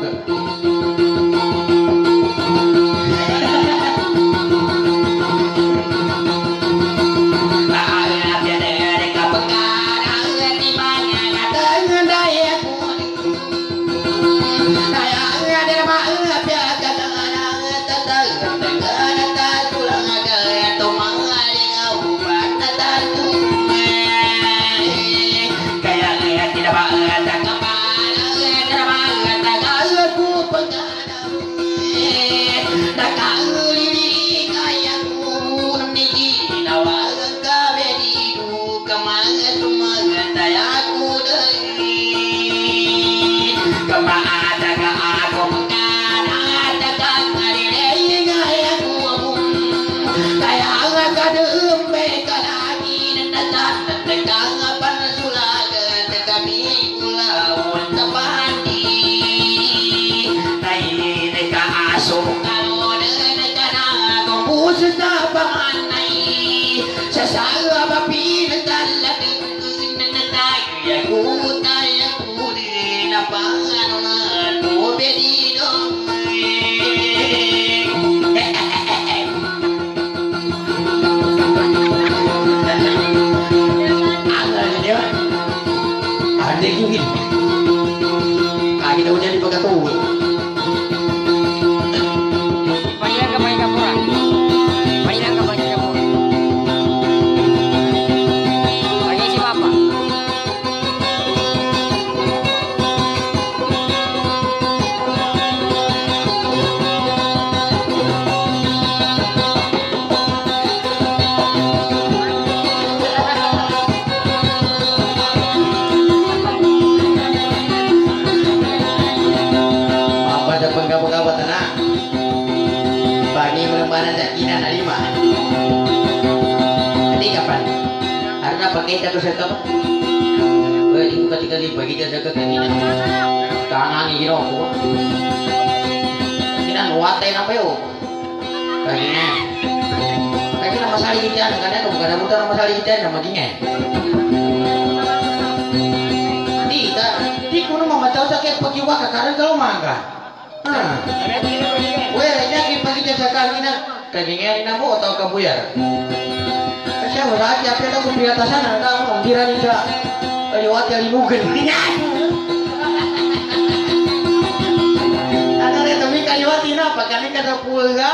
Kita tu saya tahu. Bagi kita ketika dibagi jaga keinginan. Tangan ini rokok. Kita nuatin apa yo? Kayaknya. Kayaknya masalah kita kadang bukan ada mutar masalah kita nama gini. Tidak, di kuno mama tahu sakit pagi waka karena kalau mangga. Ah. Weh, ini pagi jaga keinginan. Kayaknya ini namu atau kabuyar. Saya merasa apa yang aku di atas sana, kamu kira tidak lewat dari mungkin. Ada yang demi kaliwatin apa? Kami kata pulga.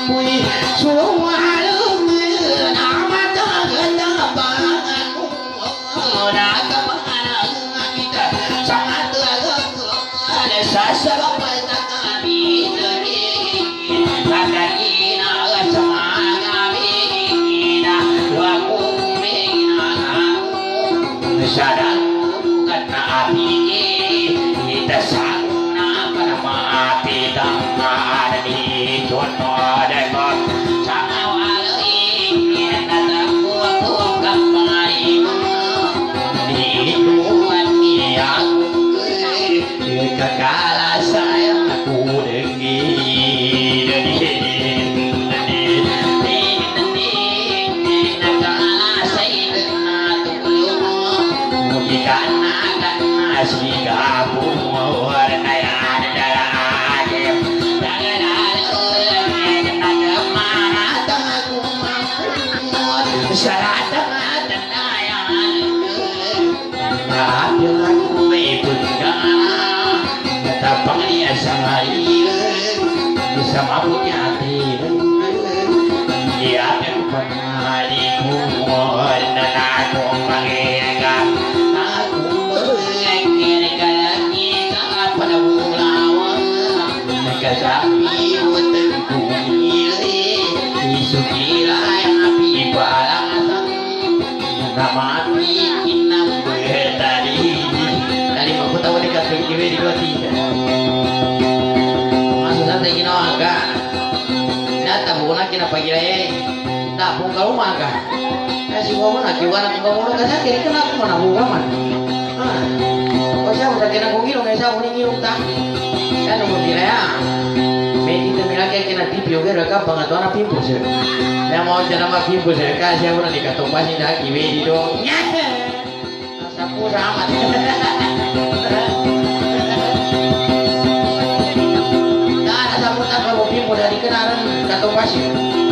pui suwalu nama tangga banganmu nak kemana kita sangat ada sasar pada kami sendiri takkan ina sama kami ina waku mena sadar karena api kita sana pada mati tangan di contoh dekor sama wali datang aku kembali di dunia aku kekala sayang aku dengi karena karena si kamu warna yang dalam jangan ada kemana aku mau salah dengan yang ada aku ibunda tapang dia sama bisa mabuknya hati dia akan pernah dikubur dan aku mengingat Kasapi utengku milih isukira yang api balang nama bikin nambah tadi tadi mau tahu dekat kiri di dua tiga masuk santai kino agak datang bukan kena pagi lagi tak pun kalau makan kasih kamu nak kiwan aku kamu nak kasih kiri kena aku mana bukan man ah kau siapa tak kena kongil nggak siapa ni ngilung tak kan umur dia ya medi temila kayak kena tipi oke reka banget orang pimpus ya yang mau jangan sama pimpus ya kasih aku nanti kata pasti dah kiwe di dong sapu sama tak ada sapu tak kalau pimpus dari kenalan kata pasti